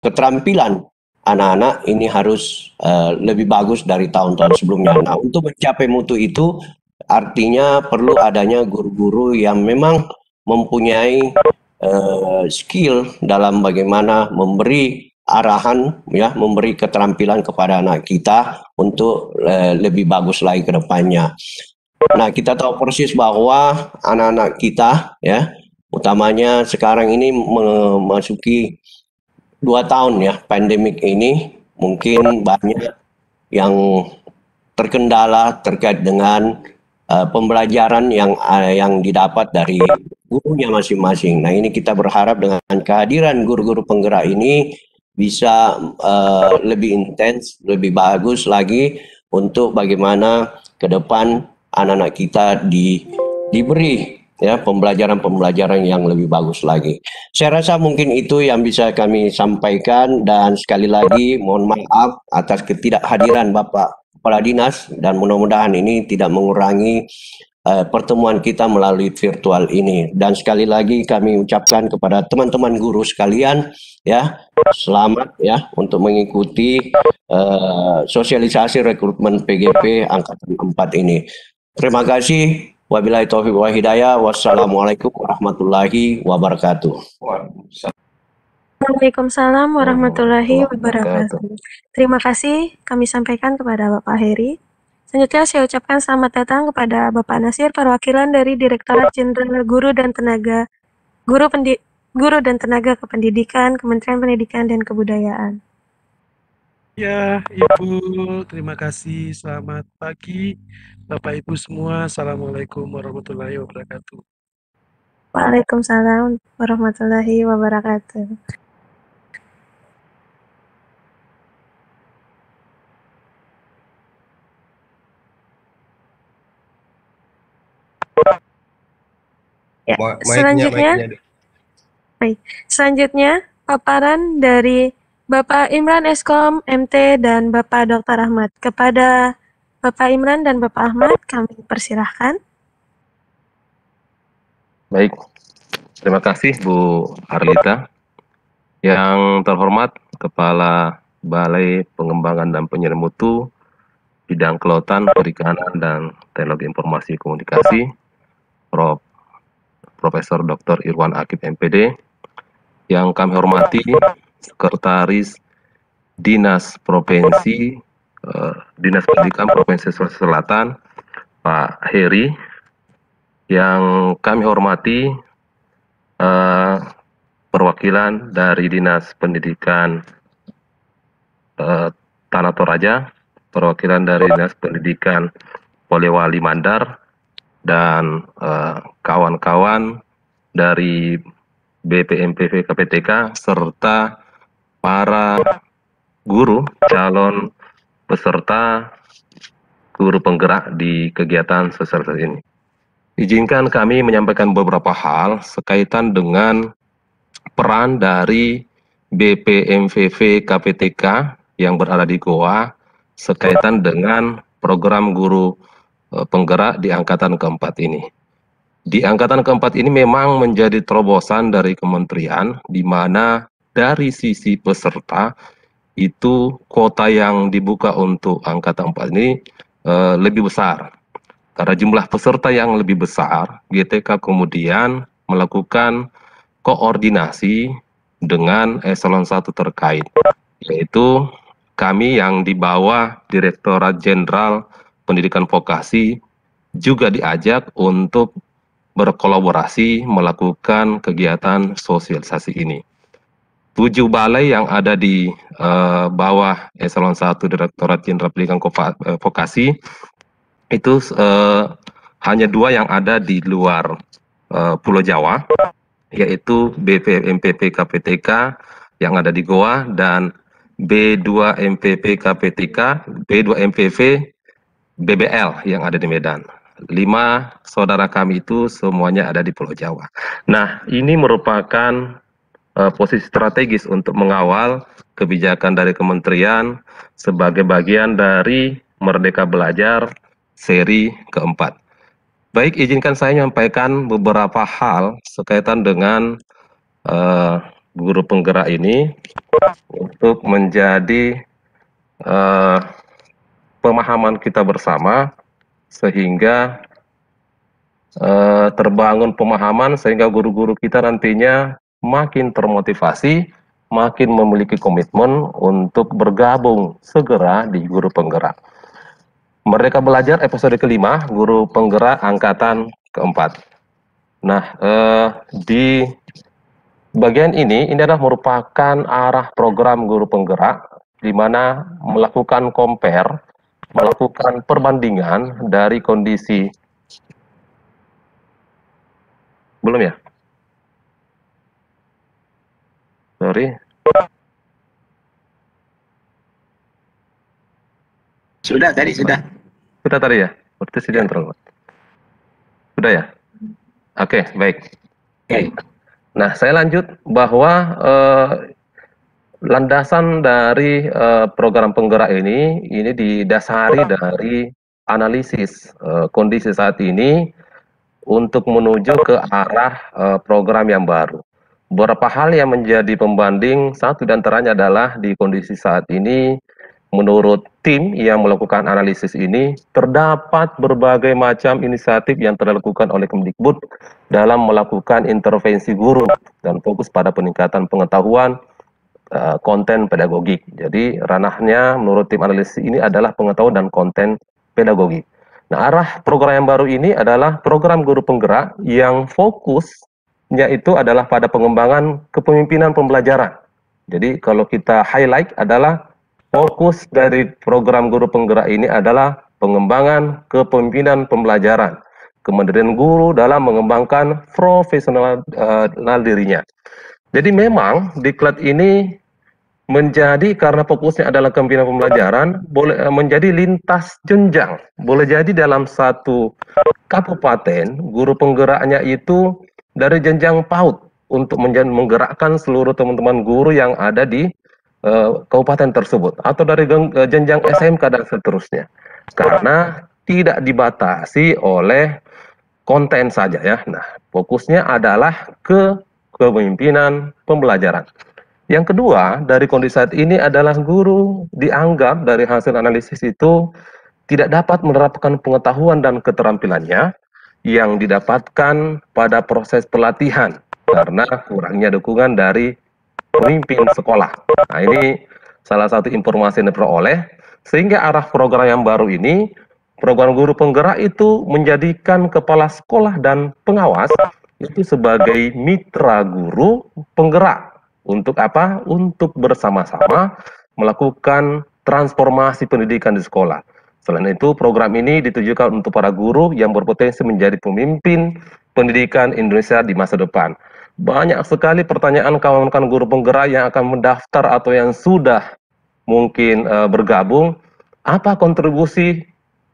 keterampilan anak-anak ini harus lebih bagus dari tahun-tahun sebelumnya. Nah, untuk mencapai mutu itu artinya perlu adanya guru-guru yang memang mempunyai skill dalam bagaimana memberi arahan, ya, memberi keterampilan kepada anak kita untuk lebih bagus lagi ke depannya. Nah, kita tahu persis bahwa anak-anak kita, ya, utamanya sekarang ini memasuki 2 tahun ya pandemik ini, mungkin banyak yang terkendala terkait dengan pembelajaran yang didapat dari gurunya masing-masing. Nah, ini kita berharap dengan kehadiran guru-guru penggerak ini bisa lebih intens, lebih bagus lagi untuk bagaimana ke depan anak-anak kita diberi ya pembelajaran-pembelajaran yang lebih bagus lagi. Saya rasa mungkin itu yang bisa kami sampaikan, dan sekali lagi mohon maaf atas ketidakhadiran Bapak Kepala Dinas, dan mudah-mudahan ini tidak mengurangi pertemuan kita melalui virtual ini. Dan sekali lagi kami ucapkan kepada teman-teman guru sekalian, ya, selamat ya untuk mengikuti sosialisasi rekrutmen PGP angkatan 4 ini. Terima kasih. Wabillahi taufiq wa hidayah. Wassalamualaikum warahmatullahi wabarakatuh. Waalaikumsalam warahmatullahi wabarakatuh. Terima kasih kami sampaikan kepada Bapak Heri. Selanjutnya saya ucapkan selamat datang kepada Bapak Nasir, perwakilan dari Direktorat Jenderal Guru dan Tenaga Kependidikan, Kementerian Pendidikan dan Kebudayaan. Ya, Ibu, terima kasih. Selamat pagi, Bapak Ibu semua. Assalamualaikum warahmatullahi wabarakatuh. Waalaikumsalam warahmatullahi wabarakatuh. Ya, selanjutnya paparan dari Bapak Imran Eskom MT dan Bapak Dr. Ahmad. Kepada Bapak Imran dan Bapak Ahmad kami persilahkan. Baik, terima kasih Bu Arlita. Yang terhormat Kepala Balai Pengembangan dan Penyiaran Mutu Bidang Kelautan, Perikanan, dan Teknologi Informasi Komunikasi, Profesor Dr. Irwan Akib MPD. Yang kami hormati Sekretaris Dinas Pendidikan Provinsi Sulawesi Selatan, Pak Heri. Yang kami hormati perwakilan dari Dinas Pendidikan Tanah Toraja, perwakilan dari Dinas Pendidikan Polewali Mandar, dan kawan-kawan dari BPMPV KPTK, serta para guru calon peserta guru penggerak di kegiatan sosialisasi ini. Izinkan kami menyampaikan beberapa hal sekaitan dengan peran dari BPMVV KPTK yang berada di Goa sekaitan dengan program guru penggerak di angkatan keempat ini. Di angkatan keempat ini memang menjadi terobosan dari kementerian, di mana dari sisi peserta itu kuota yang dibuka untuk angkatan 4 ini lebih besar. Karena jumlah peserta yang lebih besar, GTK kemudian melakukan koordinasi dengan eselon 1 terkait, yaitu kami yang di bawah Direktorat Jenderal Pendidikan Vokasi juga diajak untuk berkolaborasi melakukan kegiatan sosialisasi ini. 7 balai yang ada di bawah eselon 1 Direktorat Jenderal Pendidikan Vokasi itu hanya 2 yang ada di luar Pulau Jawa, yaitu BPMPP KPTK yang ada di Goa dan B2MPP KPTK, B2MPV BBL yang ada di Medan. 5 saudara kami itu semuanya ada di Pulau Jawa. Nah, ini merupakan posisi strategis untuk mengawal kebijakan dari kementerian sebagai bagian dari Merdeka Belajar seri keempat. Baik, izinkan saya menyampaikan beberapa hal sekaitan dengan guru penggerak ini untuk menjadi pemahaman kita bersama, sehingga terbangun pemahaman sehingga guru-guru kita nantinya makin termotivasi, makin memiliki komitmen untuk bergabung segera di guru penggerak. Merdeka Belajar episode kelima, guru penggerak angkatan keempat. Nah, di bagian ini adalah merupakan arah program guru penggerak, di mana melakukan compare, melakukan perbandingan dari kondisi. Belum ya? Sorry. Sudah tadi, sudah. Sudah tadi ya? Berarti sudah terlalu. Sudah ya? Oke, baik. Oke. Nah, saya lanjut bahwa landasan dari program penggerak ini didasari dari analisis kondisi saat ini untuk menuju ke arah program yang baru. Beberapa hal yang menjadi pembanding, satu diantaranya adalah di kondisi saat ini, menurut tim yang melakukan analisis ini, terdapat berbagai macam inisiatif yang dilakukan oleh Kemdikbud dalam melakukan intervensi guru dan fokus pada peningkatan pengetahuan konten pedagogik. Jadi ranahnya menurut tim analisis ini adalah pengetahuan dan konten pedagogik. Nah, arah program yang baru ini adalah program guru penggerak yang fokusnya itu adalah pada pengembangan kepemimpinan pembelajaran. Jadi kalau kita highlight adalah fokus dari program guru penggerak ini adalah pengembangan kepemimpinan pembelajaran, kemandirian guru dalam mengembangkan profesional dirinya. Jadi memang diklat ini menjadi, karena fokusnya adalah kepemimpinan pembelajaran, boleh menjadi lintas jenjang. Boleh jadi dalam satu kabupaten, guru penggeraknya itu dari jenjang PAUD untuk menggerakkan seluruh teman-teman guru yang ada di kabupaten tersebut, atau dari jenjang SMK dan seterusnya, karena tidak dibatasi oleh konten saja ya. Nah, fokusnya adalah ke kepemimpinan pembelajaran. Yang kedua, dari kondisi saat ini adalah guru dianggap dari hasil analisis itu tidak dapat menerapkan pengetahuan dan keterampilannya yang didapatkan pada proses pelatihan karena kurangnya dukungan dari pemimpin sekolah. Nah, ini salah satu informasi yang diperoleh, sehingga arah program yang baru ini, program guru penggerak itu menjadikan kepala sekolah dan pengawas itu sebagai mitra guru penggerak. Untuk apa? Untuk bersama-sama melakukan transformasi pendidikan di sekolah. Selain itu, program ini ditujukan untuk para guru yang berpotensi menjadi pemimpin pendidikan Indonesia di masa depan. Banyak sekali pertanyaan kawan-kawan guru penggerak yang akan mendaftar atau yang sudah mungkin bergabung, apa kontribusi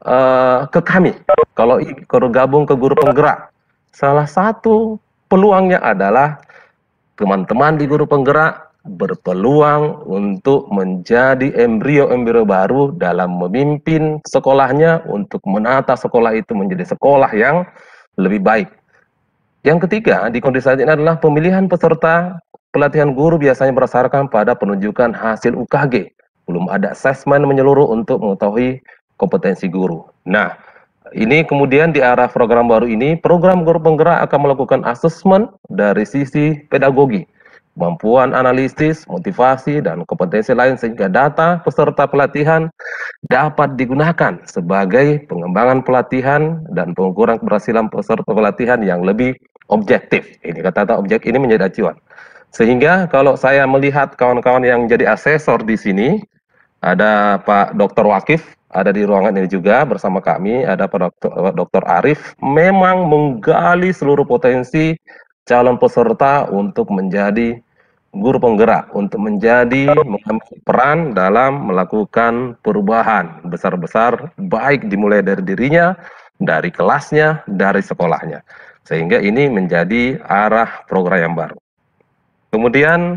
ke kami kalau gabung ke guru penggerak? Salah satu peluangnya adalah teman-teman di guru penggerak berpeluang untuk menjadi embrio-embrio baru dalam memimpin sekolahnya untuk menata sekolah itu menjadi sekolah yang lebih baik. Yang ketiga, di kondisi saat ini adalah pemilihan peserta pelatihan guru biasanya berdasarkan pada penunjukan hasil UKG. Belum ada asesmen menyeluruh untuk mengetahui kompetensi guru. Nah, ini kemudian di arah program baru ini, program guru penggerak akan melakukan asesmen dari sisi pedagogi, kemampuan analisis, motivasi, dan kompetensi lain sehingga data peserta pelatihan dapat digunakan sebagai pengembangan pelatihan dan pengukuran keberhasilan peserta pelatihan yang lebih objektif. Ini kata-kata objek ini menjadi acuan. Sehingga kalau saya melihat kawan-kawan yang jadi asesor di sini, ada Pak Dr. Wakif, ada di ruangan ini juga bersama kami, ada Pak Dr. Arif, memang menggali seluruh potensi calon peserta untuk menjadi guru penggerak, untuk menjadi mengambil peran dalam melakukan perubahan besar-besar, baik dimulai dari dirinya, dari kelasnya, dari sekolahnya. Sehingga ini menjadi arah program yang baru. Kemudian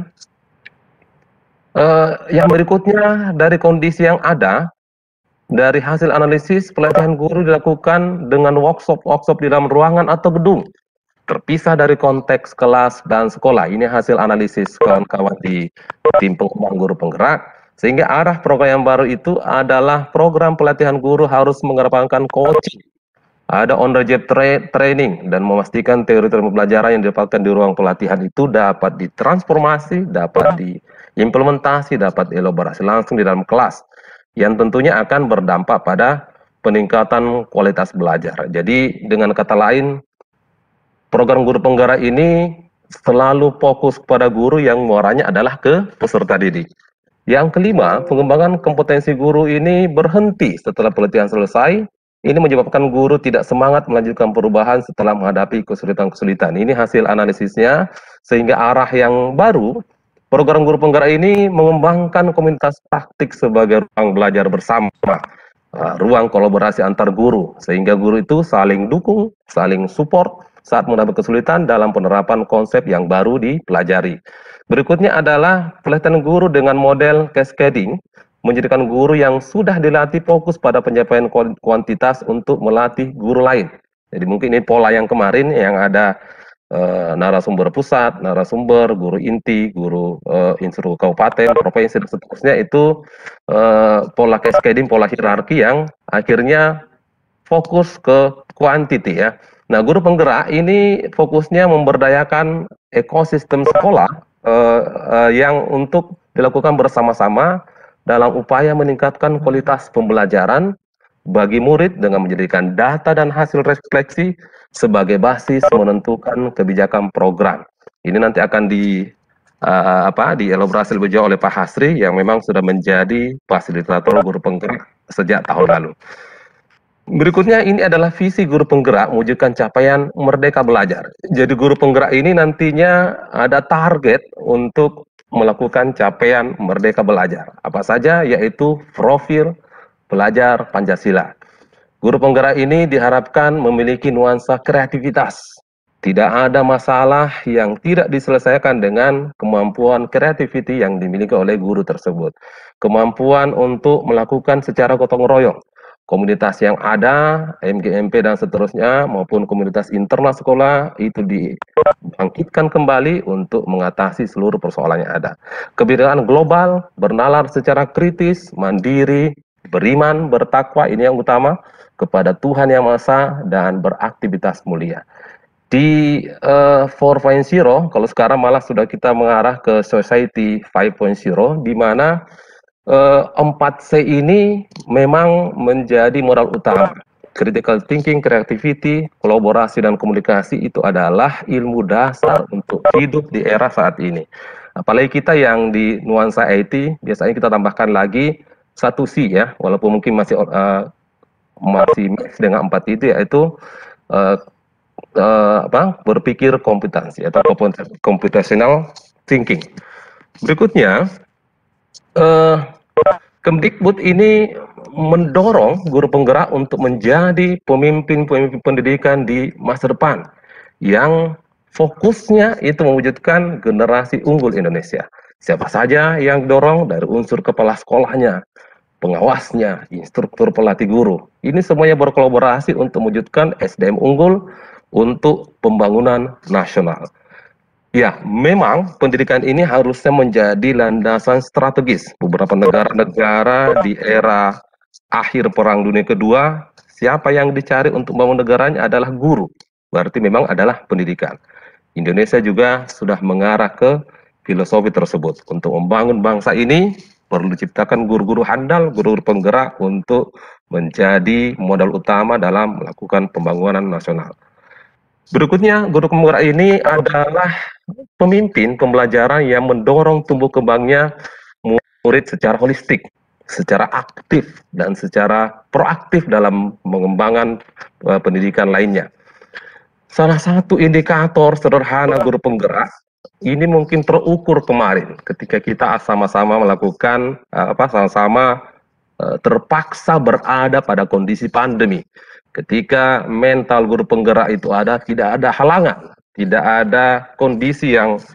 yang berikutnya, dari kondisi yang ada, dari hasil analisis pelatihan guru dilakukan dengan workshop di dalam ruangan atau gedung. terpisah dari konteks kelas dan sekolah. Ini hasil analisis kawan-kawan di tim pengembang guru penggerak, sehingga arah program yang baru itu adalah program pelatihan guru harus mengedepankan coaching, ada on the job training, dan memastikan teori-teori pembelajaran yang didapatkan di ruang pelatihan itu dapat ditransformasi, dapat diimplementasi, dapat dielaborasi langsung di dalam kelas, yang tentunya akan berdampak pada peningkatan kualitas belajar. Jadi dengan kata lain, program guru penggerak ini selalu fokus kepada guru yang muaranya adalah ke peserta didik. Yang kelima, pengembangan kompetensi guru ini berhenti setelah pelatihan selesai. Ini menyebabkan guru tidak semangat melanjutkan perubahan setelah menghadapi kesulitan-kesulitan. Ini hasil analisisnya, sehingga arah yang baru, program guru penggerak ini mengembangkan komunitas praktik sebagai ruang belajar bersama, ruang kolaborasi antar guru, sehingga guru itu saling dukung, saling support saat menghadapi kesulitan dalam penerapan konsep yang baru dipelajari. Berikutnya adalah pelatihan guru dengan model cascading, menjadikan guru yang sudah dilatih fokus pada pencapaian kuantitas untuk melatih guru lain. Jadi mungkin ini pola yang kemarin yang ada narasumber pusat, narasumber, guru inti, guru instruktur kabupaten, provinsi, dan seterusnya, itu pola cascading, pola hierarki yang akhirnya fokus ke quantity ya. Nah, guru penggerak ini fokusnya memberdayakan ekosistem sekolah yang untuk dilakukan bersama-sama dalam upaya meningkatkan kualitas pembelajaran bagi murid dengan menjadikan data dan hasil refleksi sebagai basis menentukan kebijakan program. Ini nanti akan dielaborasi lebih jauh oleh Pak Hasri yang memang sudah menjadi fasilitator guru penggerak sejak tahun lalu. Berikutnya ini adalah visi guru penggerak mewujudkan capaian merdeka belajar. Jadi guru penggerak ini nantinya ada target untuk melakukan capaian merdeka belajar. Apa saja? Yaitu profil pelajar Pancasila. Guru penggerak ini diharapkan memiliki nuansa kreativitas. Tidak ada masalah yang tidak diselesaikan dengan kemampuan kreativiti yang dimiliki oleh guru tersebut. Kemampuan untuk melakukan secara gotong royong. Komunitas yang ada, MGMP dan seterusnya, maupun komunitas internal sekolah, itu dibangkitkan kembali untuk mengatasi seluruh persoalan yang ada. Kebijakan global, bernalar secara kritis, mandiri, beriman, bertakwa, ini yang utama, kepada Tuhan Yang Maha Esa, dan beraktivitas mulia. Di 4.0, kalau sekarang malah sudah kita mengarah ke Society 5.0, di mana 4C ini memang menjadi modal utama. Critical thinking, creativity, kolaborasi, dan komunikasi itu adalah ilmu dasar untuk hidup di era saat ini. Apalagi kita yang di nuansa IT, biasanya kita tambahkan lagi 1C ya, walaupun mungkin masih mix dengan 4 itu, yaitu berpikir kompetensi atau computational thinking. Berikutnya, Kemdikbud ini mendorong guru penggerak untuk menjadi pemimpin-pemimpin pendidikan di masa depan yang fokusnya itu mewujudkan generasi unggul Indonesia. Siapa saja yang dorong, dari unsur kepala sekolahnya, pengawasnya, instruktur pelatih guru. Ini semuanya berkolaborasi untuk mewujudkan SDM unggul untuk pembangunan nasional. Ya, memang pendidikan ini harusnya menjadi landasan strategis. Beberapa negara-negara di era akhir Perang Dunia Kedua, siapa yang dicari untuk membangun negaranya adalah guru. Berarti memang adalah pendidikan. Indonesia juga sudah mengarah ke filosofi tersebut. Untuk membangun bangsa ini, perlu diciptakan guru-guru handal, guru-guru penggerak untuk menjadi modal utama dalam melakukan pembangunan nasional. Berikutnya, guru penggerak ini adalah pemimpin pembelajaran yang mendorong tumbuh kembangnya murid secara holistik, secara aktif, dan secara proaktif dalam mengembangkan pendidikan lainnya. Salah satu indikator sederhana guru penggerak, ini mungkin terukur kemarin ketika kita sama-sama melakukan, sama-sama terpaksa berada pada kondisi pandemi. Ketika mental guru penggerak itu ada, tidak ada halangan, tidak ada kondisi yang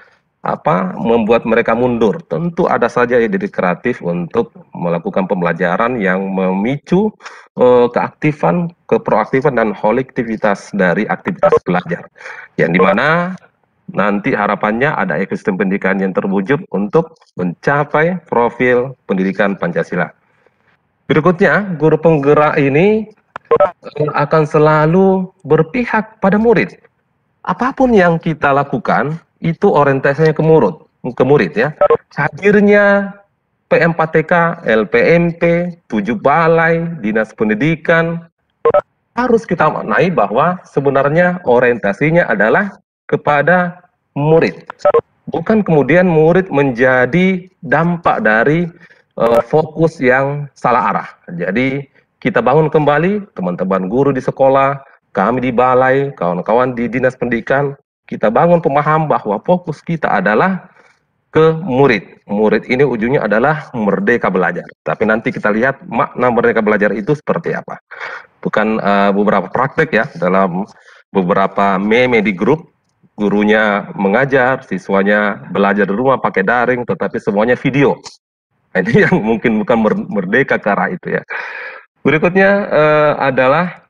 membuat mereka mundur. Tentu ada saja ide kreatif untuk melakukan pembelajaran yang memicu keproaktifan dan kolektivitas dari aktivitas belajar. Yang dimana nanti harapannya ada ekosistem pendidikan yang terwujud untuk mencapai profil pendidikan Pancasila. Berikutnya, guru penggerak ini akan selalu berpihak pada murid. Apapun yang kita lakukan itu orientasinya ke murid ya. Hadirnya PM4TK, LPMP, 7 balai, Dinas Pendidikan harus kita maknai bahwa sebenarnya orientasinya adalah kepada murid. Bukan kemudian murid menjadi dampak dari fokus yang salah arah. Jadi kita bangun kembali teman-teman guru di sekolah, kami di balai, kawan-kawan di Dinas Pendidikan, kita bangun pemahaman bahwa fokus kita adalah ke murid. Murid ini ujungnya adalah merdeka belajar. Tapi nanti kita lihat makna merdeka belajar itu seperti apa. Bukan beberapa praktek ya, dalam beberapa meme di grup, gurunya mengajar, siswanya belajar di rumah pakai daring, tetapi semuanya video. Nah, ini yang mungkin bukan merdeka ke arah itu ya. Berikutnya adalah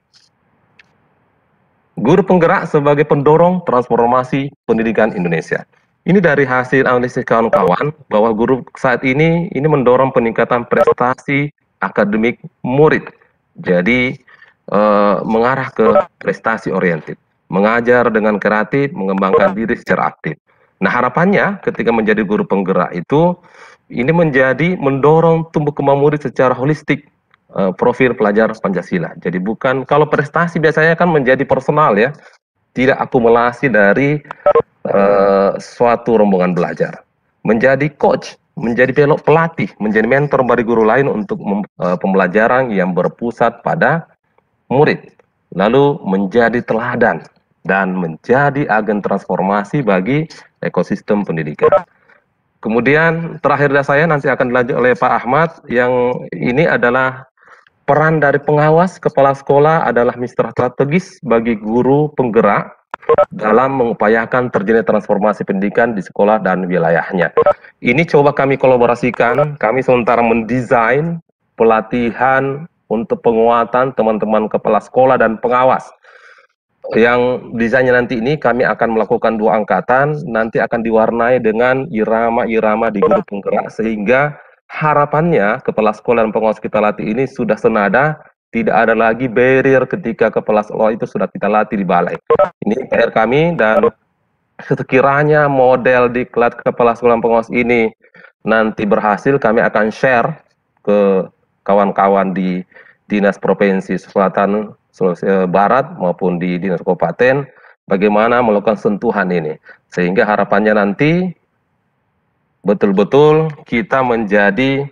guru penggerak sebagai pendorong transformasi pendidikan Indonesia. Ini dari hasil analisis kawan-kawan bahwa guru saat ini mendorong peningkatan prestasi akademik murid. Jadi mengarah ke prestasi oriented, mengajar dengan kreatif, mengembangkan diri secara aktif. Nah harapannya ketika menjadi guru penggerak itu ini menjadi mendorong tumbuh kembang murid secara holistik, profil pelajar Pancasila. Jadi bukan, kalau prestasi biasanya kan menjadi personal ya, tidak akumulasi dari suatu rombongan belajar. Menjadi coach, menjadi pelatih, menjadi mentor bagi guru lain untuk pembelajaran yang berpusat pada murid, lalu menjadi teladan dan menjadi agen transformasi bagi ekosistem pendidikan. Kemudian terakhir dari saya nanti akan dilanjut oleh Pak Ahmad, yang ini adalah peran dari pengawas kepala sekolah adalah mitra strategis bagi guru penggerak dalam mengupayakan terjadinya transformasi pendidikan di sekolah dan wilayahnya. Ini coba kami kolaborasikan, kami sementara mendesain pelatihan untuk penguatan teman-teman kepala sekolah dan pengawas. Yang desainnya nanti ini kami akan melakukan 2 angkatan, nanti akan diwarnai dengan irama-irama di guru penggerak, sehingga harapannya kepala sekolah dan pengawas kita latih ini sudah senada, tidak ada lagi barrier ketika kepala sekolah itu sudah kita latih di balai. Ini PR kami, dan sekiranya model diklat kepala sekolah dan pengawas ini nanti berhasil, kami akan share ke kawan-kawan di Dinas Provinsi Selatan, Sulawesi Barat maupun di Dinas Kabupaten bagaimana melakukan sentuhan ini, sehingga harapannya nanti betul-betul kita menjadi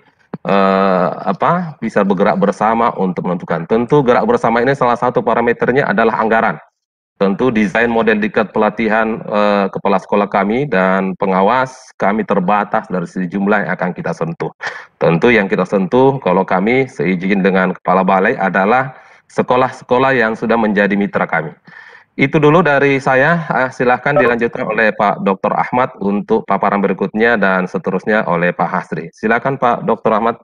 bisa bergerak bersama untuk menentukan. Tentu gerak bersama ini salah satu parameternya adalah anggaran. Tentu desain model diklat pelatihan kepala sekolah kami dan pengawas kami terbatas dari segi jumlah yang akan kita sentuh. Tentu yang kita sentuh kalau kami seizin dengan kepala balai adalah sekolah-sekolah yang sudah menjadi mitra kami. Itu dulu dari saya, silahkan dilanjutkan oleh Pak Dr. Ahmad untuk paparan berikutnya dan seterusnya oleh Pak Hasri. Silakan Pak Dr. Ahmad.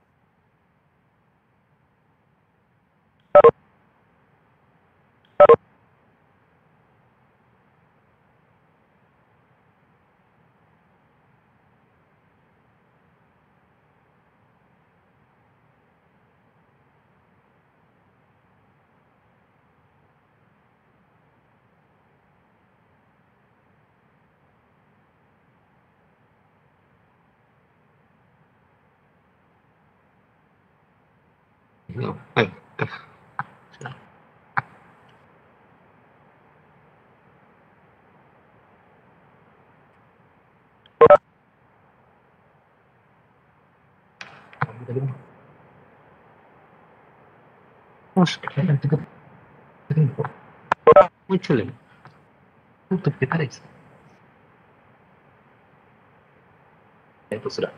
Muncul ya? Tutup kita Rex. Itu sudah.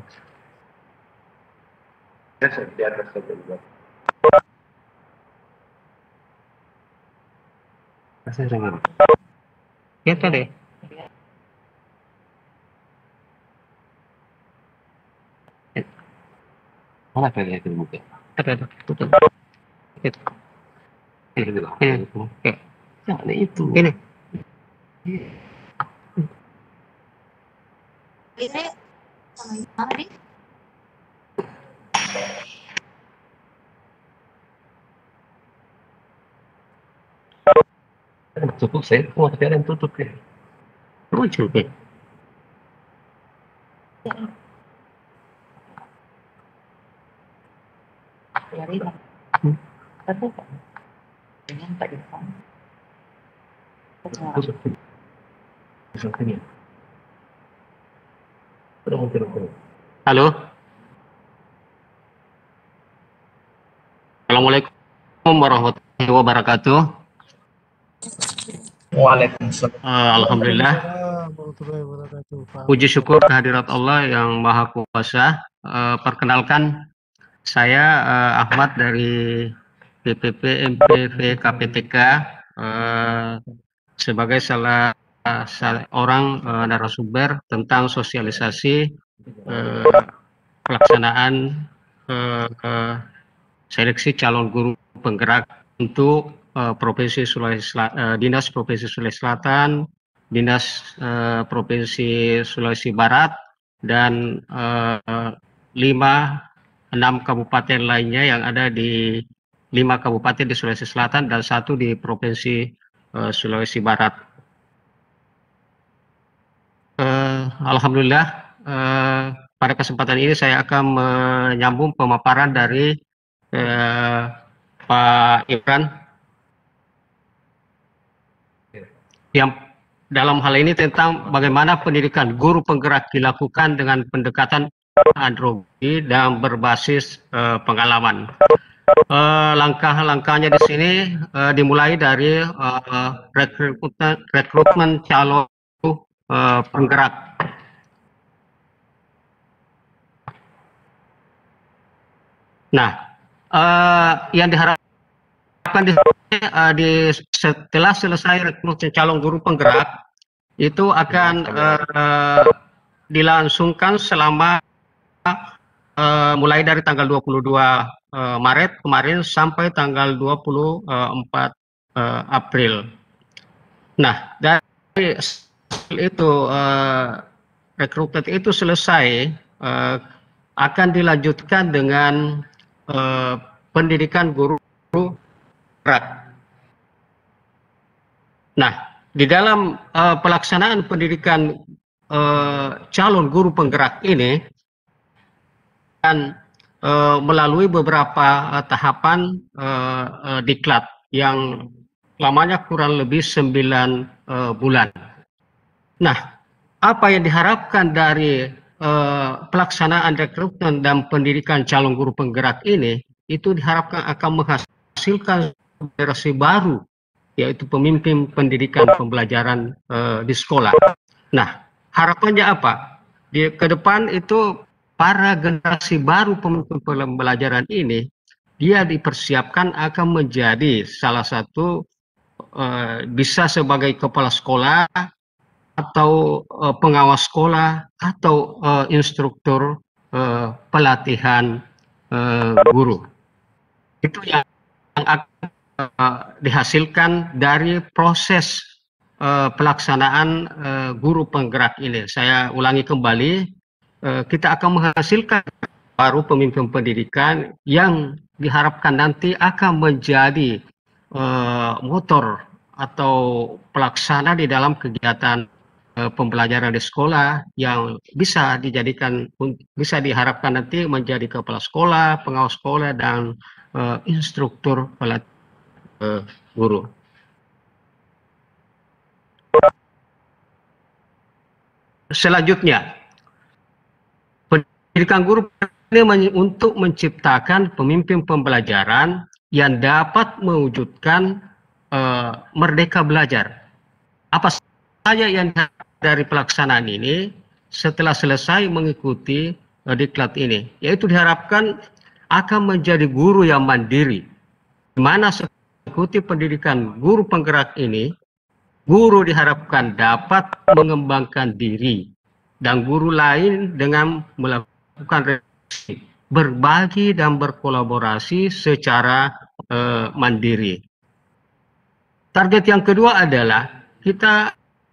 Di atas saja. Saya dengar. Ya tadi. Mana tadi itu buka? Ada tutup. Itu. Ini. Oke. Ya, itu. Ini. Ini sama gimana nih? Tutup saya, tapi ada yang tutup ya. Lucu ya. Dari terbuka dengan Pak Irfan. Halo. Assalamualaikum warahmatullahi wabarakatuh. Waalaikumsalam. Alhamdulillah. Warahmatullahi wabarakatuh. Pak. Puji syukur kehadirat Allah yang Maha Kuasa. Perkenalkan, saya Ahmad dari BPP MPV KPTK sebagai salah orang narasumber tentang sosialisasi pelaksanaan seleksi calon guru penggerak untuk Provinsi Sulawesi Dinas Provinsi Sulawesi Selatan, Dinas Provinsi Sulawesi Barat, dan 6 kabupaten lainnya yang ada di 5 kabupaten di Sulawesi Selatan dan 1 di Provinsi Sulawesi Barat. Alhamdulillah, pada kesempatan ini saya akan menyambung pemaparan dari Pak Imran yang dalam hal ini tentang bagaimana pendidikan guru penggerak dilakukan dengan pendekatan androgi dan berbasis pengalaman. Langkah-langkahnya di sini dimulai dari rekrutmen calon penggerak. Nah, yang diharapkan setelah selesai rekrutmen calon guru penggerak itu akan dilangsungkan selama mulai dari tanggal 22 Maret kemarin sampai tanggal 24 April. Nah, dari itu rekrutmen itu selesai, akan dilanjutkan dengan pendidikan guru penggerak. Nah, di dalam pelaksanaan pendidikan calon guru penggerak ini dan melalui beberapa tahapan diklat yang lamanya kurang lebih 9 bulan. Nah, apa yang diharapkan dari pelaksanaan rekrutmen dan pendidikan calon guru penggerak ini, itu diharapkan akan menghasilkan generasi baru, yaitu pemimpin pendidikan pembelajaran di sekolah. Nah, harapannya apa? Ke depan itu para generasi baru pemimpin pembelajaran ini, dia dipersiapkan akan menjadi salah satu bisa sebagai kepala sekolah atau pengawas sekolah atau instruktur pelatihan guru. Itu yang akan dihasilkan dari proses pelaksanaan guru penggerak ini. Saya ulangi kembali, kita akan menghasilkan baru pemimpin pendidikan yang diharapkan nanti akan menjadi motor atau pelaksana di dalam kegiatan pembelajaran di sekolah yang bisa diharapkan nanti menjadi kepala sekolah, pengawas sekolah, dan instruktur pelatihan guru. Selanjutnya, pendidikan guru ini untuk menciptakan pemimpin pembelajaran yang dapat mewujudkan merdeka belajar. Apa saja yang dari pelaksanaan ini setelah selesai mengikuti diklat ini, yaitu diharapkan akan menjadi guru yang mandiri, di mana mengikuti pendidikan guru penggerak ini Guru diharapkan dapat mengembangkan diri dan guru lain dengan melakukan refleksi, berbagi dan berkolaborasi secara mandiri. Target yang kedua adalah kita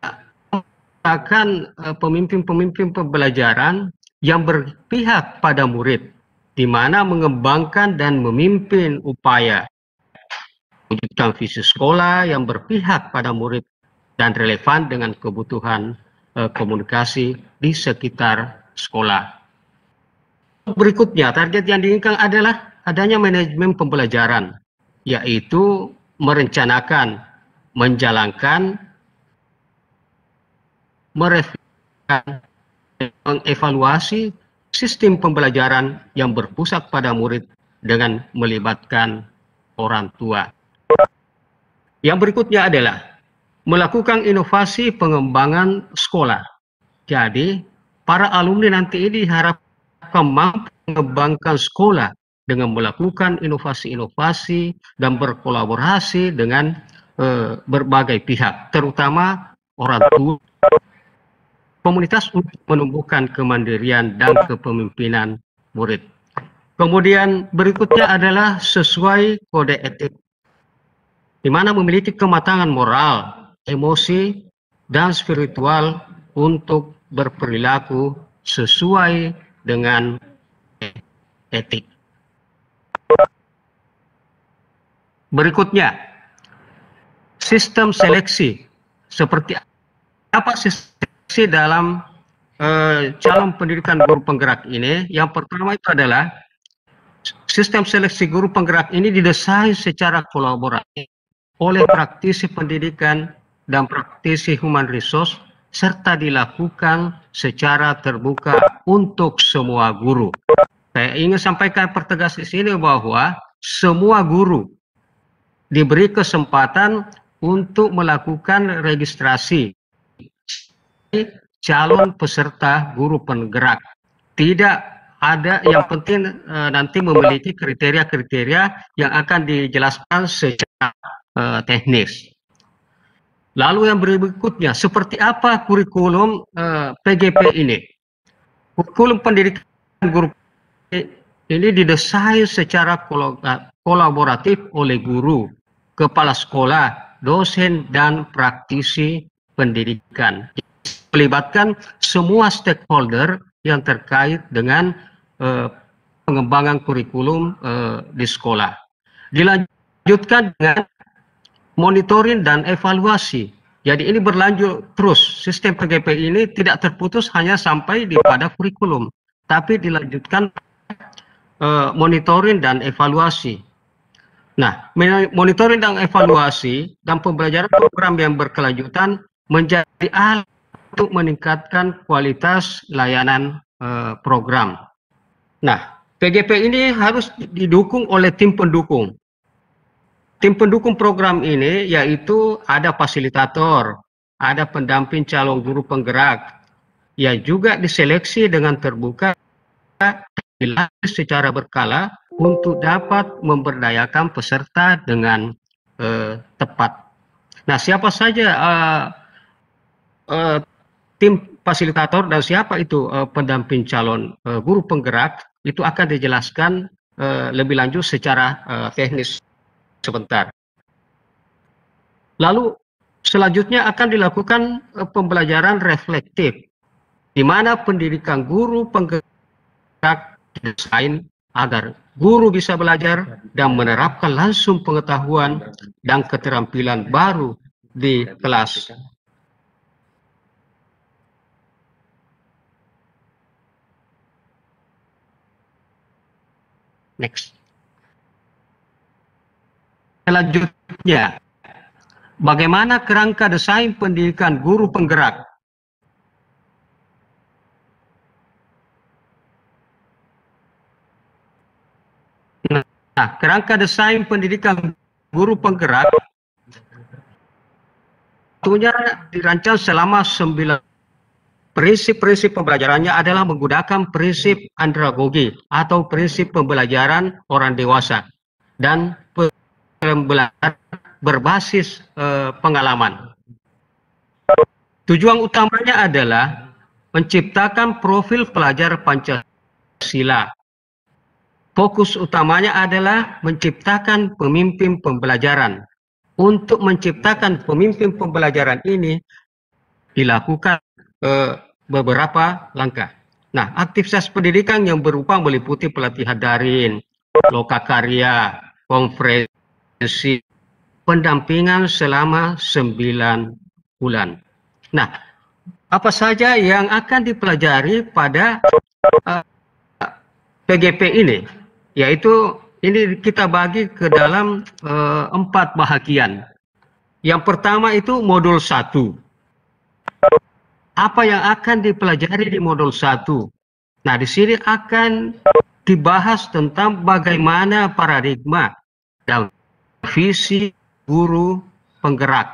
akan pemimpin-pemimpin pembelajaran yang berpihak pada murid, di mana mengembangkan dan memimpin upaya mewujudkan visi sekolah yang berpihak pada murid dan relevan dengan kebutuhan komunikasi di sekitar sekolah. Berikutnya, target yang diinginkan adalah adanya manajemen pembelajaran, yaitu merencanakan, menjalankan, merefleksikan, mengevaluasi sistem pembelajaran yang berpusat pada murid dengan melibatkan orang tua. Yang berikutnya adalah melakukan inovasi pengembangan sekolah. Jadi, para alumni nanti ini diharapkan mampu mengembangkan sekolah dengan melakukan inovasi-inovasi dan berkolaborasi dengan berbagai pihak, terutama orang tua, komunitas untuk menumbuhkan kemandirian dan kepemimpinan murid. Kemudian berikutnya adalah sesuai kode etik, di mana memiliki kematangan moral, emosi, dan spiritual untuk berperilaku sesuai dengan etik. Berikutnya, sistem seleksi. Seperti apa sistem seleksi dalam calon pendidikan guru penggerak ini? Yang pertama itu adalah sistem seleksi guru penggerak ini didesain secara kolaboratif oleh praktisi pendidikan dan praktisi human resource, serta dilakukan secara terbuka untuk semua guru. Saya ingin sampaikan pertegas di sini bahwa semua guru diberi kesempatan untuk melakukan registrasi calon peserta guru penggerak. Tidak ada, yang penting nanti memiliki kriteria-kriteria yang akan dijelaskan secara teknis. Lalu yang berikutnya, seperti apa kurikulum PGP ini? Kurikulum pendidikan guru ini didesain secara kolaboratif oleh guru, kepala sekolah, dosen, dan praktisi pendidikan. Melibatkan semua stakeholder yang terkait dengan pengembangan kurikulum di sekolah. Dilanjutkan dengan monitoring dan evaluasi. Jadi ini berlanjut terus. Sistem PGP ini tidak terputus hanya sampai di pada kurikulum, tapi dilanjutkan monitoring dan evaluasi. Nah, monitoring dan evaluasi dan pembelajaran program yang berkelanjutan menjadi alat untuk meningkatkan kualitas layanan program. Nah, PGP ini harus didukung oleh tim pendukung. Tim pendukung program ini yaitu ada fasilitator, ada pendamping calon guru penggerak, yang juga diseleksi dengan terbuka secara berkala untuk dapat memberdayakan peserta dengan tepat. Nah, siapa saja tim fasilitator dan siapa itu pendamping calon guru penggerak itu akan dijelaskan lebih lanjut secara teknis sebentar. Lalu selanjutnya akan dilakukan pembelajaran reflektif, di mana pendidikan guru penggerak didesain agar guru bisa belajar dan menerapkan langsung pengetahuan dan keterampilan baru di kelas. Next. Selanjutnya, bagaimana kerangka desain pendidikan guru penggerak? Nah, kerangka desain pendidikan guru penggerak tentunya dirancang selama 9. Prinsip-prinsip pembelajarannya adalah menggunakan prinsip andragogi atau prinsip pembelajaran orang dewasa dan pembelajaran berbasis pengalaman. Tujuan utamanya adalah menciptakan profil pelajar Pancasila. Fokus utamanya adalah menciptakan pemimpin pembelajaran. Untuk menciptakan pemimpin pembelajaran ini dilakukan beberapa langkah. Nah, aktivitas pendidikan yang berupa meliputi pelatihan daring, lokakarya, konferensi, pendampingan selama 9 bulan. Nah, apa saja yang akan dipelajari pada PGP ini? Yaitu ini kita bagi ke dalam 4 bahagian. Yang pertama itu modul 1. Apa yang akan dipelajari di modul 1? Nah, di sini akan dibahas tentang bagaimana paradigma dan visi guru penggerak.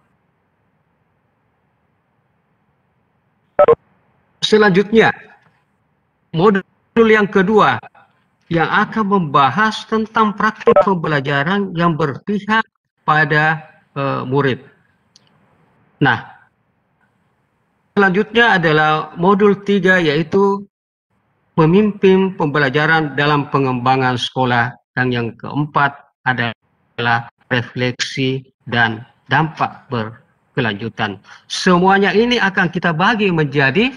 Selanjutnya, modul yang kedua yang akan membahas tentang praktik pembelajaran yang berpihak pada murid. Nah, selanjutnya adalah modul 3 yaitu pemimpin pembelajaran dalam pengembangan sekolah, dan yang keempat adalah refleksi dan dampak berkelanjutan. Semuanya ini akan kita bagi menjadi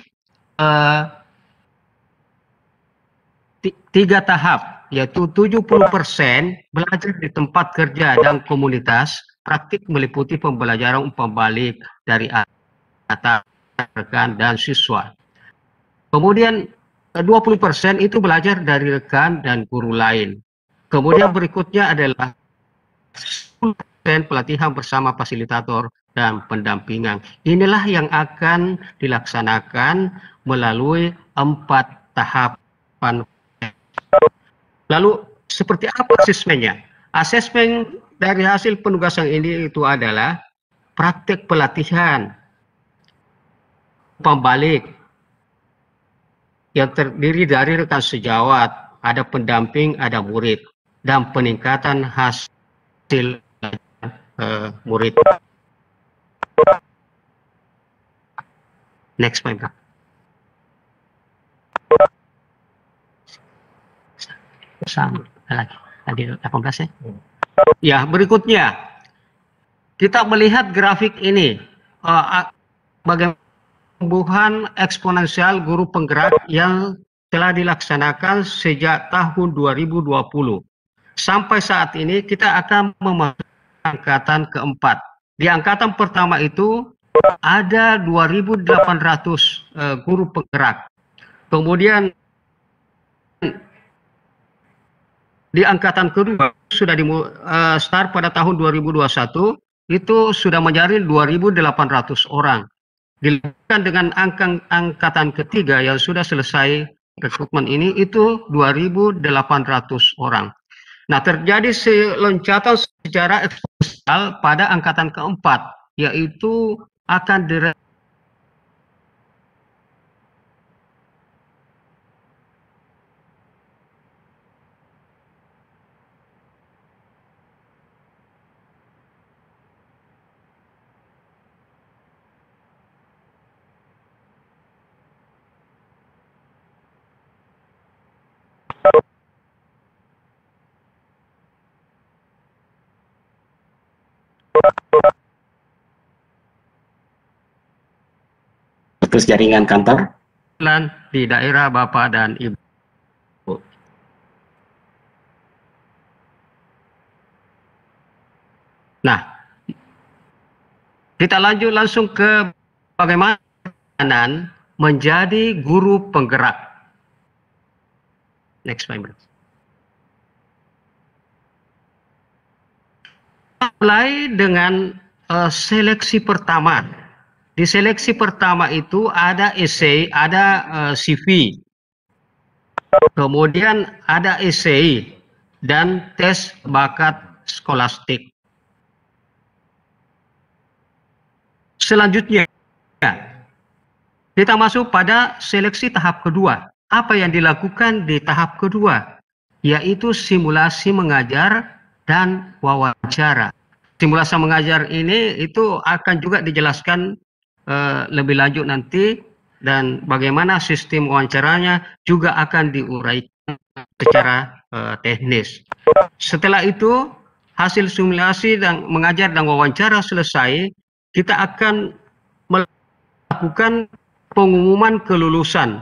3 tahap, yaitu 70% belajar di tempat kerja dan komunitas, praktik meliputi pembelajaran umpan balik dari atas rekan dan siswa. Kemudian 20% itu belajar dari rekan dan guru lain. Kemudian berikutnya adalah 10% pelatihan bersama fasilitator dan pendampingan. Inilah yang akan dilaksanakan melalui 4 tahapan. Lalu seperti apa asesmennya? Asesmen dari hasil penugasan ini itu adalah praktek pelatihan umpan balik yang terdiri dari rekan sejawat, ada pendamping, ada murid, dan peningkatan hasil murid. Next, Pak. Sama lagi, tadi 18 ya. Ya, berikutnya kita melihat grafik ini, bagaimana pertumbuhan eksponensial guru penggerak yang telah dilaksanakan sejak tahun 2020. Sampai saat ini kita akan memasuki angkatan keempat. Di angkatan pertama itu ada 2.800 guru penggerak. Kemudian di angkatan kedua sudah start pada tahun 2021 itu sudah menjadi 2.800 orang. Dilakukan dengan angkatan ketiga yang sudah selesai rekrutmen ini itu 2.800 orang. Nah, terjadi loncatan secara eksponensial pada angkatan keempat, yaitu akan Terus jaringan kantor di daerah Bapak dan Ibu. Nah, kita lanjut langsung ke bagaimana menjadi guru penggerak. Next, Pak. Mulai dengan seleksi pertama. Di seleksi pertama itu ada essay, ada CV, kemudian ada essay dan tes bakat skolastik. Selanjutnya kita masuk pada seleksi tahap kedua. Apa yang dilakukan di tahap kedua? Yaitu simulasi mengajar dan wawancara. Simulasi mengajar ini itu akan juga dijelaskan lebih lanjut nanti, dan bagaimana sistem wawancaranya juga akan diuraikan secara teknis. Setelah itu, hasil simulasi dan mengajar dan wawancara selesai, kita akan melakukan pengumuman kelulusan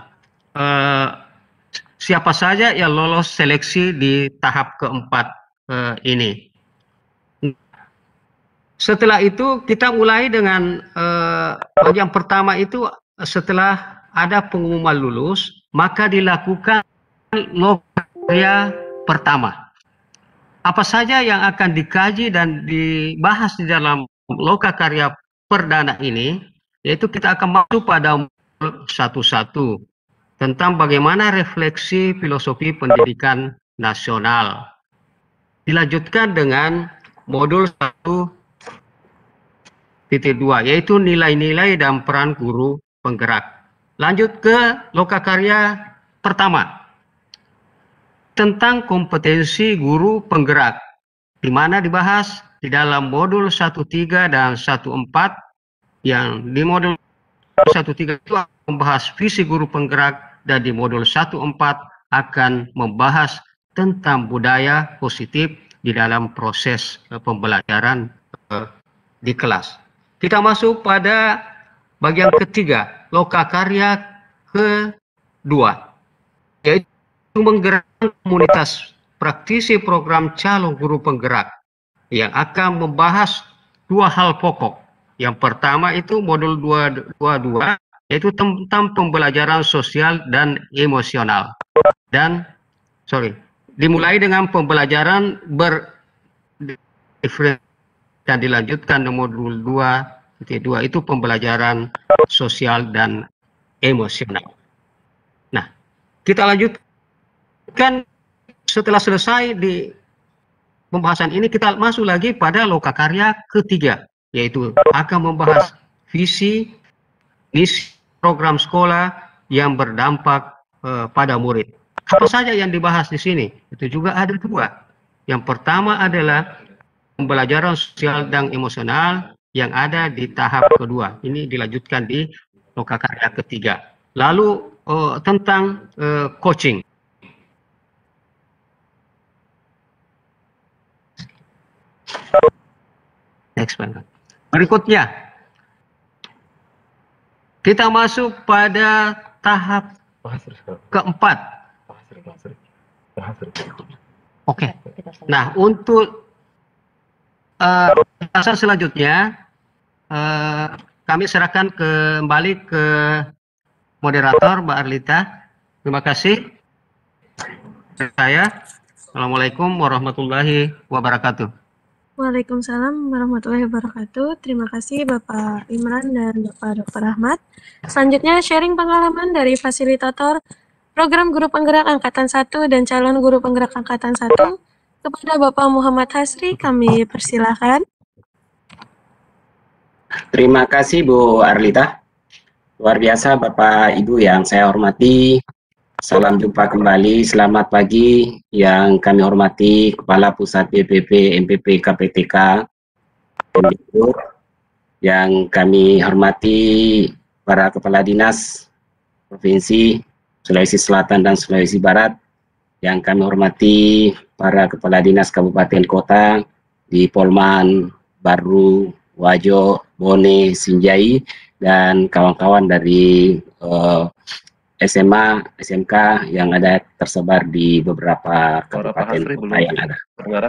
siapa saja yang lolos seleksi di tahap keempat ini. Setelah itu kita mulai dengan bagian pertama itu, setelah ada pengumuman lulus, maka dilakukan lokakarya pertama. Apa saja yang akan dikaji dan dibahas di dalam lokakarya perdana ini, yaitu kita akan masuk pada modul 1.1 tentang bagaimana refleksi filosofi pendidikan nasional. Dilanjutkan dengan modul 1.2, yaitu nilai-nilai dan peran guru penggerak. Lanjut ke lokakarya pertama tentang kompetensi guru penggerak, di mana dibahas di dalam modul 1.3 dan 1.4, yang di modul 1.3 itu akan membahas visi guru penggerak, dan di modul 1.4 akan membahas tentang budaya positif di dalam proses pembelajaran di kelas. Kita masuk pada bagian ketiga, lokakarya kedua, yaitu menggerakkan komunitas praktisi program calon guru penggerak, yang akan membahas dua hal pokok. Yang pertama itu modul 2.2, yaitu tentang pembelajaran sosial dan emosional. Dan dimulai dengan pembelajaran berdiferensiasi dan dilanjutkan di modul 2.2 itu pembelajaran sosial dan emosional. Nah, kita lanjutkan setelah selesai di pembahasan ini, kita masuk lagi pada lokakarya ketiga, yaitu akan membahas visi, misi program sekolah yang berdampak pada murid. Apa saja yang dibahas di sini? Itu juga ada dua. Yang pertama adalah pembelajaran sosial dan emosional yang ada di tahap kedua. Ini dilanjutkan di lokakarya ketiga. Lalu tentang coaching. Next one. Berikutnya, kita masuk pada tahap keempat. Oke. Nah, untuk pembahasan selanjutnya, kami serahkan kembali ke moderator, Mbak Arlita. Terima kasih. Assalamualaikum warahmatullahi wabarakatuh. Waalaikumsalam warahmatullahi wabarakatuh. Terima kasih Bapak Imran dan Bapak Dr. Ahmad. Selanjutnya sharing pengalaman dari fasilitator program guru penggerak Angkatan 1 dan calon guru penggerak Angkatan 1 kepada Bapak Muhammad Hasri. Kami persilahkan. Terima kasih Bu Arlita. Luar biasa Bapak Ibu yang saya hormati. Salam jumpa kembali, selamat pagi yang kami hormati Kepala Pusat BPP MPP KPTK, yang kami hormati para Kepala Dinas Provinsi Sulawesi Selatan dan Sulawesi Barat, yang kami hormati para Kepala Dinas Kabupaten Kota di Polman, Baru, Wajo, Bone, Sinjai, dan kawan-kawan dari SMA, SMK yang ada tersebar di beberapa kabupaten kota yang ada.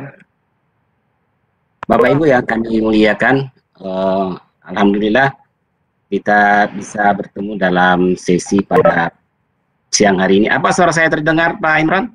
Bapak Ibu yang kami muliakan, alhamdulillah kita bisa bertemu dalam sesi pada siang hari ini. Apa suara saya terdengar, Pak Imran?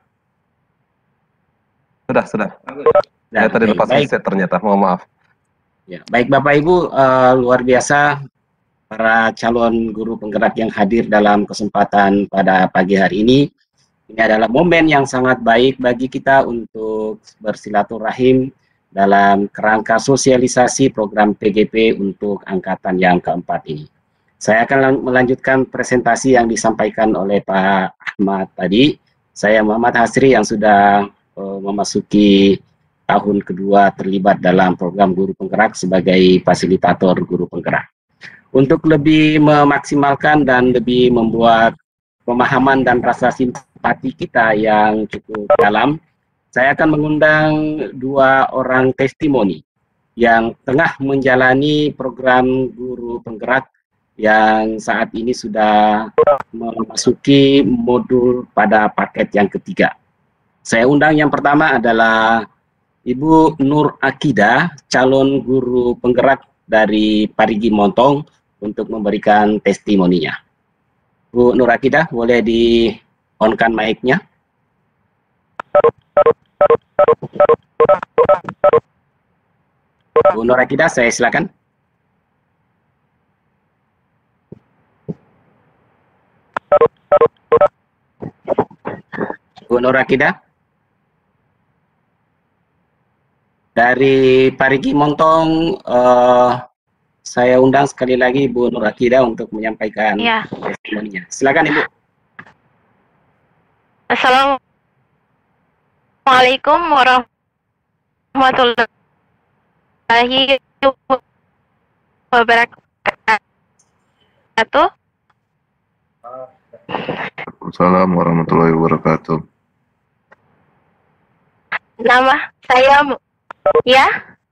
Sudah. Saya tadi lepas headset ternyata, mohon maaf. Ya, baik Bapak Ibu, luar biasa para calon guru penggerak yang hadir dalam kesempatan pada pagi hari ini. Ini adalah momen yang sangat baik bagi kita untuk bersilaturahim dalam kerangka sosialisasi program PGP untuk angkatan yang keempat ini. Saya akan melanjutkan presentasi yang disampaikan oleh Pak Ahmad tadi. Saya Muhammad Hasri yang sudah memasuki tahun kedua terlibat dalam program guru penggerak sebagai fasilitator guru penggerak. Untuk lebih memaksimalkan dan lebih membuat pemahaman dan rasa simpati kita yang cukup dalam, saya akan mengundang 2 orang testimoni yang tengah menjalani program guru penggerak yang saat ini sudah memasuki modul pada paket yang ketiga. Saya undang yang pertama adalah Ibu Nur Akidah, calon guru penggerak dari Parigi Montong, untuk memberikan testimoninya. Bu Nur Akidah, boleh di-on-kan mic-nya? Bu Nur Akidah, saya silakan. Bu Nur Akidah. Dari Parigi Montong, saya undang sekali lagi Bu Nur Akidah untuk menyampaikan testimoninya. Silakan Ibu. Assalamualaikum warahmatullahi wabarakatuh. Assalamualaikum warahmatullahi wabarakatuh. Nama saya ya.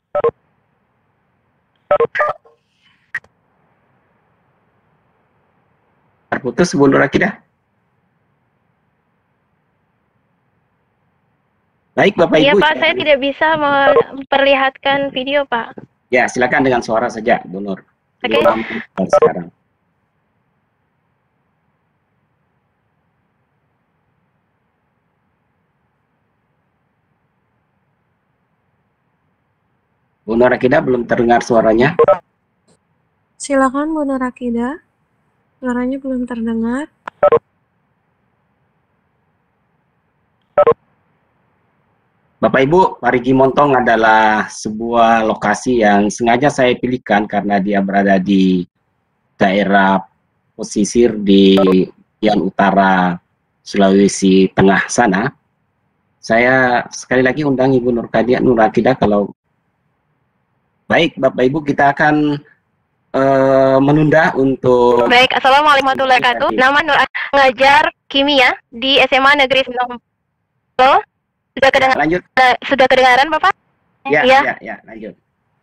Terputus Bu Nur Akidah. Baik Bapak Iya Ibu. Pak, saya tidak bisa memperlihatkan video Pak. Ya, silakan dengan suara saja Bu Nur. Oke. Sekarang. Bu Nur Akidah belum terdengar suaranya. Silakan Bu Nur Akidah. Suaranya belum terdengar. Bapak Ibu, Parigi Montong adalah sebuah lokasi yang sengaja saya pilihkan karena dia berada di daerah pesisir di bagian utara Sulawesi Tengah sana. Saya sekali lagi undang Ibu Nur Akidah kalau baik Bapak Ibu, kita akan menunda untuk. Baik, Assalamualaikum warahmatullahi wabarakatuh. Nama Nur ngajar kimia di SMA Negeri Sinombolo. Sudah kedengaran? Lanjut. Sudah kedengaran Bapak? Ya, ya. Ya, lanjut.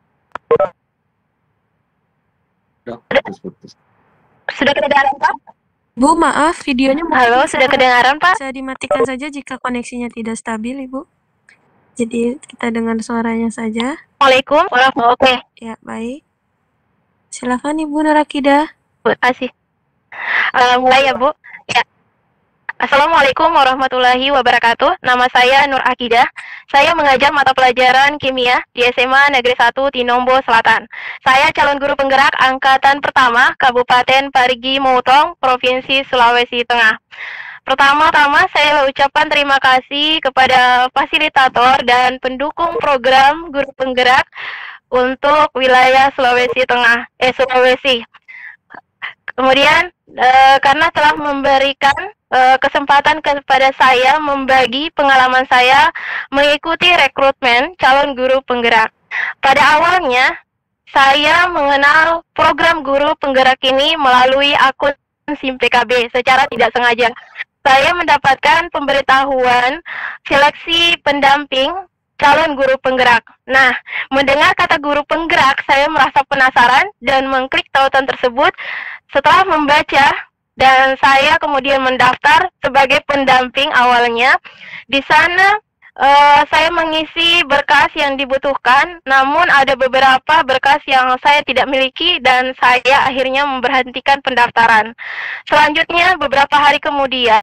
Putus. Sudah kedengaran Pak? Bu, maaf, videonya Halo, sudah kedengaran Pak? Bisa dimatikan saja jika koneksinya tidak stabil, Ibu. Jadi kita dengar suaranya saja. Assalamualaikum warahmatullahi wabarakatuh. Oke. Ya, baik. Silakan Ibu Nur Akidah. Terima kasih. Mulai ya Bu. Ya. Assalamualaikum warahmatullahi wabarakatuh. Nama saya Nur Akidah. Saya mengajar mata pelajaran kimia di SMA Negeri 1 Tinombo Selatan. Saya calon guru penggerak angkatan pertama Kabupaten Parigi Motong, Provinsi Sulawesi Tengah. Pertama-tama saya ucapkan terima kasih kepada fasilitator dan pendukung program guru penggerak untuk wilayah Sulawesi Tengah, Sulawesi. Kemudian karena telah memberikan kesempatan kepada saya membagi pengalaman saya mengikuti rekrutmen calon guru penggerak. Pada awalnya, saya mengenal program guru penggerak ini melalui akun SIM PKB secara tidak sengaja. Saya mendapatkan pemberitahuan seleksi pendamping calon guru penggerak. Nah, mendengar kata guru penggerak, saya merasa penasaran dan mengklik tautan tersebut. Setelah membaca, dan saya kemudian mendaftar sebagai pendamping awalnya. Di sana saya mengisi berkas yang dibutuhkan, namun ada beberapa berkas yang saya tidak miliki dan saya akhirnya memberhentikan pendaftaran. Selanjutnya, beberapa hari kemudian,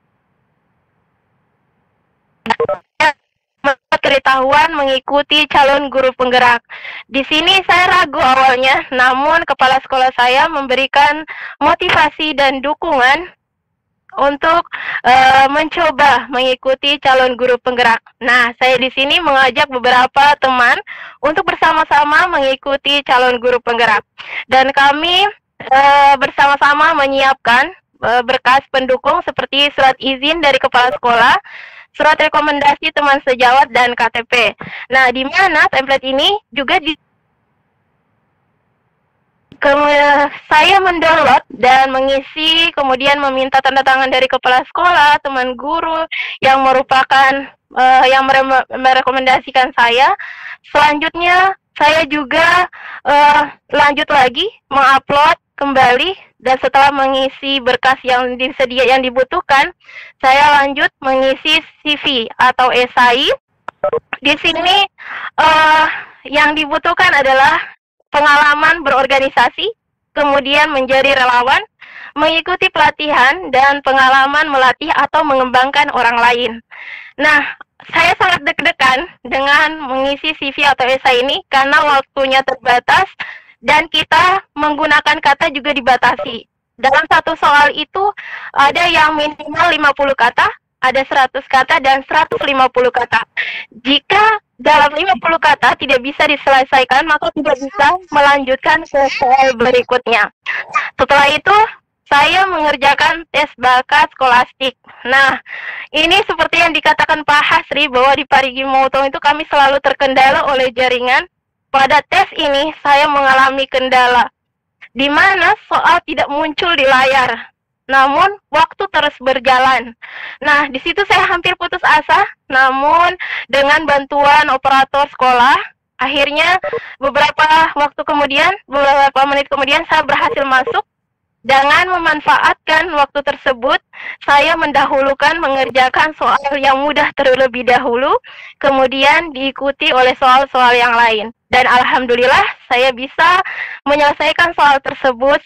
pemberitahuan mengikuti calon guru penggerak. Di sini saya ragu awalnya, namun kepala sekolah saya memberikan motivasi dan dukungan untuk mencoba mengikuti calon guru penggerak. Nah, saya di sini mengajak beberapa teman untuk bersama-sama mengikuti calon guru penggerak. Dan kami bersama-sama menyiapkan berkas pendukung seperti surat izin dari kepala sekolah, surat rekomendasi teman sejawat, dan KTP. Nah, di mana template ini juga Kemudian saya mendownload dan mengisi, kemudian meminta tanda tangan dari kepala sekolah, teman guru yang merupakan yang merekomendasikan saya. Selanjutnya saya juga lanjut lagi mengupload kembali, dan setelah mengisi berkas yang dibutuhkan, saya lanjut mengisi CV atau esai. Di sini yang dibutuhkan adalah pengalaman berorganisasi, kemudian menjadi relawan, mengikuti pelatihan, dan pengalaman melatih atau mengembangkan orang lain. Nah, saya sangat deg-degan dengan mengisi CV atau esai ini karena waktunya terbatas dan kita menggunakan kata juga dibatasi. Dalam satu soal itu ada yang minimal 50 kata, ada 100 kata, dan 150 kata. Jika dalam 50 kata tidak bisa diselesaikan, maka tidak bisa melanjutkan ke soal berikutnya. Setelah itu, saya mengerjakan tes bakat skolastik. Nah, ini seperti yang dikatakan Pak Hasri, bahwa di Parigi Motong itu kami selalu terkendala oleh jaringan. Pada tes ini, saya mengalami kendala, di mana soal tidak muncul di layar. Namun, waktu terus berjalan. Nah, di situ saya hampir putus asa, namun dengan bantuan operator sekolah, akhirnya beberapa menit kemudian saya berhasil masuk. Dengan memanfaatkan waktu tersebut, saya mendahulukan mengerjakan soal yang mudah terlebih dahulu, kemudian diikuti oleh soal-soal yang lain. Dan alhamdulillah, saya bisa menyelesaikan soal tersebut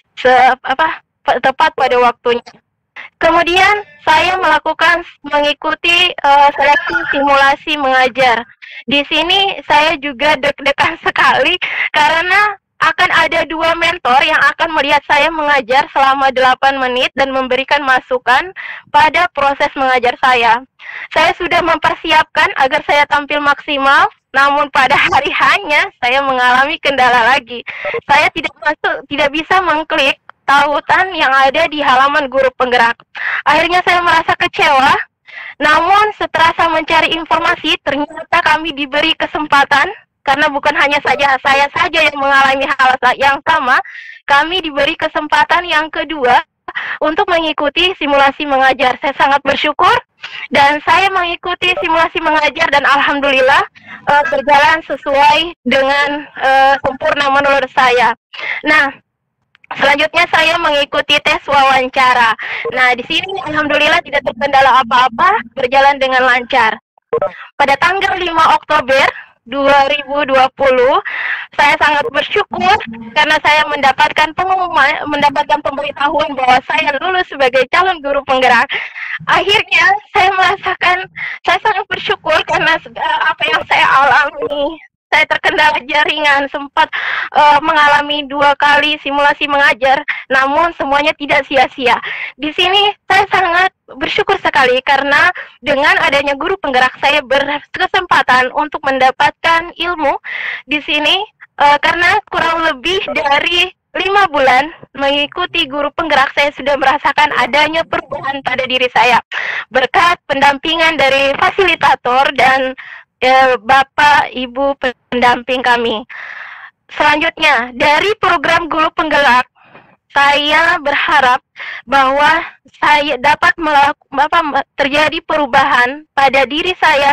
tepat pada waktunya. Kemudian saya mengikuti seleksi simulasi mengajar. Di sini saya juga deg-degan sekali karena akan ada 2 mentor yang akan melihat saya mengajar selama 8 menit dan memberikan masukan pada proses mengajar saya. Saya sudah mempersiapkan agar saya tampil maksimal, namun pada hari hanya saya mengalami kendala lagi. Saya tidak bisa mengklik tautan yang ada di halaman guru penggerak. Akhirnya saya merasa kecewa, namun setelah saya mencari informasi, ternyata kami diberi kesempatan, karena bukan hanya saya saja yang mengalami hal yang sama, kami diberi kesempatan yang kedua untuk mengikuti simulasi mengajar. Saya sangat bersyukur, dan saya mengikuti simulasi mengajar, dan alhamdulillah berjalan sesuai dengan sempurna menurut saya. Nah, selanjutnya saya mengikuti tes wawancara. Nah, di sini alhamdulillah tidak terkendala apa-apa, berjalan dengan lancar. Pada tanggal 5 Oktober 2020, saya sangat bersyukur karena saya mendapatkan pemberitahuan bahwa saya lulus sebagai calon guru penggerak. Akhirnya saya merasakan, saya sangat bersyukur karena apa yang saya alami. Saya terkendala jaringan, sempat mengalami 2 kali simulasi mengajar, namun semuanya tidak sia-sia. Di sini saya sangat bersyukur sekali karena dengan adanya guru penggerak saya berkesempatan untuk mendapatkan ilmu di sini karena kurang lebih dari 5 bulan mengikuti guru penggerak, saya sudah merasakan adanya perubahan pada diri saya berkat pendampingan dari fasilitator dan Bapak Ibu pendamping kami. Selanjutnya, dari program guru penggerak, saya berharap bahwa saya dapat terjadi perubahan pada diri saya,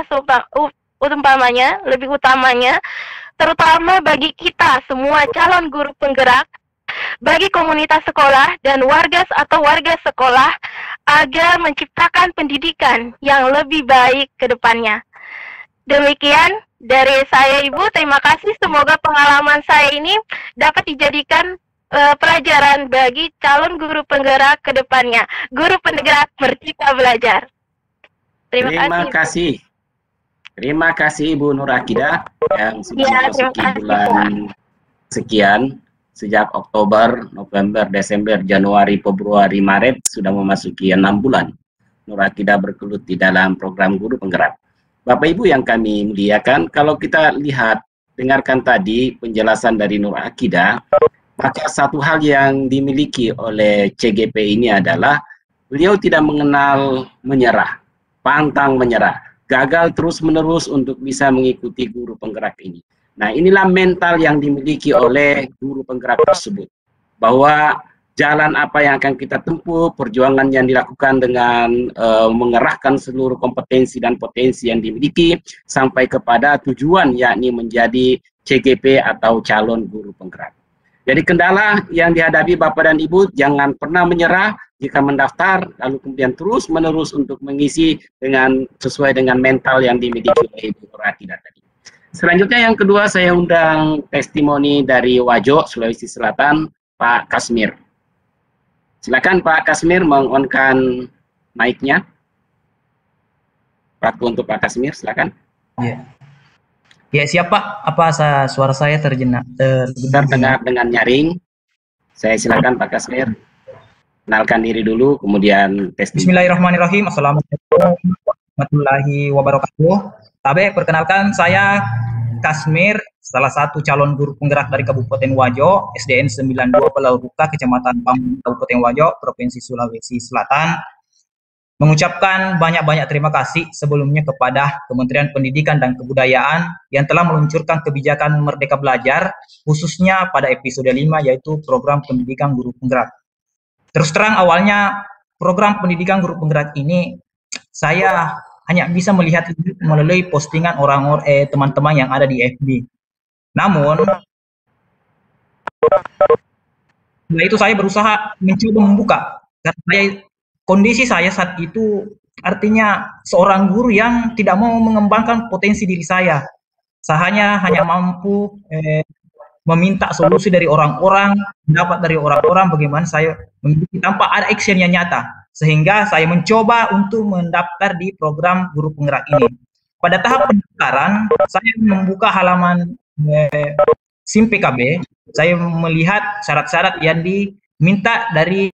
lebih utamanya, terutama bagi kita semua calon guru penggerak, bagi komunitas sekolah dan warga sekolah, agar menciptakan pendidikan yang lebih baik ke depannya. Demikian dari saya, Ibu. Terima kasih. Semoga pengalaman saya ini dapat dijadikan pelajaran bagi calon guru penggerak ke depannya. Guru penggerak Merdeka Belajar. Terima kasih. Terima kasih Ibu Nur Akidah yang sudah memasuki bulan sekian. Sejak Oktober, November, Desember, Januari, Februari, Maret sudah memasuki 6 bulan Nur Akidah bergelut di dalam program guru penggerak. Bapak Ibu yang kami muliakan, kalau kita lihat, dengarkan tadi penjelasan dari Nur Akidah, maka satu hal yang dimiliki oleh CGP ini adalah beliau tidak mengenal menyerah, pantang menyerah, gagal terus-menerus untuk bisa mengikuti guru penggerak ini. Nah, inilah mental yang dimiliki oleh guru penggerak tersebut. bahwa jalan apa yang akan kita tempuh, perjuangan yang dilakukan dengan mengerahkan seluruh kompetensi dan potensi yang dimiliki sampai kepada tujuan, yakni menjadi CGP atau calon guru penggerak. Jadi kendala yang dihadapi Bapak dan Ibu, jangan pernah menyerah jika mendaftar, lalu kemudian terus-menerus untuk mengisi dengan sesuai dengan mental yang dimiliki oleh Ibu Nur Akidah tadi. Selanjutnya yang kedua, saya undang testimoni dari Wajo, Sulawesi Selatan, Pak Kasmir. Silakan Pak Kasmir meng-on-kan mic-nya. Waktu untuk Pak Kasmir, silakan. Ya. Ya, siap Pak. Apa suara saya terdengar dengan nyaring? Saya silakan Pak Kasmir. Kenalkan diri dulu, kemudian testimoni. Bismillahirrahmanirrahim. Assalamualaikum warahmatullahi wabarakatuh. Tabe, perkenalkan saya Kasmir, salah satu calon guru penggerak dari Kabupaten Wajo, SDN 92 Pelauruka, Kecamatan Pamung, Kabupaten Wajo, Provinsi Sulawesi Selatan. Mengucapkan banyak-banyak terima kasih sebelumnya kepada Kementerian Pendidikan dan Kebudayaan yang telah meluncurkan kebijakan Merdeka Belajar, khususnya pada episode 5, yaitu program pendidikan guru penggerak. Terus terang awalnya program pendidikan guru penggerak ini saya hanya bisa melihat melalui postingan orang-orang teman-teman yang ada di FB. Namun setelah itu saya berusaha mencoba membuka, karena kondisi saya saat itu artinya seorang guru yang tidak mau mengembangkan potensi diri saya. Saya hanya mampu meminta solusi dari orang-orang, dapat dari orang-orang bagaimana saya memiliki tanpa ada action yang nyata. Sehingga saya mencoba untuk mendaftar di program guru penggerak ini. Pada tahap pendaftaran, saya membuka halaman SIM PKB, saya melihat syarat-syarat yang diminta dari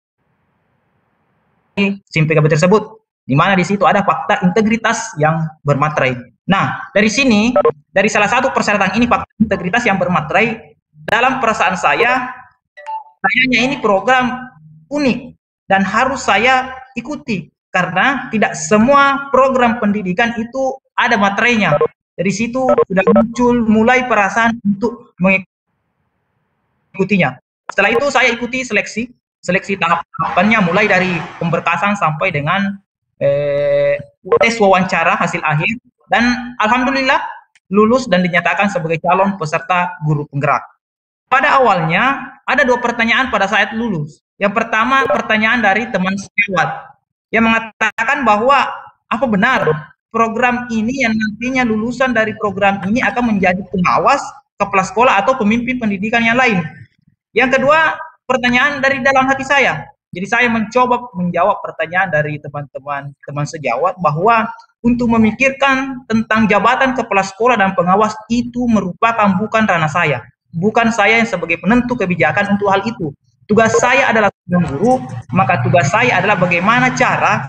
SIM PKB tersebut, di mana di situ ada fakta integritas yang bermaterai. Nah, dari sini, dari salah satu persyaratan ini, fakta integritas yang bermaterai, dalam perasaan saya, kayaknya ini program unik dan harus saya ikuti, karena tidak semua program pendidikan itu ada materainya. Dari situ sudah muncul mulai perasaan untuk mengikutinya. Setelah itu saya ikuti seleksi tahapannya mulai dari pemberkasan sampai dengan tes wawancara hasil akhir, dan alhamdulillah lulus dan dinyatakan sebagai calon peserta guru penggerak. Pada awalnya ada 2 pertanyaan pada saat lulus. Yang pertama, pertanyaan dari teman sejawat yang mengatakan bahwa apa benar program ini yang nantinya lulusan dari program ini akan menjadi pengawas kepala sekolah atau pemimpin pendidikan yang lain. Yang kedua, pertanyaan dari dalam hati saya. Jadi saya mencoba menjawab pertanyaan dari teman sejawat bahwa untuk memikirkan tentang jabatan kepala sekolah dan pengawas itu merupakan bukan ranah saya. Bukan saya yang sebagai penentu kebijakan untuk hal itu. Tugas saya adalah guru, maka tugas saya adalah bagaimana cara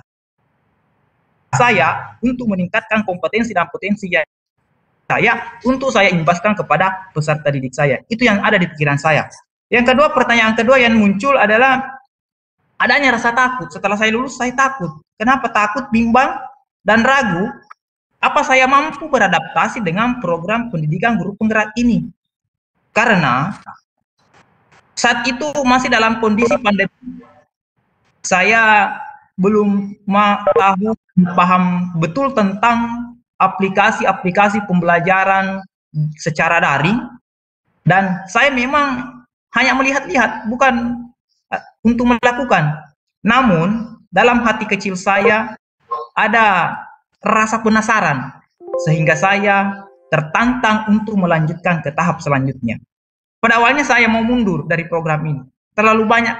saya untuk meningkatkan kompetensi dan potensi saya untuk saya imbaskan kepada peserta didik saya. Itu yang ada di pikiran saya. Yang kedua, pertanyaan kedua yang muncul adalah adanya rasa takut. Setelah saya lulus, saya takut. Kenapa takut, bimbang, dan ragu? Apa saya mampu beradaptasi dengan program pendidikan guru penggerak ini? Karena saat itu masih dalam kondisi pandemi, saya belum paham betul tentang aplikasi-aplikasi pembelajaran secara daring, dan saya memang hanya melihat-lihat, bukan untuk melakukan. Namun dalam hati kecil saya ada rasa penasaran, sehingga saya tertantang untuk melanjutkan ke tahap selanjutnya. Pada awalnya saya mau mundur dari program ini. Terlalu banyak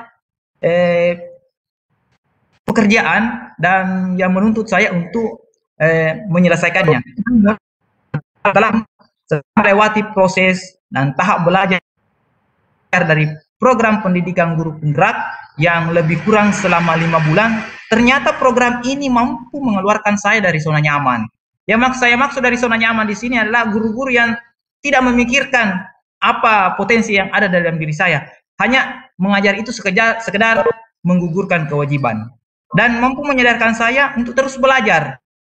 pekerjaan dan yang menuntut saya untuk menyelesaikannya. Setelah melewati proses dan tahap belajar dari program pendidikan guru penggerak yang lebih kurang selama 5 bulan, ternyata program ini mampu mengeluarkan saya dari zona nyaman. Yang saya maksud dari zona nyaman di sini adalah guru-guru yang tidak memikirkan apa potensi yang ada dalam diri saya, hanya mengajar itu sekedar menggugurkan kewajiban, dan mampu menyadarkan saya untuk terus belajar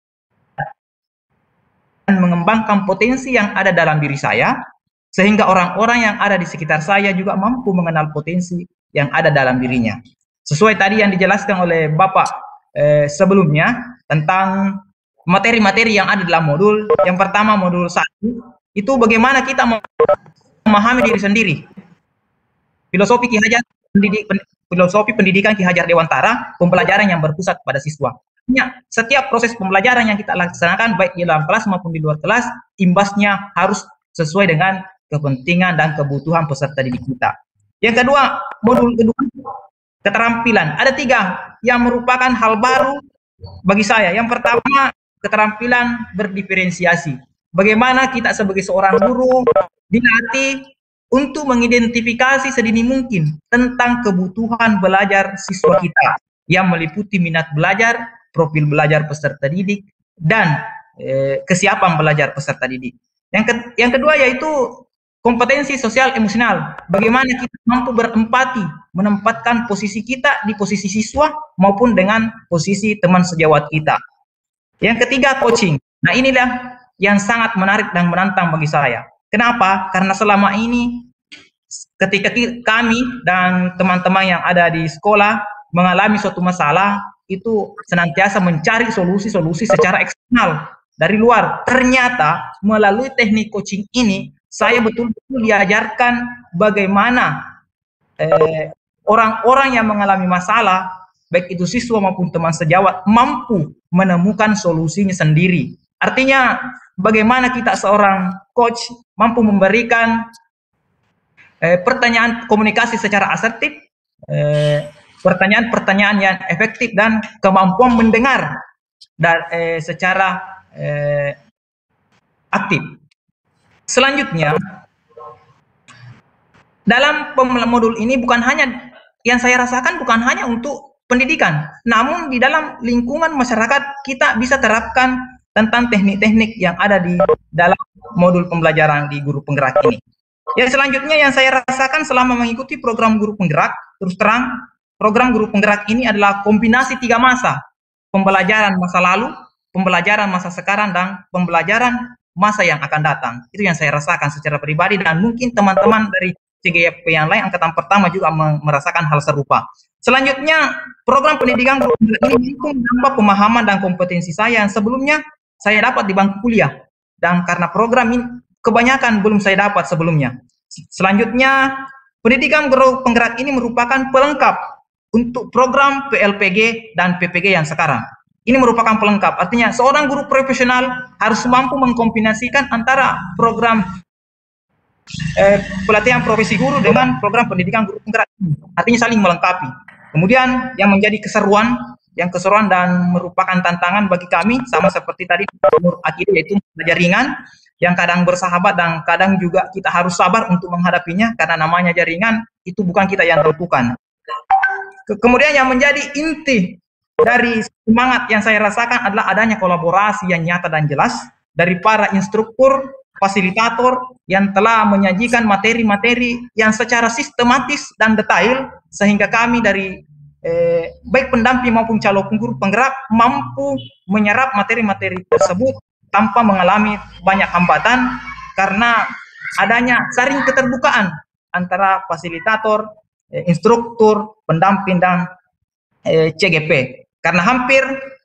dan mengembangkan potensi yang ada dalam diri saya, sehingga orang-orang yang ada di sekitar saya juga mampu mengenal potensi yang ada dalam dirinya. Sesuai tadi yang dijelaskan oleh Bapak sebelumnya tentang materi-materi yang ada dalam modul. Yang pertama modul 1 itu bagaimana kita memahami diri sendiri. Filosofi pendidikan Ki Hajar Dewantara, pembelajaran yang berpusat pada siswa. Setiap proses pembelajaran yang kita laksanakan baik di dalam kelas maupun di luar kelas, imbasnya harus sesuai dengan kepentingan dan kebutuhan peserta didik kita. Yang kedua, modul kedua, keterampilan. Ada 3 yang merupakan hal baru bagi saya. Yang pertama, keterampilan berdiferensiasi. Bagaimana kita sebagai seorang guru dilatih untuk mengidentifikasi sedini mungkin tentang kebutuhan belajar siswa kita yang meliputi minat belajar, profil belajar peserta didik, dan kesiapan belajar peserta didik. Yang kedua yaitu kompetensi sosial emosional. Bagaimana kita mampu berempati, menempatkan posisi kita di posisi siswa maupun dengan posisi teman sejawat kita. Yang ketiga, coaching. Nah, inilah yang sangat menarik dan menantang bagi saya. Kenapa? Karena selama ini ketika kami dan teman-teman yang ada di sekolah mengalami suatu masalah, itu senantiasa mencari solusi-solusi secara eksternal dari luar. Ternyata melalui teknik coaching ini, saya betul-betul diajarkan bagaimana orang-orang yang mengalami masalah, baik itu siswa maupun teman sejawat, mampu menemukan solusinya sendiri. Artinya, bagaimana kita seorang coach mampu memberikan pertanyaan komunikasi secara asertif, pertanyaan-pertanyaan yang efektif, dan kemampuan mendengar dan secara aktif. Selanjutnya, dalam modul ini bukan hanya yang saya rasakan bukan hanya untuk pendidikan, namun di dalam lingkungan masyarakat kita bisa terapkan tentang teknik-teknik yang ada di dalam modul pembelajaran di guru penggerak ini. Yang selanjutnya yang saya rasakan selama mengikuti program guru penggerak, terus terang program guru penggerak ini adalah kombinasi 3 masa, pembelajaran masa lalu, pembelajaran masa sekarang, dan pembelajaran masa yang akan datang. Itu yang saya rasakan secara pribadi, dan mungkin teman-teman dari CGP yang lain angkatan pertama juga merasakan hal serupa. Selanjutnya, program pendidikan guru penggerak ini menambah pemahaman dan kompetensi saya yang sebelumnya saya dapat di bangku kuliah, dan karena program ini kebanyakan belum saya dapat sebelumnya. Selanjutnya, pendidikan guru penggerak ini merupakan pelengkap untuk program PLPG dan PPG yang sekarang. Ini merupakan pelengkap, artinya seorang guru profesional harus mampu mengkombinasikan antara program pelatihan profesi guru dengan program pendidikan guru penggerak. Artinya saling melengkapi. Kemudian yang menjadi keseruan dan merupakan tantangan bagi kami, sama seperti tadi Nur Akidah, yaitu belajar ringan, yang kadang bersahabat dan kadang juga kita harus sabar untuk menghadapinya, karena namanya jaringan itu bukan kita yang tentukan. Kemudian yang menjadi inti dari semangat yang saya rasakan adalah adanya kolaborasi yang nyata dan jelas dari para instruktur, fasilitator yang telah menyajikan materi-materi yang secara sistematis dan detail, sehingga kami dari baik pendamping maupun calon guru penggerak mampu menyerap materi-materi tersebut tanpa mengalami banyak hambatan, karena adanya saling keterbukaan antara fasilitator, instruktur, pendamping, dan CGP. Karena hampir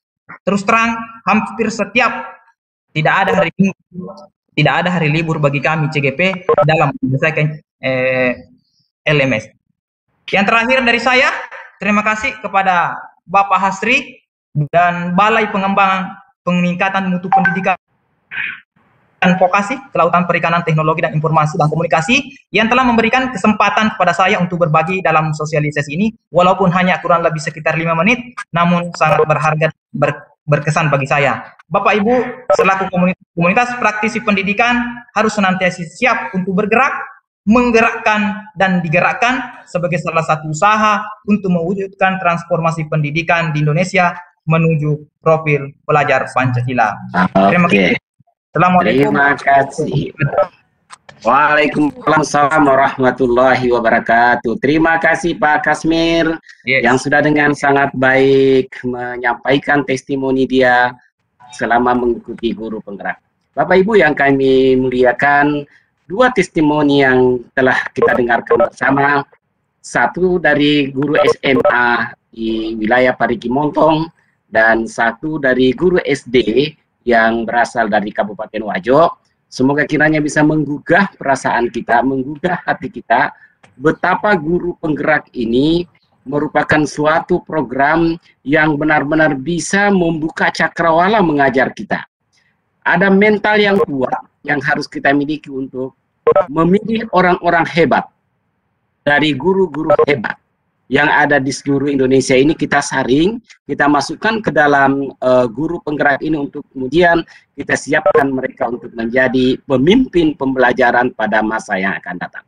setiap tidak ada hari libur bagi kami CGP dalam menyelesaikan LMS. Yang terakhir dari saya, terima kasih kepada Bapak Hasri dan Balai Pengembangan Peningkatan Mutu Pendidikan dan Vokasi Kelautan Perikanan Teknologi dan Informasi dan Komunikasi yang telah memberikan kesempatan kepada saya untuk berbagi dalam sosialisasi ini, walaupun hanya kurang lebih sekitar 5 menit, namun sangat berharga, berkesan bagi saya. Bapak Ibu, selaku komunitas praktisi pendidikan harus senantiasa siap untuk bergerak, menggerakkan dan digerakkan sebagai salah satu usaha untuk mewujudkan transformasi pendidikan di Indonesia menuju profil pelajar Pancasila. Terima kasih. Assalamualaikum. Terima kasih. Waalaikumsalam warahmatullahi wabarakatuh. Terima kasih Pak Kasmir yang sudah dengan sangat baik menyampaikan testimoni dia selama mengikuti guru penggerak. Bapak Ibu yang kami muliakan, 2 testimoni yang telah kita dengarkan bersama satu dari guru SMA di wilayah Parigi Montong, dan satu dari guru SD yang berasal dari Kabupaten Wajo. Semoga kiranya bisa menggugah perasaan kita, menggugah hati kita, betapa guru penggerak ini merupakan suatu program yang benar-benar bisa membuka cakrawala mengajar kita. Ada mental yang kuat yang harus kita miliki untuk memilih orang-orang hebat. Dari guru-guru hebat yang ada di seluruh Indonesia ini kita saring, kita masukkan ke dalam guru penggerak ini untuk kemudian kita siapkan mereka untuk menjadi pemimpin pembelajaran pada masa yang akan datang.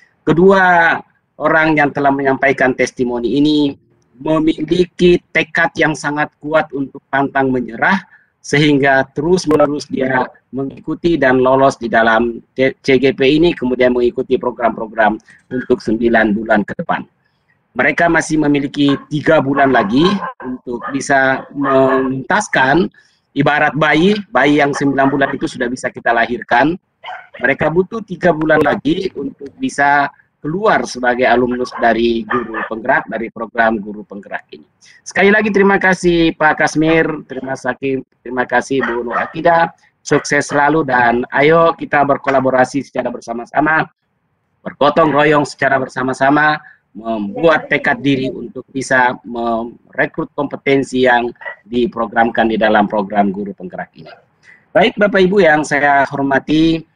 Kedua orang yang telah menyampaikan testimoni ini memiliki tekad yang sangat kuat untuk pantang menyerah, sehingga terus-menerus dia mengikuti dan lolos di dalam CGP ini, kemudian mengikuti program-program untuk 9 bulan ke depan. Mereka masih memiliki 3 bulan lagi untuk bisa menuntaskan, ibarat bayi yang 9 bulan itu sudah bisa kita lahirkan. Mereka butuh 3 bulan lagi untuk bisa keluar sebagai alumnus dari guru penggerak, dari program guru penggerak ini. Sekali lagi terima kasih Pak Kasmir, terima kasih Bu Nur Akidah, sukses selalu, dan ayo kita berkolaborasi secara bersama-sama, bergotong royong secara bersama-sama, membuat tekad diri untuk bisa merekrut kompetensi yang diprogramkan di dalam program guru penggerak ini. Baik Bapak Ibu yang saya hormati,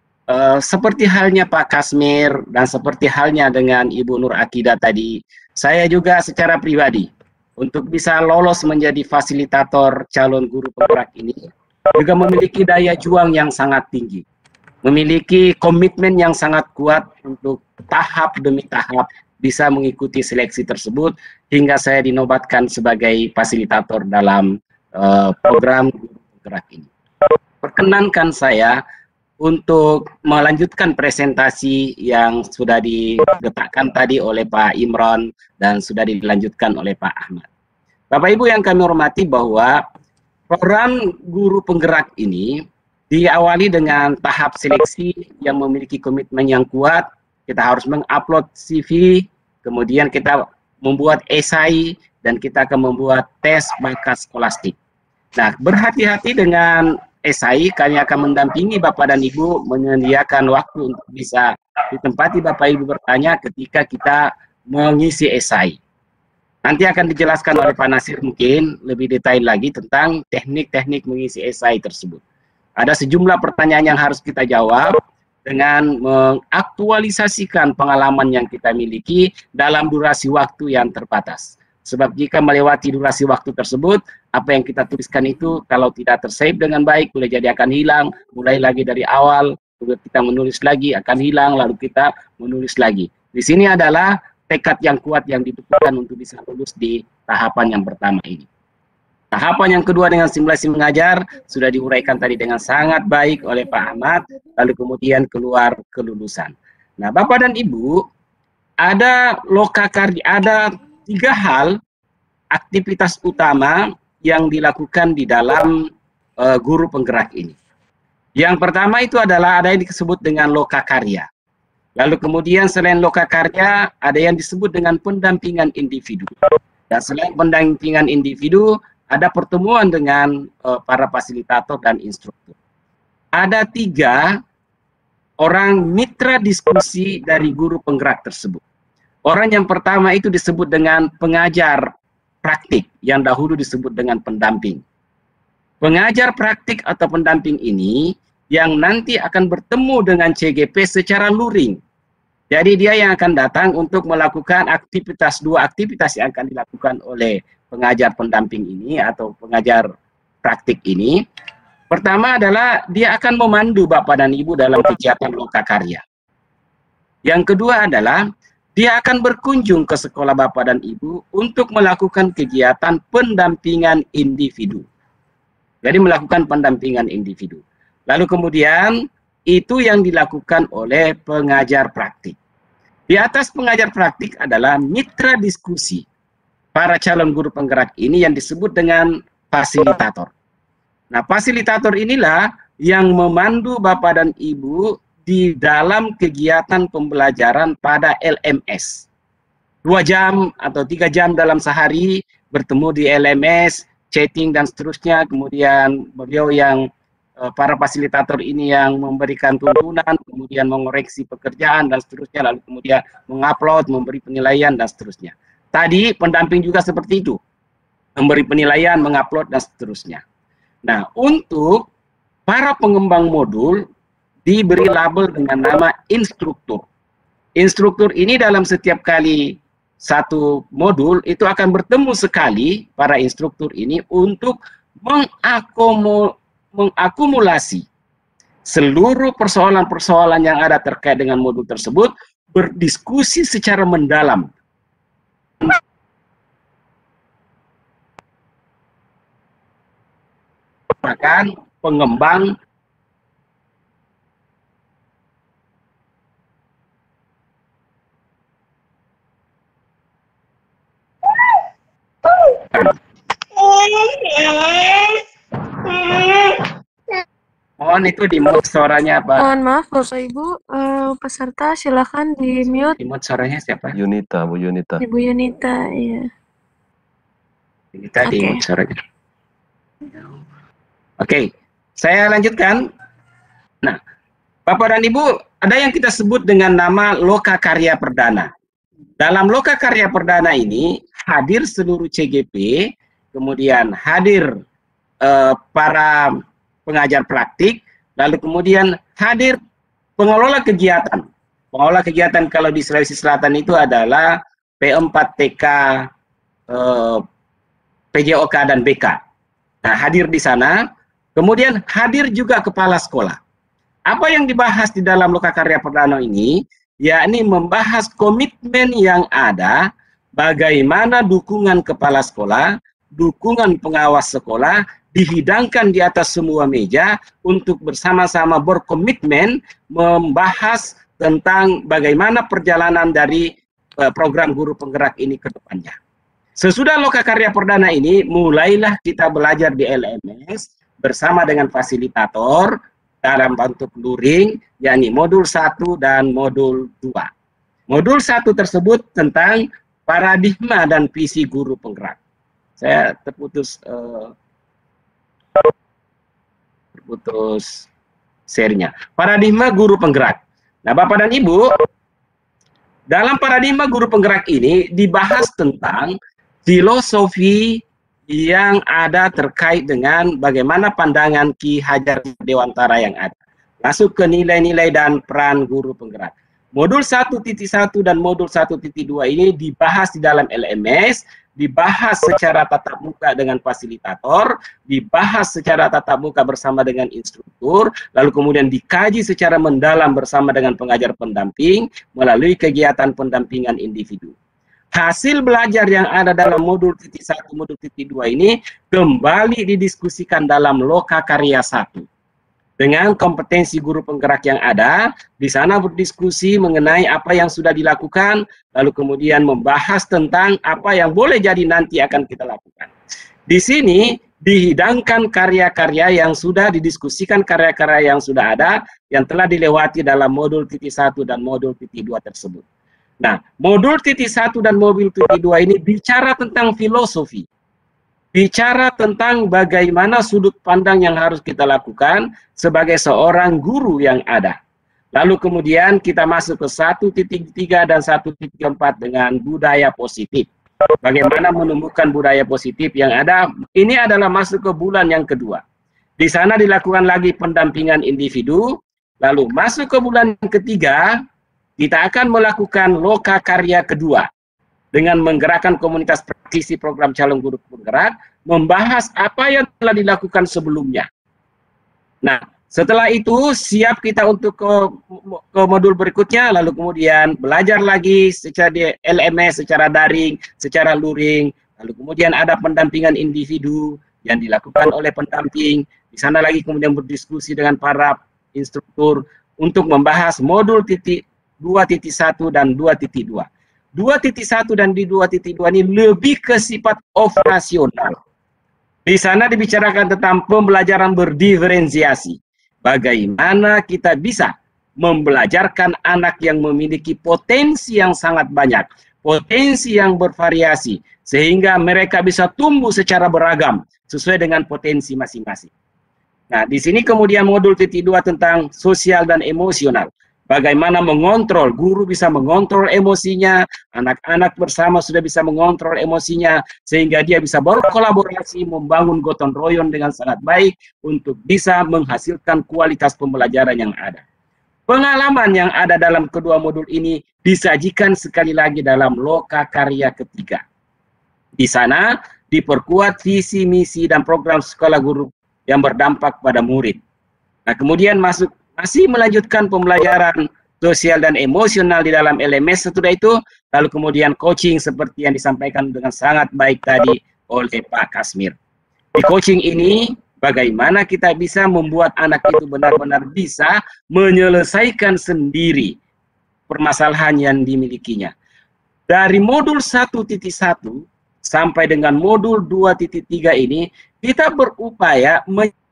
seperti halnya Pak Kasmir dan seperti halnya dengan Ibu Nur Akidah tadi, saya juga secara pribadi untuk bisa lolos menjadi fasilitator calon guru penggerak ini juga memiliki daya juang yang sangat tinggi, memiliki komitmen yang sangat kuat untuk tahap demi tahap bisa mengikuti seleksi tersebut hingga saya dinobatkan sebagai fasilitator dalam program guru penggerak ini. Perkenankan saya untuk melanjutkan presentasi yang sudah diletakkan tadi oleh Pak Imron dan sudah dilanjutkan oleh Pak Ahmad. Bapak Ibu yang kami hormati, bahwa program guru penggerak ini diawali dengan tahap seleksi yang memiliki komitmen yang kuat. Kita harus mengupload CV, kemudian kita membuat esai, dan kita akan membuat tes bakat skolastik. Nah, berhati-hati dengan esai, kami akan mendampingi Bapak dan Ibu, menyediakan waktu untuk bisa ditempati Bapak Ibu bertanya ketika kita mengisi esai. Nanti akan dijelaskan oleh Pak Nasir mungkin lebih detail lagi tentang teknik-teknik mengisi esai tersebut. Ada sejumlah pertanyaan yang harus kita jawab dengan mengaktualisasikan pengalaman yang kita miliki dalam durasi waktu yang terbatas. Sebab jika melewati durasi waktu tersebut, apa yang kita tuliskan itu kalau tidak tersave dengan baik, boleh jadi akan hilang, mulai lagi dari awal, lalu kita menulis lagi, akan hilang, lalu kita menulis lagi. Di sini adalah tekad yang kuat yang dibutuhkan untuk bisa lulus di tahapan yang pertama ini. Tahapan yang kedua dengan simulasi mengajar, sudah diuraikan tadi dengan sangat baik oleh Pak Ahmad, lalu kemudian keluar kelulusan. Nah, Bapak dan Ibu, ada lokakarya, ada 3 hal aktivitas utama yang dilakukan di dalam guru penggerak ini. Yang pertama itu adalah ada yang disebut dengan lokakarya. Lalu kemudian selain lokakarya, ada yang disebut dengan pendampingan individu. Dan selain pendampingan individu, ada pertemuan dengan para fasilitator dan instruktur. Ada 3 orang mitra diskusi dari guru penggerak tersebut. Orang yang pertama itu disebut dengan pengajar praktik, yang dahulu disebut dengan pendamping. Pengajar praktik atau pendamping ini yang nanti akan bertemu dengan CGP secara luring. Jadi dia yang akan datang untuk melakukan aktivitas, 2 aktivitas yang akan dilakukan oleh pengajar pendamping ini atau pengajar praktik ini. Pertama adalah dia akan memandu Bapak dan Ibu dalam kegiatan lokakarya. Yang kedua adalah dia akan berkunjung ke sekolah Bapak dan Ibu untuk melakukan kegiatan pendampingan individu. Jadi melakukan pendampingan individu. Lalu kemudian itu yang dilakukan oleh pengajar praktik. Di atas pengajar praktik adalah mitra diskusi para calon guru penggerak ini yang disebut dengan fasilitator. Nah, fasilitator inilah yang memandu Bapak dan Ibu di dalam kegiatan pembelajaran pada LMS. 2 jam atau 3 jam dalam sehari bertemu di LMS, chatting dan seterusnya, kemudian beliau yang para fasilitator ini yang memberikan tuntunan, kemudian mengoreksi pekerjaan dan seterusnya, lalu kemudian mengupload, memberi penilaian dan seterusnya. Tadi pendamping juga seperti itu, memberi penilaian, mengupload dan seterusnya. Nah, untuk para pengembang modul diberi label dengan nama instruktur. Instruktur ini dalam setiap kali satu modul itu akan bertemu sekali para instruktur ini untuk mengakumulasi seluruh persoalan-persoalan yang ada terkait dengan modul tersebut, berdiskusi secara mendalam. Bahkan pengembang mohon itu di mute suaranya Pak. Mohon maaf Bapak Ibu, peserta silakan di mute. Di mute suaranya siapa? Yunita, Bu Yunita. Ibu Yunita, iya. Yunita di mute suaranya. Oke, saya lanjutkan. Nah, Bapak dan Ibu, ada yang kita sebut dengan nama Loka Karya Perdana. Dalam Loka Karya Perdana ini hadir seluruh CGP, kemudian hadir para pengajar praktik, lalu kemudian hadir pengelola kegiatan. Pengelola kegiatan kalau di Sulawesi Selatan itu adalah P4TK, PJOK dan BK. Nah, hadir di sana. Kemudian hadir juga kepala sekolah. Apa yang dibahas di dalam Loka Karya Perdana ini, yakni membahas komitmen yang ada, bagaimana dukungan kepala sekolah, dukungan pengawas sekolah, dihidangkan di atas semua meja untuk bersama-sama berkomitmen membahas tentang bagaimana perjalanan dari program guru penggerak ini ke depannya. Sesudah Loka Karya Perdana ini, mulailah kita belajar di LMS, bersama dengan fasilitator dalam bentuk luring, yakni modul 1 dan modul 2. Modul 1 tersebut tentang paradigma dan visi guru penggerak. Saya terputus share-nya. Paradigma guru penggerak. Nah, Bapak dan Ibu, dalam paradigma guru penggerak ini dibahas tentang filosofi yang ada terkait dengan bagaimana pandangan Ki Hajar Dewantara yang ada. Masuk ke nilai-nilai dan peran guru penggerak. Modul 1.1 dan modul 1.2 ini dibahas di dalam LMS, dibahas secara tatap muka dengan fasilitator, dibahas secara tatap muka bersama dengan instruktur, lalu kemudian dikaji secara mendalam bersama dengan pengajar pendamping melalui kegiatan pendampingan individu. Hasil belajar yang ada dalam modul 1, modul 2 ini kembali didiskusikan dalam Loka Karya 1. Dengan kompetensi guru penggerak yang ada, di sana berdiskusi mengenai apa yang sudah dilakukan, lalu kemudian membahas tentang apa yang boleh jadi nanti akan kita lakukan. Di sini dihidangkan karya-karya yang sudah didiskusikan, karya-karya yang sudah ada, yang telah dilewati dalam modul 1 dan modul 2 tersebut. Nah, modul 1 dan modul 2 ini bicara tentang filosofi. Bicara tentang bagaimana sudut pandang yang harus kita lakukan sebagai seorang guru yang ada. Lalu kemudian kita masuk ke 1.3 dan 1.4 dengan budaya positif. Bagaimana menumbuhkan budaya positif yang ada, ini adalah masuk ke bulan yang kedua. Di sana dilakukan lagi pendampingan individu, lalu masuk ke bulan yang ketiga, kita akan melakukan Loka Karya kedua dengan menggerakkan komunitas praktisi program calon guru penggerak, membahas apa yang telah dilakukan sebelumnya. Nah, setelah itu siap kita untuk ke modul berikutnya, lalu kemudian belajar lagi secara di LMS, secara daring, secara luring, lalu kemudian ada pendampingan individu yang dilakukan oleh pendamping. Di sana lagi kemudian berdiskusi dengan para instruktur untuk membahas modul 2.1 dan 2.2. 2.1 dan di 2.2 ini lebih ke sifat operasional. Di sana dibicarakan tentang pembelajaran berdiferensiasi. Bagaimana kita bisa membelajarkan anak yang memiliki potensi yang sangat banyak, potensi yang bervariasi, sehingga mereka bisa tumbuh secara beragam sesuai dengan potensi masing-masing. Nah, di sini kemudian modul titik 2 tentang sosial dan emosional. Bagaimana mengontrol, guru bisa mengontrol emosinya, anak-anak bersama sudah bisa mengontrol emosinya, sehingga dia bisa berkolaborasi, membangun gotong royong dengan sangat baik untuk bisa menghasilkan kualitas pembelajaran yang ada. Pengalaman yang ada dalam kedua modul ini disajikan sekali lagi dalam loka karya ketiga. Di sana diperkuat visi, misi, dan program sekolah guru yang berdampak pada murid. Nah, kemudian masih melanjutkan pembelajaran sosial dan emosional di dalam LMS setelah itu, lalu kemudian coaching seperti yang disampaikan dengan sangat baik tadi oleh Pak Kasmir. Di coaching ini, bagaimana kita bisa membuat anak itu benar-benar bisa menyelesaikan sendiri permasalahan yang dimilikinya. Dari modul 1.1 sampai dengan modul 2.3 ini, kita berupaya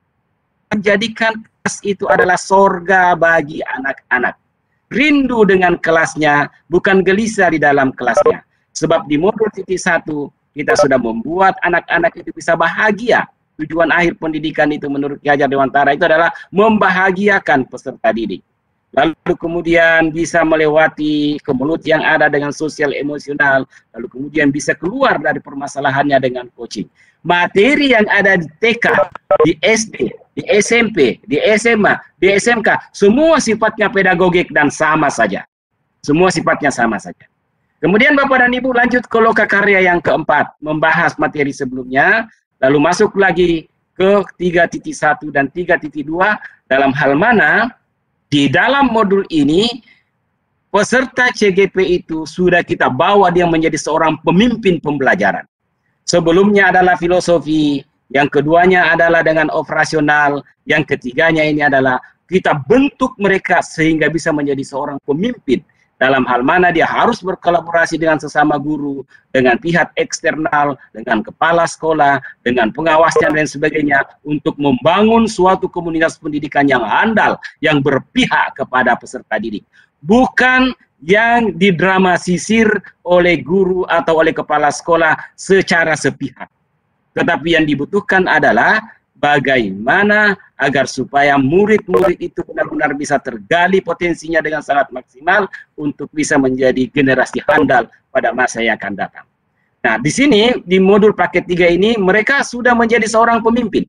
menjadikan kelas itu adalah sorga bagi anak-anak. Rindu dengan kelasnya, bukan gelisah di dalam kelasnya. Sebab di modul 1 kita sudah membuat anak-anak itu bisa bahagia. Tujuan akhir pendidikan itu menurut Ki Hajar Dewantara itu adalah membahagiakan peserta didik. Lalu kemudian bisa melewati kemelut yang ada dengan sosial emosional, lalu kemudian bisa keluar dari permasalahannya dengan coaching. Materi yang ada di TK, di SD, di SMP, di SMA, di SMK, semua sifatnya pedagogik dan sama saja. Semua sifatnya sama saja. Kemudian Bapak dan Ibu lanjut ke loka karya yang keempat, membahas materi sebelumnya, lalu masuk lagi ke 3.1 dan 3.2 dalam hal mana di dalam modul ini peserta CGP itu sudah kita bawa dia menjadi seorang pemimpin pembelajaran. Sebelumnya adalah filosofi, yang keduanya adalah dengan operasional, yang ketiganya ini adalah kita bentuk mereka sehingga bisa menjadi seorang pemimpin. Dalam hal mana dia harus berkolaborasi dengan sesama guru, dengan pihak eksternal, dengan kepala sekolah, dengan pengawasnya dan sebagainya untuk membangun suatu komunitas pendidikan yang handal, yang berpihak kepada peserta didik. Bukan yang didramatisir oleh guru atau oleh kepala sekolah secara sepihak. Tetapi yang dibutuhkan adalah bagaimana agar supaya murid-murid itu benar-benar bisa tergali potensinya dengan sangat maksimal untuk bisa menjadi generasi handal pada masa yang akan datang. Nah, di sini di modul paket 3 ini mereka sudah menjadi seorang pemimpin.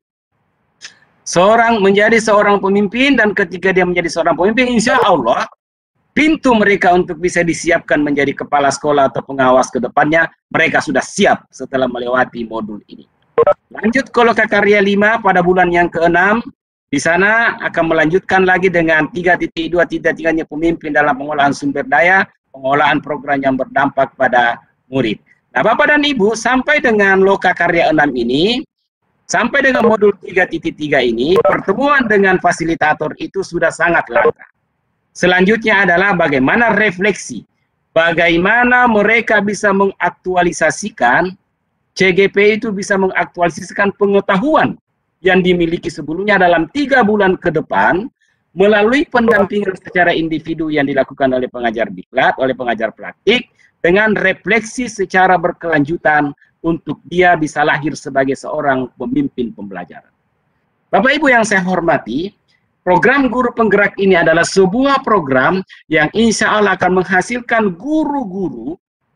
Menjadi seorang pemimpin, dan ketika dia menjadi seorang pemimpin, insya Allah pintu mereka untuk bisa disiapkan menjadi kepala sekolah atau pengawas ke depannya, mereka sudah siap setelah melewati modul ini. Lanjut ke loka karya 5 pada bulan yang ke-6, di sana akan melanjutkan lagi dengan 3.2.3-nya pemimpin dalam pengolahan sumber daya, pengolahan program yang berdampak pada murid. Nah, Bapak dan Ibu, sampai dengan loka karya 6 ini, sampai dengan modul 3.3 ini, pertemuan dengan fasilitator itu sudah sangat langka. Selanjutnya adalah bagaimana refleksi, bagaimana mereka bisa mengaktualisasikan CGP itu bisa mengaktualisasikan pengetahuan yang dimiliki sebelumnya dalam 3 bulan ke depan melalui pendampingan secara individu yang dilakukan oleh pengajar diklat, oleh pengajar praktik, dengan refleksi secara berkelanjutan untuk dia bisa lahir sebagai seorang pemimpin pembelajaran. Bapak Ibu yang saya hormati, program guru penggerak ini adalah sebuah program yang insya Allah akan menghasilkan guru-guru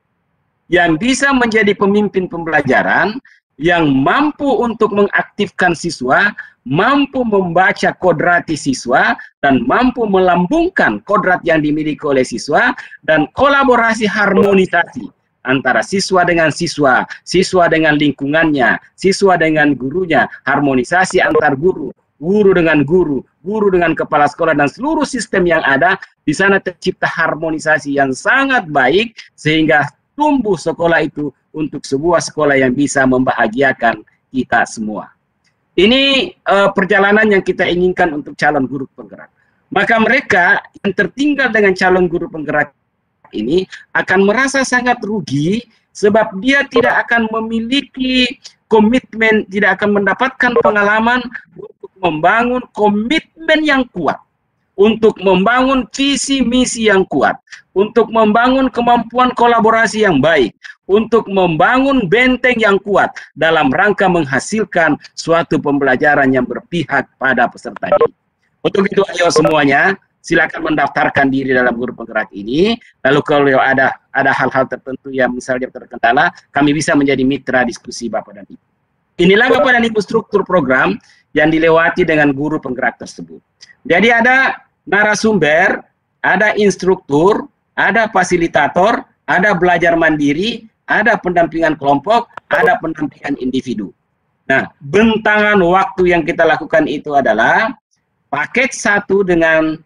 yang bisa menjadi pemimpin pembelajaran, yang mampu untuk mengaktifkan siswa, mampu membaca kodrati siswa, dan mampu melambungkan kodrat yang dimiliki oleh siswa, dan kolaborasi harmonisasi antara siswa dengan siswa, siswa dengan lingkungannya, siswa dengan gurunya, harmonisasi antar guru, guru dengan guru, guru dengan kepala sekolah, dan seluruh sistem yang ada. Di sana tercipta harmonisasi yang sangat baik sehingga tumbuh sekolah itu untuk sebuah sekolah yang bisa membahagiakan kita semua. Ini perjalanan yang kita inginkan untuk calon guru penggerak. Maka mereka yang tertinggal dengan calon guru penggerak ini akan merasa sangat rugi sebab dia tidak akan memiliki komitmen, tidak akan mendapatkan pengalaman untuk membangun komitmen yang kuat, untuk membangun visi misi yang kuat, untuk membangun kemampuan kolaborasi yang baik, untuk membangun benteng yang kuat dalam rangka menghasilkan suatu pembelajaran yang berpihak pada peserta didik. Untuk itu ayo semuanya, silakan mendaftarkan diri dalam guru penggerak ini. Lalu kalau ada hal-hal tertentu yang misalnya terkendala, kami bisa menjadi mitra diskusi Bapak dan Ibu. Inilah Bapak dan Ibu struktur program yang dilewati dengan guru penggerak tersebut. Jadi ada narasumber, ada instruktur, ada fasilitator, ada belajar mandiri, ada pendampingan kelompok, ada pendampingan individu. Nah, bentangan waktu yang kita lakukan itu adalah paket 1 dengan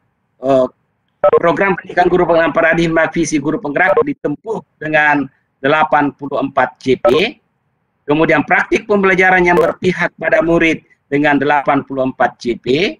program pendidikan guru penggerak paradigma visi guru penggerak ditempuh dengan 84 JP, kemudian praktik pembelajaran yang berpihak pada murid dengan 84 JP,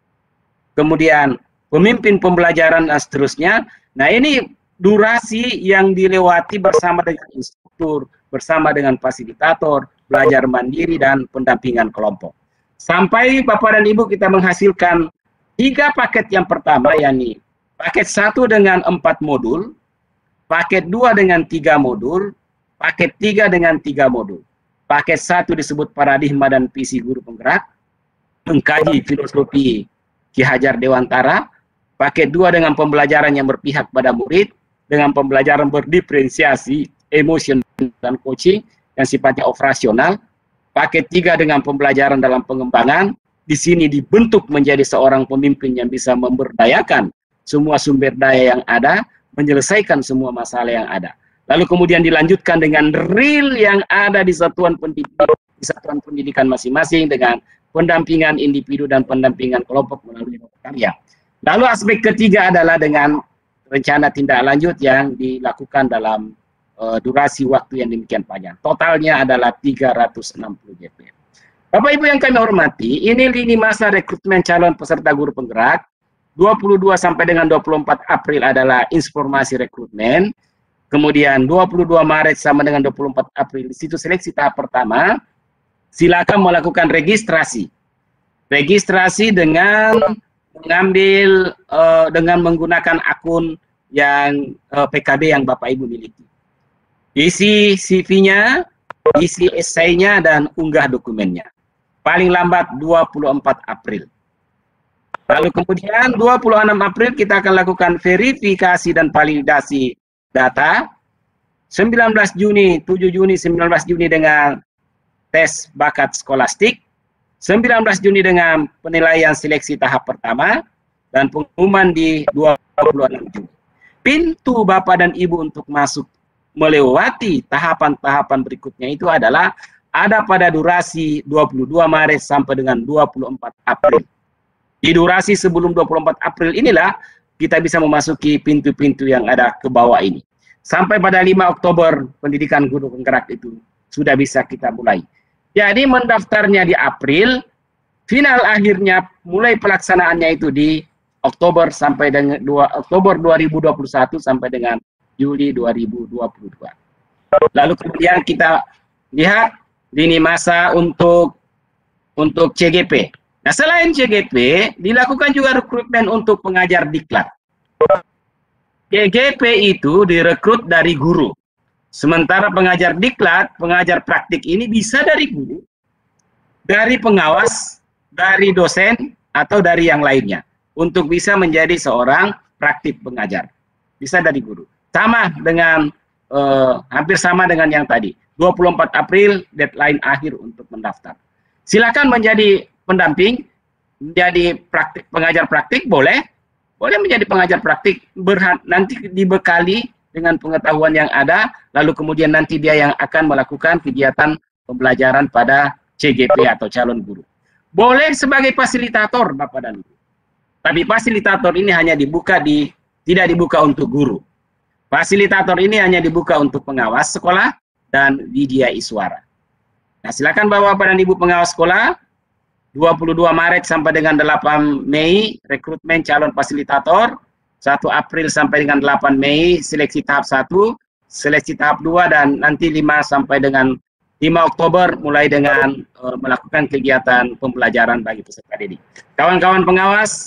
kemudian pemimpin pembelajaran dan seterusnya. Nah, ini durasi yang dilewati bersama dengan instruktur, bersama dengan fasilitator, belajar mandiri, dan pendampingan kelompok. Sampai Bapak dan Ibu kita menghasilkan 3 paket yang pertama, yakni paket 1 dengan 4 modul, paket 2 dengan 3 modul, paket 3 dengan 3 modul. Paket 1 disebut paradigma dan visi guru penggerak, mengkaji filosofi Ki Hajar Dewantara. Paket 2 dengan pembelajaran yang berpihak pada murid, dengan pembelajaran berdiferensiasi, emosi dan coaching yang sifatnya operasional. Paket 3 dengan pembelajaran dalam pengembangan, di sini dibentuk menjadi seorang pemimpin yang bisa memberdayakan semua sumber daya yang ada, menyelesaikan semua masalah yang ada. Lalu kemudian dilanjutkan dengan real yang ada di satuan pendidikan masing-masing dengan pendampingan individu dan pendampingan kelompok melalui karya. Lalu aspek ketiga adalah dengan rencana tindak lanjut yang dilakukan dalam durasi waktu yang demikian panjang. Totalnya adalah 360 JP. Bapak Ibu yang kami hormati, ini lini masa rekrutmen calon peserta guru penggerak. 22 sampai dengan 24 April adalah informasi rekrutmen. Kemudian 22 Maret sama dengan 24 April di situ seleksi tahap pertama. Silakan melakukan registrasi. Registrasi dengan mengambil dengan menggunakan akun yang PKB yang Bapak Ibu miliki. Isi CV-nya, isi esainya, dan unggah dokumennya. Paling lambat 24 April. Lalu kemudian 26 April kita akan lakukan verifikasi dan validasi data. 19 Juni, 7 Juni, 19 Juni dengan tes bakat skolastik. 19 Juni dengan penilaian seleksi tahap pertama dan pengumuman di 26 Juni. Pintu Bapak dan Ibu untuk masuk melewati tahapan-tahapan berikutnya itu adalah ada pada durasi 22 Maret sampai dengan 24 April. Di durasi sebelum 24 April inilah kita bisa memasuki pintu-pintu yang ada ke bawah ini. Sampai pada 5 Oktober pendidikan guru penggerak itu sudah bisa kita mulai. Jadi mendaftarnya di April, final akhirnya mulai pelaksanaannya itu di Oktober sampai dengan Oktober 2021 sampai dengan Juli 2022. Lalu kemudian kita lihat lini masa untuk CGP. Nah, selain CGP dilakukan juga rekrutmen untuk pengajar diklat. CGP itu direkrut dari guru. Sementara pengajar diklat, pengajar praktik ini bisa dari guru, dari pengawas, dari dosen, atau dari yang lainnya. Untuk bisa menjadi seorang praktik pengajar. Bisa dari guru. Sama dengan, hampir sama dengan yang tadi. 24 April, deadline akhir untuk mendaftar. Silakan menjadi pendamping, menjadi pengajar praktik, boleh. Boleh menjadi pengajar praktik, nanti dibekali dengan pengetahuan yang ada, lalu kemudian nanti dia yang akan melakukan kegiatan pembelajaran pada CGP atau calon guru. Boleh sebagai fasilitator, Bapak dan Ibu. Tapi fasilitator ini hanya tidak dibuka untuk guru. Fasilitator ini hanya dibuka untuk pengawas sekolah dan Widya Iswara. Nah, silakan Bapak dan Ibu pengawas sekolah, 22 Maret sampai dengan 8 Mei, rekrutmen calon fasilitator, 1 April sampai dengan 8 Mei, seleksi tahap 1, seleksi tahap 2, dan nanti 5 sampai dengan 5 Oktober mulai dengan melakukan kegiatan pembelajaran bagi peserta didik. Kawan-kawan pengawas,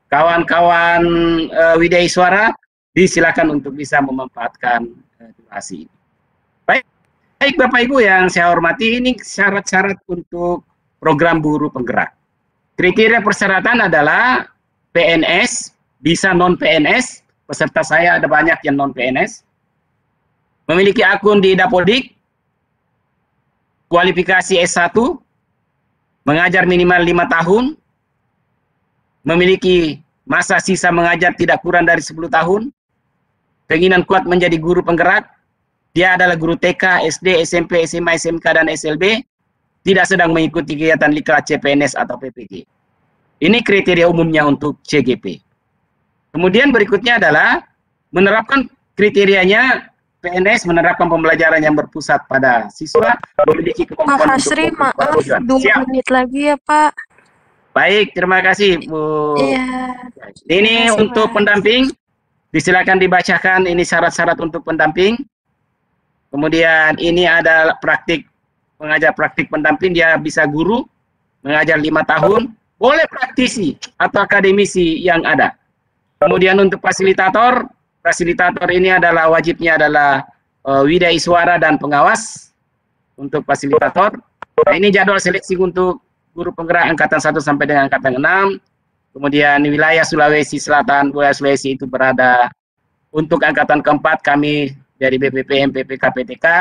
kawan-kawan Widya Iswara disilakan untuk bisa memanfaatkan durasi ini. Baik Bapak Ibu yang saya hormati, ini syarat-syarat untuk program buruh penggerak. Kriteria persyaratan adalah PNS, bisa non-PNS, peserta saya ada banyak yang non-PNS, memiliki akun di Dapodik, kualifikasi S1, mengajar minimal 5 tahun, memiliki masa sisa mengajar tidak kurang dari 10 tahun, keinginan kuat menjadi guru penggerak, dia adalah guru TK, SD, SMP, SMA, SMK, dan SLB, tidak sedang mengikuti kegiatan Diklat CPNS atau PPG. Ini kriteria umumnya untuk CGP. Kemudian berikutnya adalah menerapkan kriterianya PNS, menerapkan pembelajaran yang berpusat pada siswa, memiliki kemampuan Pak Hasri, maaf, 2 menit lagi ya Pak. Baik, terima kasih Bu. Iya. Ini kasih, untuk Pak. pendamping, disilakan dibacakan ini syarat-syarat untuk pendamping. Kemudian ini ada praktik, mengajar praktik pendamping, dia bisa guru, mengajar 5 tahun, boleh praktisi atau akademisi yang ada. Kemudian untuk fasilitator, fasilitator ini adalah wajibnya adalah Widya Iswara dan pengawas untuk fasilitator. Nah, ini jadwal seleksi untuk guru penggerak angkatan 1 sampai dengan angkatan 6. Kemudian wilayah Sulawesi Selatan, wilayah Sulawesi itu berada untuk angkatan keempat kami dari BPP MPP KPTK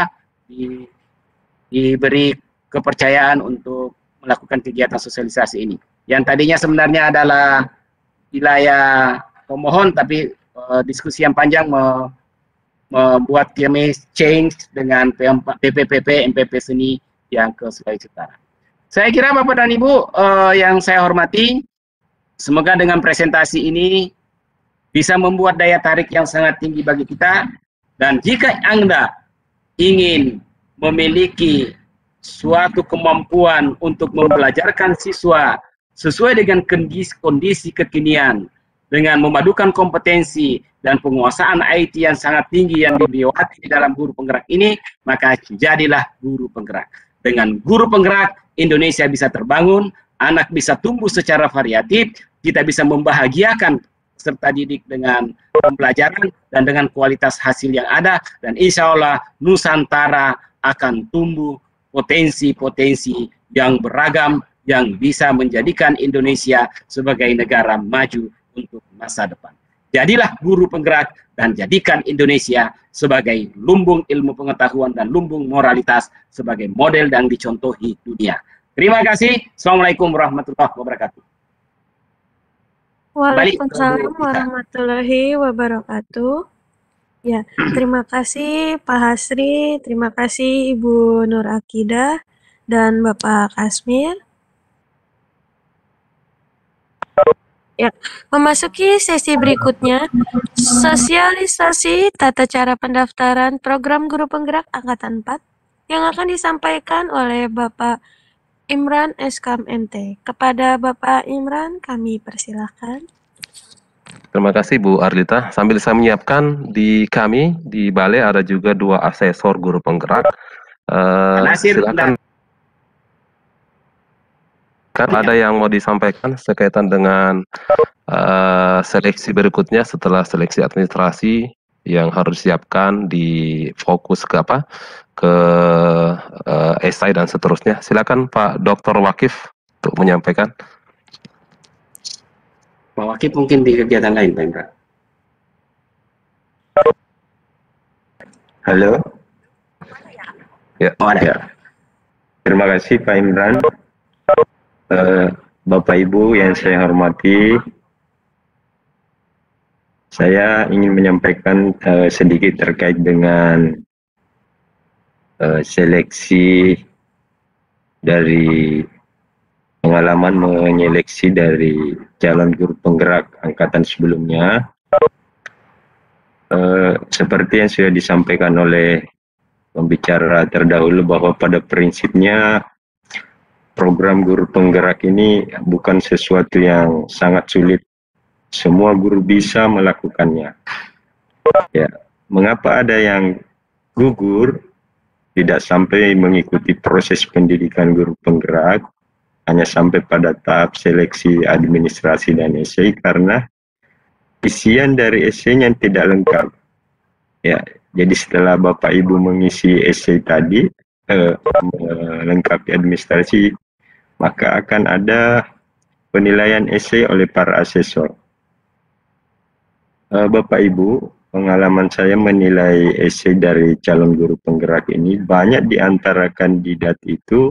diberi kepercayaan untuk melakukan kegiatan sosialisasi ini. Yang tadinya sebenarnya adalah wilayah pemohon, tapi diskusi yang panjang membuat kami change dengan PPPP MPP Seni yang ke Sulawesi Utara. Saya kira Bapak dan Ibu yang saya hormati, semoga dengan presentasi ini bisa membuat daya tarik yang sangat tinggi bagi kita. Dan jika Anda ingin memiliki suatu kemampuan untuk membelajarkan siswa sesuai dengan kondisi kekinian, dengan memadukan kompetensi dan penguasaan IT yang sangat tinggi yang dimiliki di dalam guru penggerak ini, maka jadilah guru penggerak. Dengan guru penggerak, Indonesia bisa terbangun, anak bisa tumbuh secara variatif, kita bisa membahagiakan peserta didik dengan pembelajaran dan dengan kualitas hasil yang ada, dan insya Allah Nusantara akan tumbuh potensi-potensi yang beragam yang bisa menjadikan Indonesia sebagai negara maju untuk masa depan. Jadilah guru penggerak dan jadikan Indonesia sebagai lumbung ilmu pengetahuan dan lumbung moralitas sebagai model dan dicontohi dunia. Terima kasih. Assalamualaikum warahmatullahi wabarakatuh. Waalaikumsalam warahmatullahi wabarakatuh. Ya, terima kasih Pak Hasri, terima kasih Ibu Nur Akidah dan Bapak Kasmir. Ya, memasuki sesi berikutnya, sosialisasi tata cara pendaftaran program guru penggerak angkatan 4 yang akan disampaikan oleh Bapak Imran Eskam MT. Kepada Bapak Imran, kami persilahkan. Terima kasih Bu Arlita. Sambil saya menyiapkan di kami, di Balai ada juga 2 asesor guru penggerak. Silakan. Kan ada yang mau disampaikan sekaitan dengan seleksi berikutnya setelah seleksi administrasi yang harus disiapkan di fokus ke apa? Ke esai dan seterusnya. Silakan Pak Dr. Wakif untuk menyampaikan. Pak Wakif mungkin di kegiatan lain, Pak Imran. Halo. Ya. Oh, ada. Ya. Terima kasih Pak Imran. Bapak Ibu yang saya hormati, saya ingin menyampaikan sedikit terkait dengan seleksi dari pengalaman menyeleksi dari calon guru penggerak angkatan sebelumnya. Seperti yang sudah disampaikan oleh pembicara terdahulu bahwa pada prinsipnya program guru penggerak ini bukan sesuatu yang sangat sulit. Semua guru bisa melakukannya. Ya, mengapa ada yang gugur, tidak sampai mengikuti proses pendidikan guru penggerak? hanya sampai pada tahap seleksi administrasi dan esai karena isian dari esainya tidak lengkap. Ya, jadi setelah Bapak Ibu mengisi esai tadi, melengkapi administrasi, maka akan ada penilaian esai oleh para asesor. Bapak Ibu, pengalaman saya menilai esai dari calon guru penggerak ini, banyak di antara kandidat itu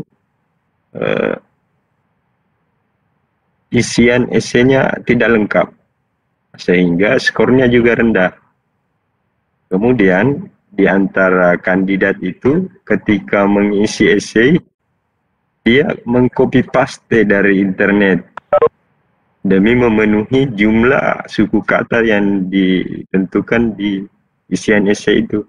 isian esainya tidak lengkap, sehingga skornya juga rendah. Kemudian di antara kandidat itu ketika mengisi esai, dia mengcopy paste dari internet demi memenuhi jumlah suku kata yang ditentukan di isian esai itu.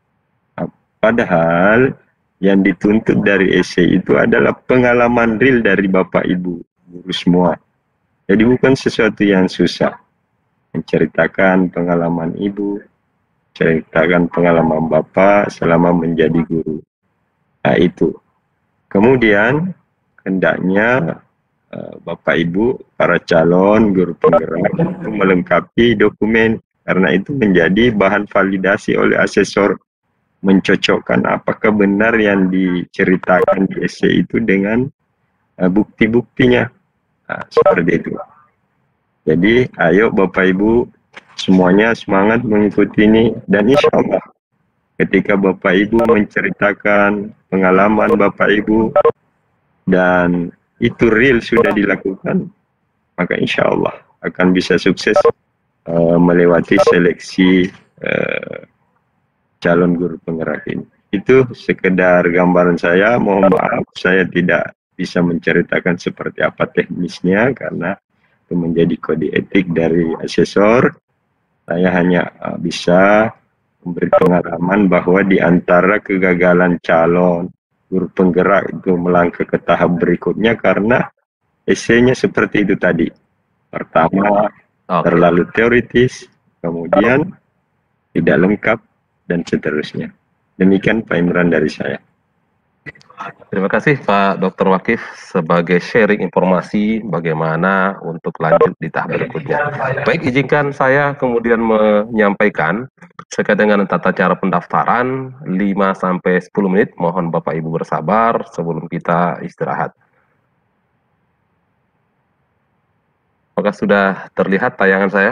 Padahal yang dituntut dari esai itu adalah pengalaman real dari Bapak Ibu guru semua. Jadi bukan sesuatu yang susah. Menceritakan pengalaman Ibu, ceritakan pengalaman Bapak selama menjadi guru. Nah itu. Kemudian hendaknya Bapak Ibu para calon guru penggerak itu melengkapi dokumen karena itu menjadi bahan validasi oleh asesor, mencocokkan apakah benar yang diceritakan di esai itu dengan bukti-buktinya. Nah, seperti itu. Jadi ayo Bapak Ibu semuanya semangat mengikuti ini, dan insya Allah ketika Bapak Ibu menceritakan pengalaman Bapak Ibu dan itu real sudah dilakukan, maka insya Allah akan bisa sukses melewati seleksi calon guru penggerak ini. Itu sekedar gambaran saya. Mohon maaf saya tidak bisa menceritakan seperti apa teknisnya karena itu menjadi kode etik dari asesor. Saya hanya bisa memberi pengalaman bahwa di antara kegagalan calon guru penggerak itu melangkah ke tahap berikutnya karena esainya seperti itu tadi. Pertama, terlalu teoritis, kemudian tidak lengkap, dan seterusnya. Demikian Pak Imran dari saya. Terima kasih Pak Dr. Wakif sebagai sharing informasi bagaimana untuk lanjut di tahap berikutnya. Baik, izinkan saya kemudian menyampaikan terkait dengan tata cara pendaftaran 5-10 menit. Mohon Bapak Ibu bersabar sebelum kita istirahat. Apakah sudah terlihat tayangan saya?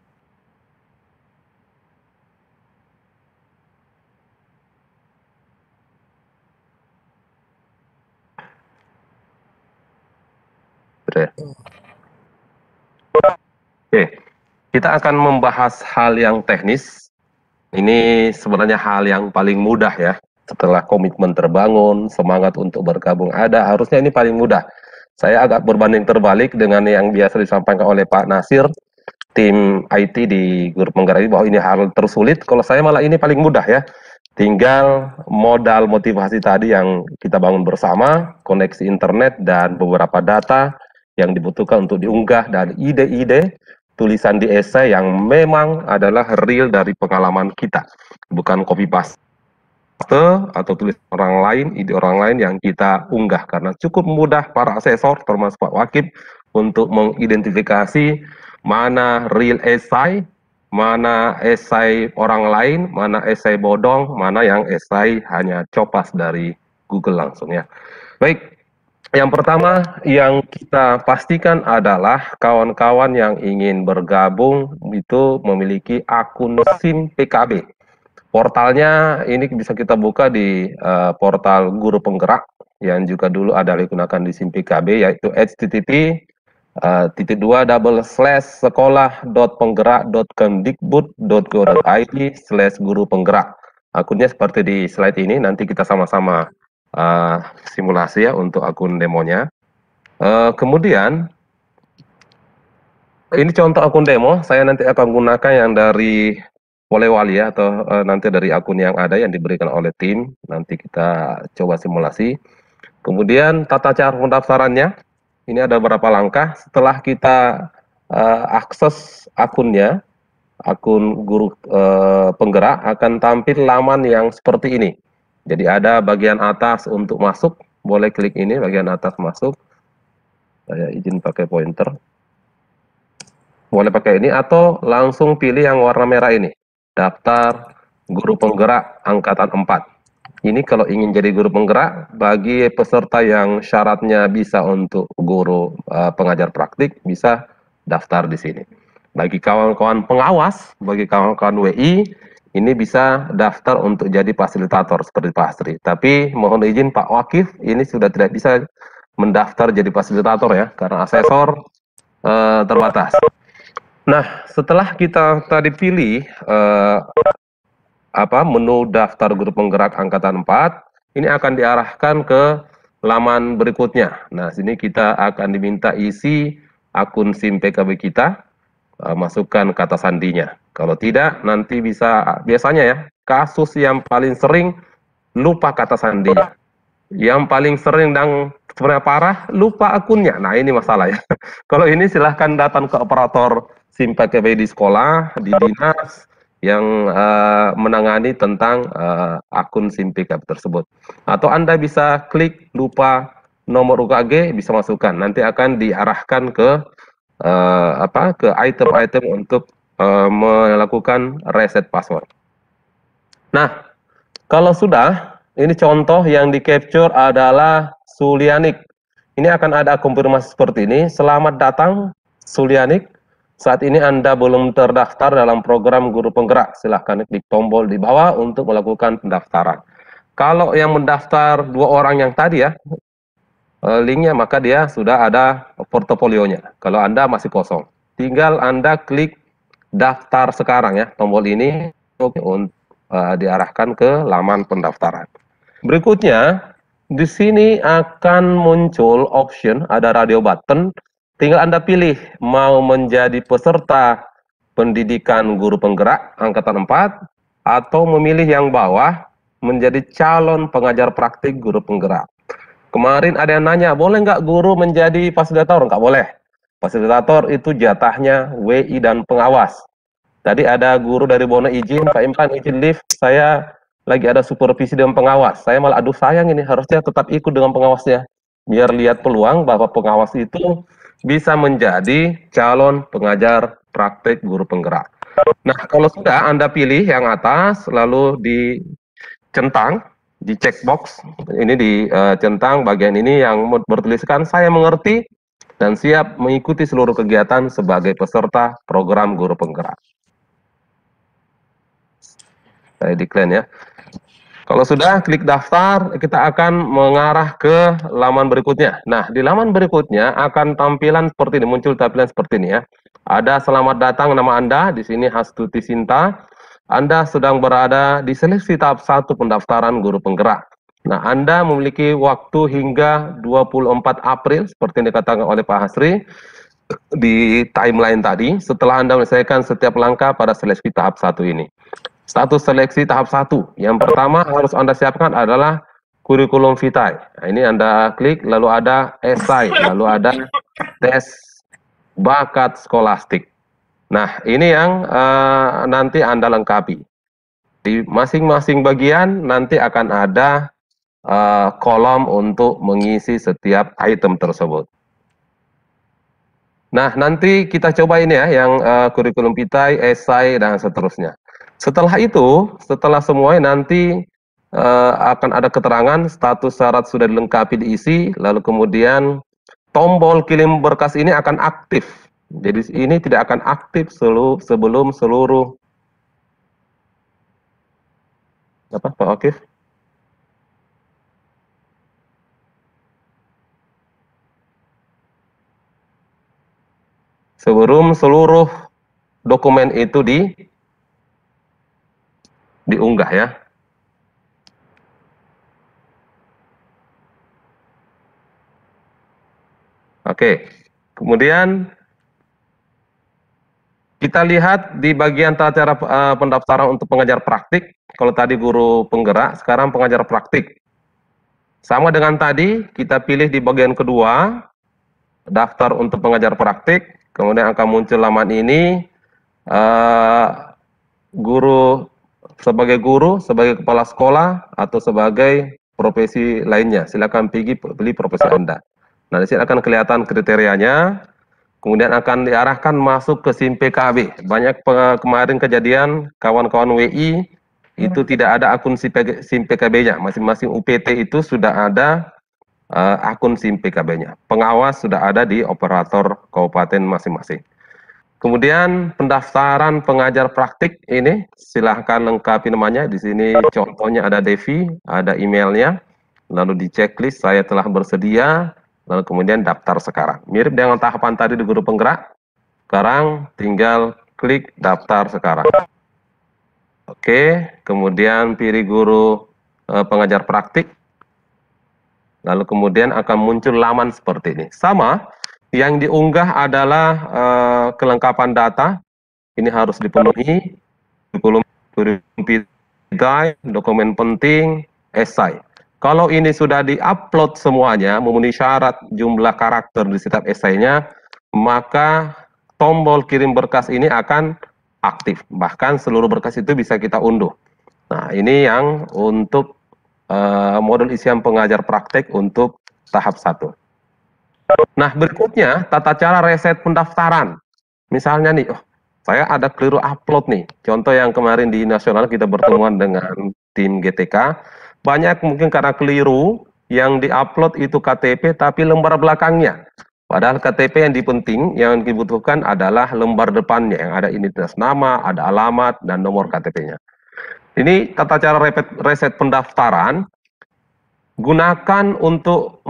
Oke, kita akan membahas hal yang teknis. Ini sebenarnya hal yang paling mudah ya. Setelah komitmen terbangun, semangat untuk bergabung ada, harusnya ini paling mudah. Saya agak berbanding terbalik dengan yang biasa disampaikan oleh Pak Nasir, tim IT di Guru Penggerak bahwa ini hal tersulit. Kalau saya malah ini paling mudah ya. Tinggal modal motivasi tadi yang kita bangun bersama, koneksi internet dan beberapa data yang dibutuhkan untuk diunggah, dan ide-ide tulisan di esai yang memang adalah real dari pengalaman kita, bukan copy paste atau tulis orang lain, ide orang lain yang kita unggah. Karena cukup mudah para asesor termasuk Pak Wakif untuk mengidentifikasi mana real esai, mana esai orang lain, mana esai bodong, mana yang esai hanya copas dari Google langsung ya. Baik. Yang pertama yang kita pastikan adalah kawan-kawan yang ingin bergabung itu memiliki akun SIM PKB. Portalnya ini bisa kita buka di portal Guru Penggerak yang juga dulu ada digunakan di SIM PKB, yaitu http://sekolah.penggerak.kemdikbud.go.id/guru penggerak. Akunnya seperti di slide ini, nanti kita sama-sama simulasi ya untuk akun demonya. Kemudian ini contoh akun demo, saya nanti akan gunakan yang dari Polewali ya, atau nanti dari akun yang ada yang diberikan oleh tim. Nanti kita coba simulasi. Kemudian tata cara pendaftarannya, ini ada beberapa langkah. Setelah kita akses akunnya, akun Guru Penggerak akan tampil laman yang seperti ini. Jadi ada bagian atas untuk masuk, boleh klik ini bagian atas masuk. Saya izin pakai pointer. Boleh pakai ini atau langsung pilih yang warna merah ini. Daftar guru penggerak angkatan 4. Ini kalau ingin jadi guru penggerak, bagi peserta yang syaratnya bisa untuk guru pengajar praktik, bisa daftar di sini. Bagi kawan-kawan pengawas, bagi kawan-kawan WI, ini bisa daftar untuk jadi fasilitator seperti Pak Asri. Tapi mohon izin Pak Wakif, ini sudah tidak bisa mendaftar jadi fasilitator ya, karena asesor terbatas. Nah, setelah kita tadi pilih menu daftar guru penggerak angkatan 4, ini akan diarahkan ke laman berikutnya. Nah, sini kita akan diminta isi akun SIM PKB kita, masukkan kata sandinya. Kalau tidak, nanti biasanya ya, kasus yang paling sering lupa kata sandinya. Yang paling sering dan sebenarnya parah, lupa akunnya. Nah, ini masalah ya. Kalau ini silahkan datang ke operator SIM PKB di sekolah, di dinas, yang menangani tentang akun SIM PKB tersebut. Atau Anda bisa klik lupa nomor UKG, bisa masukkan. Nanti akan diarahkan ke item-item untuk melakukan reset password. Nah, kalau sudah, ini contoh yang di-capture adalah Sulianik. Ini akan ada konfirmasi seperti ini. Selamat datang, Sulianik. Saat ini Anda belum terdaftar dalam program guru penggerak. Silahkan klik tombol di bawah untuk melakukan pendaftaran. Kalau yang mendaftar 2 orang yang tadi ya, linknya, maka dia sudah ada portofolionya. Kalau Anda masih kosong, tinggal Anda klik daftar sekarang ya, tombol ini untuk diarahkan ke laman pendaftaran. Berikutnya, di sini akan muncul option, ada radio button. Tinggal Anda pilih mau menjadi peserta pendidikan guru penggerak angkatan 4 atau memilih yang bawah menjadi calon pengajar praktik guru penggerak. Kemarin ada yang nanya, boleh nggak guru menjadi fasilitator? Nggak boleh. Fasilitator itu jatahnya WI dan pengawas. Tadi ada guru dari Bono izin, Pak Impan izin lift, saya lagi ada supervisi dengan pengawas. Saya malah aduh sayang ini harusnya tetap ikut dengan pengawasnya. Biar lihat peluang bahwa pengawas itu bisa menjadi calon pengajar praktik guru penggerak. Nah, kalau sudah Anda pilih yang atas, lalu dicentang, di checkbox, ini dicentang bagian ini yang bertuliskan saya mengerti dan siap mengikuti seluruh kegiatan sebagai peserta program guru penggerak. Saya decline ya. Kalau sudah klik daftar, kita akan mengarah ke laman berikutnya. Nah, di laman berikutnya akan tampilan seperti ini, muncul tampilan seperti ini ya. Ada selamat datang nama Anda, di sini Astuti Sinta. Anda sedang berada di seleksi tahap 1 pendaftaran guru penggerak. Nah, Anda memiliki waktu hingga 24 April, seperti yang dikatakan oleh Pak Hasri di timeline tadi, setelah Anda menyelesaikan setiap langkah pada seleksi tahap 1 ini. Status seleksi tahap 1. Yang pertama harus Anda siapkan adalah kurikulum vitae. Nah, ini Anda klik, lalu ada esai, lalu ada tes bakat skolastik. Nah, ini yang nanti Anda lengkapi. Di masing-masing bagian nanti akan ada kolom untuk mengisi setiap item tersebut. Nah, nanti kita coba ini ya, yang kurikulum vitae, esai, dan seterusnya. Setelah itu, setelah semuanya nanti akan ada keterangan status syarat sudah dilengkapi diisi, lalu kemudian tombol kirim berkas ini akan aktif. Jadi ini tidak akan aktif sebelum seluruh Pak Akif? Sebelum seluruh dokumen itu diunggah ya. Oke, kemudian kita lihat di bagian tata cara pendaftaran untuk pengajar praktik. Kalau tadi guru penggerak, sekarang pengajar praktik. Sama dengan tadi, kita pilih di bagian kedua, daftar untuk pengajar praktik. Kemudian akan muncul laman ini, sebagai guru, sebagai kepala sekolah, atau sebagai profesi lainnya. Silakan pilih profesi Anda. Nah, di sini akan kelihatan kriterianya, kemudian akan diarahkan masuk ke SIM PKB. Banyak kemarin kejadian kawan-kawan WI itu tidak ada akun SIM PKB-nya. Masing-masing UPT itu sudah ada akun SIM PKB-nya. Pengawas sudah ada di operator kabupaten masing-masing. Kemudian pendaftaran pengajar praktik ini silahkan lengkapi namanya. Di sini contohnya ada Devi, ada emailnya, lalu di checklist saya telah bersedia, lalu kemudian daftar sekarang. Mirip dengan tahapan tadi di guru penggerak. Sekarang tinggal klik daftar sekarang. Oke, kemudian pilih guru pengajar praktik. Lalu kemudian akan muncul laman seperti ini. Sama, yang diunggah adalah kelengkapan data. Ini harus dipenuhi, dokumen penting, esai. Kalau ini sudah di-upload semuanya, memenuhi syarat jumlah karakter di setiap esainya, maka tombol kirim berkas ini akan aktif. Bahkan seluruh berkas itu bisa kita unduh. Nah, ini yang untuk modul isian pengajar praktek untuk tahap 1. Nah, berikutnya tata cara reset pendaftaran. Misalnya nih, saya ada keliru upload nih. Contoh yang kemarin di nasional kita bertemuan dengan tim GTK. Banyak mungkin karena keliru yang diupload itu KTP tapi lembar belakangnya. Padahal KTP yang penting yang dibutuhkan adalah lembar depannya yang ada identitas nama, ada alamat dan nomor KTP-nya. Ini tata cara reset pendaftaran digunakan untuk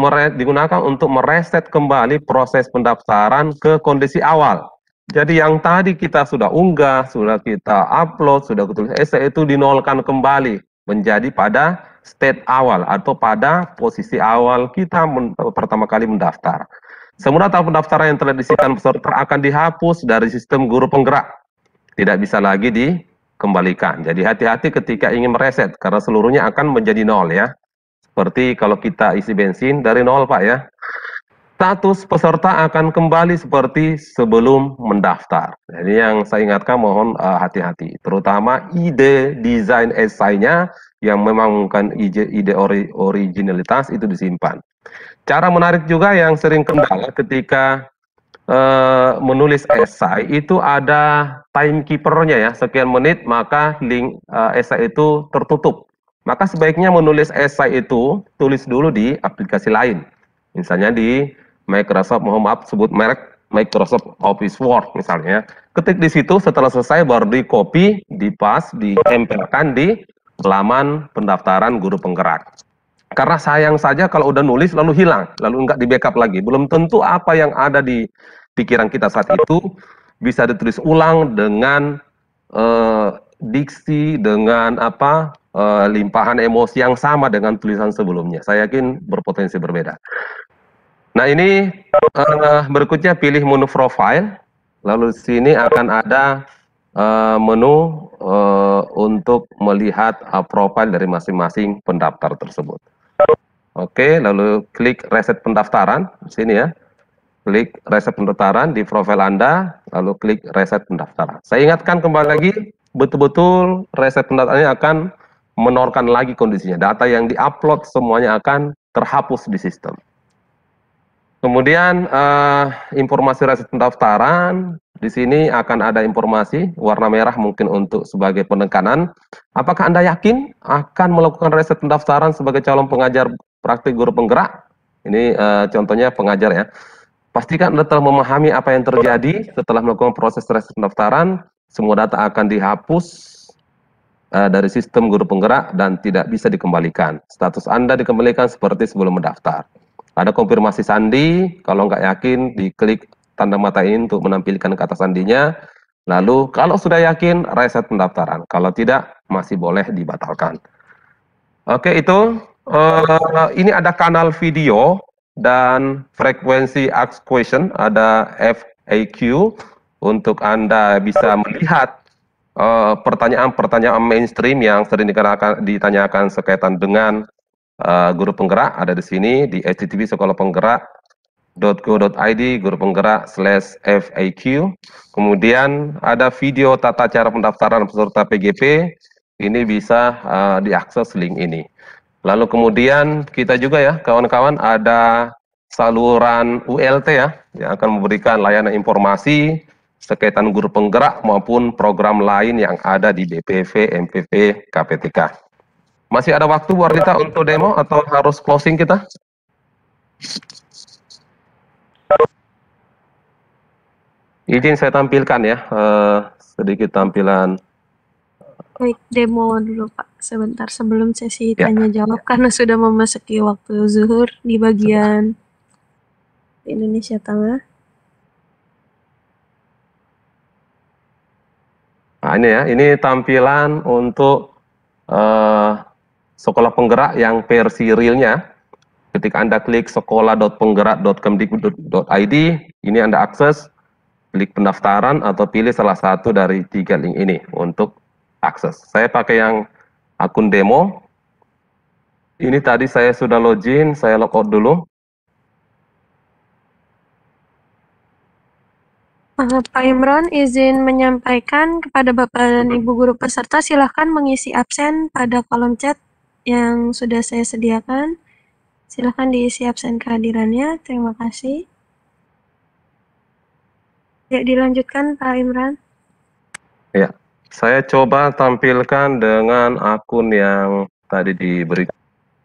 mereset kembali proses pendaftaran ke kondisi awal. Jadi yang tadi kita sudah unggah, sudah kita upload, sudah kita tulis esai itu dinolkan kembali menjadi pada state awal atau pada posisi awal kita pertama kali mendaftar. Semua data pendaftaran yang telah diisikan peserta akan dihapus dari sistem guru penggerak. Tidak bisa lagi dikembalikan. Jadi hati-hati ketika ingin mereset, karena seluruhnya akan menjadi nol ya. Seperti kalau kita isi bensin dari nol Pak ya. Status peserta akan kembali seperti sebelum mendaftar. Jadi yang saya ingatkan mohon hati-hati. Terutama ide desain esainya yang memang bukan ide originalitas itu disimpan. Cara menarik juga yang sering kendala ketika menulis esai itu ada timekeepernya ya, sekian menit maka link esai itu tertutup. Maka sebaiknya menulis esai itu tulis dulu di aplikasi lain. Misalnya di Microsoft, mohon maaf sebut merek, Microsoft Office Word misalnya. Ketik di situ, setelah selesai baru di copy, di paste, ditempelkan di laman pendaftaran guru penggerak. Karena sayang saja kalau udah nulis lalu hilang, lalu enggak di backup lagi. Belum tentu apa yang ada di pikiran kita saat itu bisa ditulis ulang dengan diksi, dengan limpahan emosi yang sama dengan tulisan sebelumnya. Saya yakin berpotensi berbeda. Nah ini berikutnya pilih menu profile, lalu di sini akan ada menu untuk melihat profil dari masing-masing pendaftar tersebut. Oke, lalu klik reset pendaftaran di sini ya. Klik reset pendaftaran di profil Anda, lalu klik reset pendaftaran. Saya ingatkan kembali lagi, betul-betul reset pendaftarannya akan menorkan lagi kondisinya. Data yang diupload semuanya akan terhapus di sistem. Kemudian informasi reset pendaftaran, di sini akan ada informasi warna merah mungkin untuk sebagai penekanan. Apakah Anda yakin akan melakukan reset pendaftaran sebagai calon pengajar praktik guru penggerak? Ini contohnya pengajar ya. Pastikan Anda telah memahami apa yang terjadi setelah melakukan proses reset pendaftaran. Semua data akan dihapus dari sistem guru penggerak dan tidak bisa dikembalikan. Status Anda dikembalikan seperti sebelum mendaftar. Ada konfirmasi sandi, kalau nggak yakin diklik tanda mata ini untuk menampilkan kata sandinya. Lalu kalau sudah yakin reset pendaftaran, kalau tidak masih boleh dibatalkan. Oke itu, ini ada kanal video dan frekuensi ask question, ada FAQ untuk Anda bisa melihat pertanyaan-pertanyaan mainstream yang sering ditanyakan sekaitan dengan guru penggerak. Ada di sini di http://sekolahpenggerak.go.id guru penggerak/FAQ. Kemudian ada video tata cara pendaftaran peserta PGP. Ini bisa diakses link ini. Lalu kemudian kita juga ya kawan-kawan ada saluran ULT ya, yang akan memberikan layanan informasi sekaitan guru penggerak maupun program lain yang ada di BPV, MPV, KPTK. Masih ada waktu Bu Ardita untuk demo atau harus closing kita? Izin saya tampilkan ya, sedikit tampilan. Baik, demo dulu Pak, sebentar sebelum sesi Ya. tanya jawab karena sudah memasuki waktu zuhur di bagian Indonesia Tengah. Nah ini ya, ini tampilan untuk sekolah penggerak yang versi realnya. Ketika Anda klik sekolah.penggerak.kemdikbud.id, ini Anda akses, klik pendaftaran atau pilih salah satu dari 3 link ini untuk akses. Saya pakai yang akun demo. Ini tadi saya sudah login, saya logout dulu. Pak Imron izin menyampaikan kepada Bapak dan Ibu guru peserta, silahkan mengisi absen pada kolom chat yang sudah saya sediakan. Silahkan diisi absen kehadirannya. Terima kasih. Ya, dilanjutkan Pak Imran. Ya, saya coba tampilkan dengan akun yang tadi diberikan.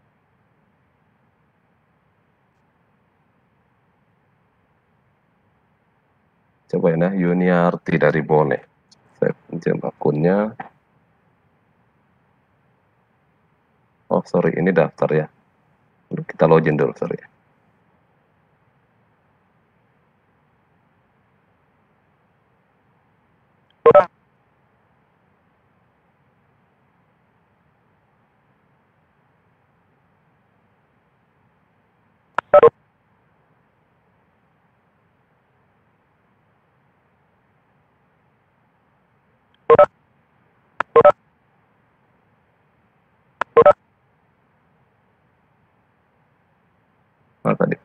Coba ya, Yuniarti dari Bone. Saya pinjam akunnya. Oh, sorry, ini daftar ya. Kita login dulu, sorry. Nah, tadi.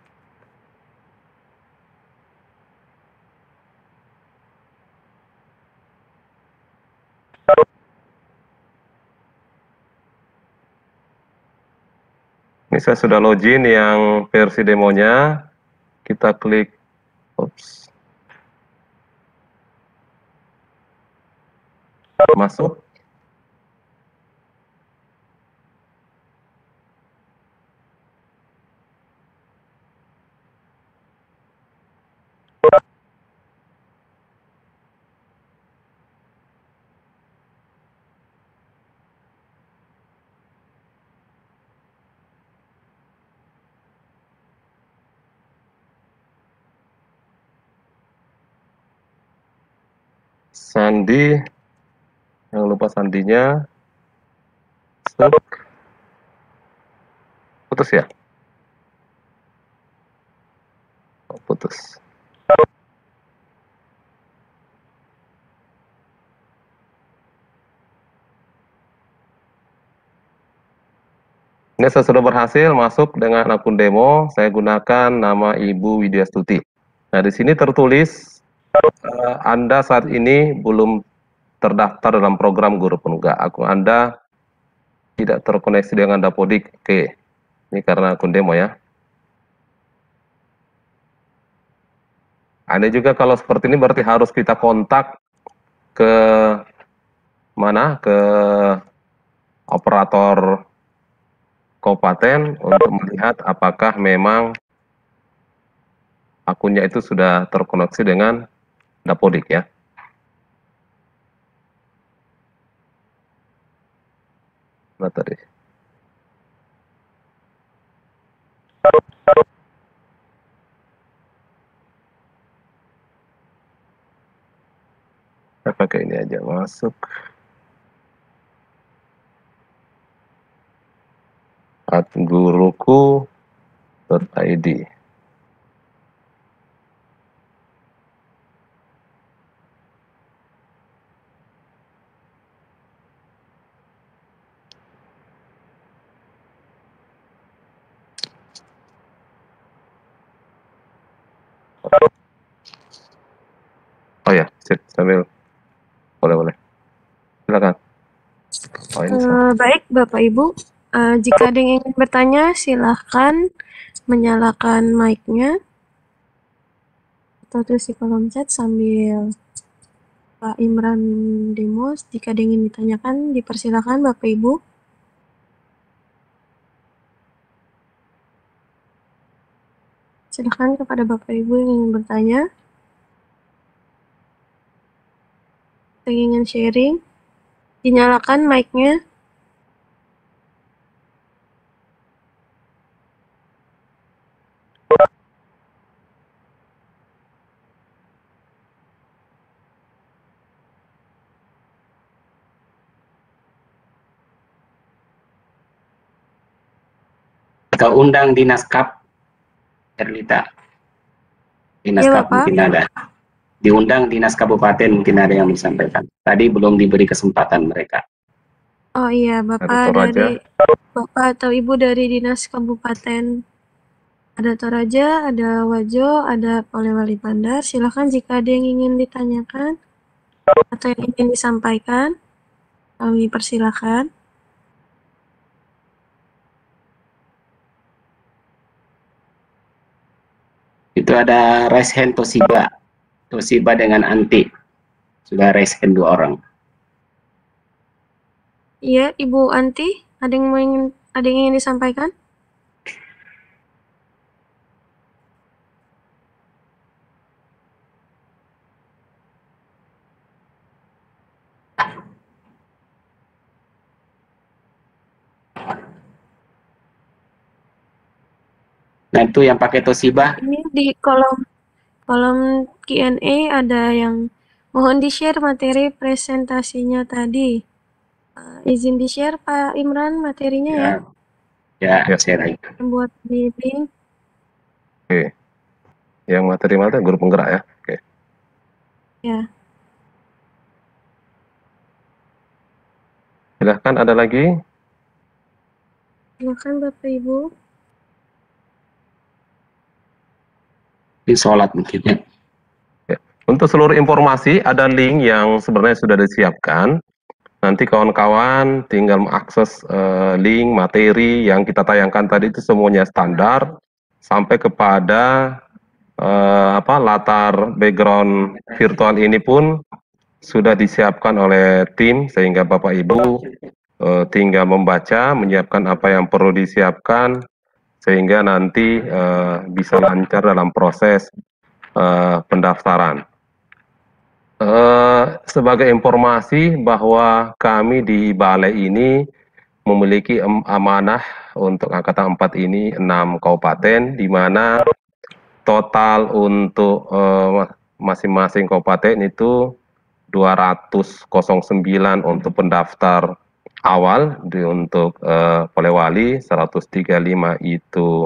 Ini saya sudah login yang versi demonya. Kita klik, masuk. Sandi, yang lupa sandinya, putus ya? Oh, putus. Ini saya sudah berhasil masuk dengan akun demo. Saya gunakan nama Ibu Widya Stuti. Nah, di sini tertulis Anda saat ini belum terdaftar dalam program guru penggerak. Akun Anda tidak terkoneksi dengan Dapodik. Oke, ini karena akun demo ya. Anda juga kalau seperti ini berarti harus kita kontak ke mana? Ke operator kabupaten untuk melihat apakah memang akunnya itu sudah terkoneksi dengan Dapodik ya. Nah tadi. Saya pakai ini aja, masuk. @guruku.id. Oh ya, sambil boleh. Silakan. Oh, ini Baik Bapak Ibu, jika ada yang ingin bertanya silahkan menyalakan mic-nya atau tulis di kolom chat sambil Pak Imran Demos. Jika ada yang ingin ditanyakan, dipersilakan Bapak Ibu. Silakan kepada Bapak Ibu yang ingin bertanya, yang ingin sharing, dinyalakan mic-nya. Kita undang Dinas Kap, Erlita. Dinas Iya, Kap Bapak. mungkin ada. Diundang Dinas Kabupaten mungkin ada yang disampaikan. Tadi belum diberi kesempatan mereka. Oh iya, Bapak dari Bapak atau Ibu dari Dinas Kabupaten. Ada Toraja, ada Wajo, ada Polewali Mandar. Silakan jika ada yang ingin ditanyakan atau yang ingin disampaikan, kami persilakan. Itu ada raise hand Tosiba dengan Anti. Sudah raise hand 2 orang. Iya, Ibu Anti, ada yang ingin disampaikan? Nah itu yang pakai Toshiba. Ini di kolom Q&A ada yang mohon di-share materi presentasinya tadi. Izin di-share Pak Imran materinya ya. Ya, share. Buat di link. Oke. Yang materi mana? Guru penggerak ya. Oke. Ya. Silahkan ada lagi. Silakan Bapak Ibu. Di sholat mungkin ya. Untuk seluruh informasi ada link yang sebenarnya sudah disiapkan. Nanti kawan-kawan tinggal mengakses link materi yang kita tayangkan tadi itu semuanya standar sampai kepada latar background virtual ini pun sudah disiapkan oleh tim sehingga Bapak Ibu tinggal membaca, menyiapkan apa yang perlu disiapkan sehingga nanti bisa lancar dalam proses pendaftaran. Sebagai informasi bahwa kami di balai ini memiliki amanah untuk Angkatan 4 ini 6 kabupaten, di mana total untuk masing-masing kabupaten itu 209 untuk pendaftar awal, untuk Polewali 135 itu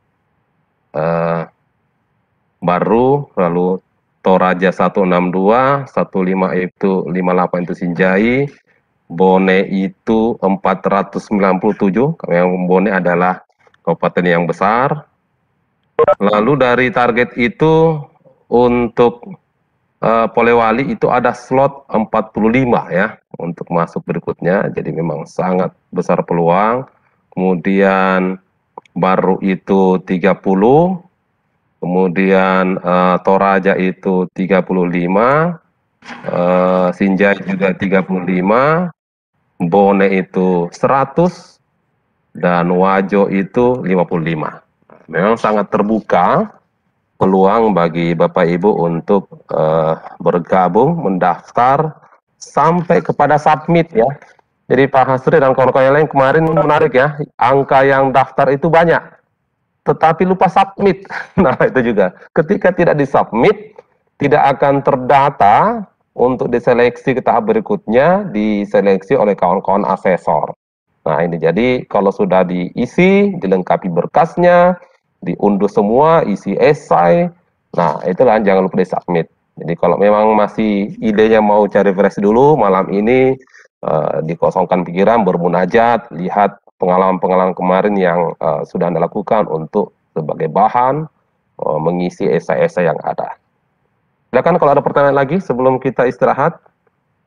baru, lalu Toraja 162, 15 itu 58 itu Sinjai, Bone itu 497, yang Bone adalah kabupaten yang besar. Lalu dari target itu untuk Polewali itu ada slot 45 ya untuk masuk berikutnya, jadi memang sangat besar peluang. Kemudian baru itu 30, kemudian Toraja itu 35, Sinjai juga 35, Bone itu 100, dan Wajo itu 55. Memang sangat terbuka peluang bagi Bapak Ibu untuk bergabung, mendaftar, sampai kepada submit ya. Jadi Pak Hasri dan kawan-kawan yang lain kemarin menarik ya, angka yang daftar itu banyak, tetapi lupa submit. Nah itu juga, ketika tidak disubmit, tidak akan terdata untuk diseleksi ke tahap berikutnya, diseleksi oleh kawan-kawan asesor. Nah ini jadi kalau sudah diisi, dilengkapi berkasnya, diunduh semua, isi esai, nah itulah jangan lupa disubmit. Jadi kalau memang masih idenya mau cari fresh dulu, malam ini dikosongkan pikiran, bermunajat, lihat pengalaman-pengalaman kemarin yang sudah Anda lakukan untuk sebagai bahan mengisi esai-esai yang ada. Silakan kalau ada pertanyaan lagi sebelum kita istirahat.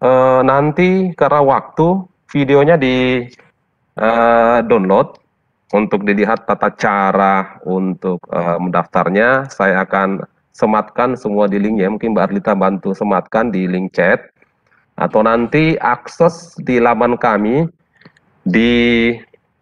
Nanti karena waktu, videonya di download untuk dilihat tata cara untuk mendaftarnya. Saya akan sematkan semua di linknya. Mungkin Mbak Arlita bantu sematkan di link chat. Atau nanti akses di laman kami di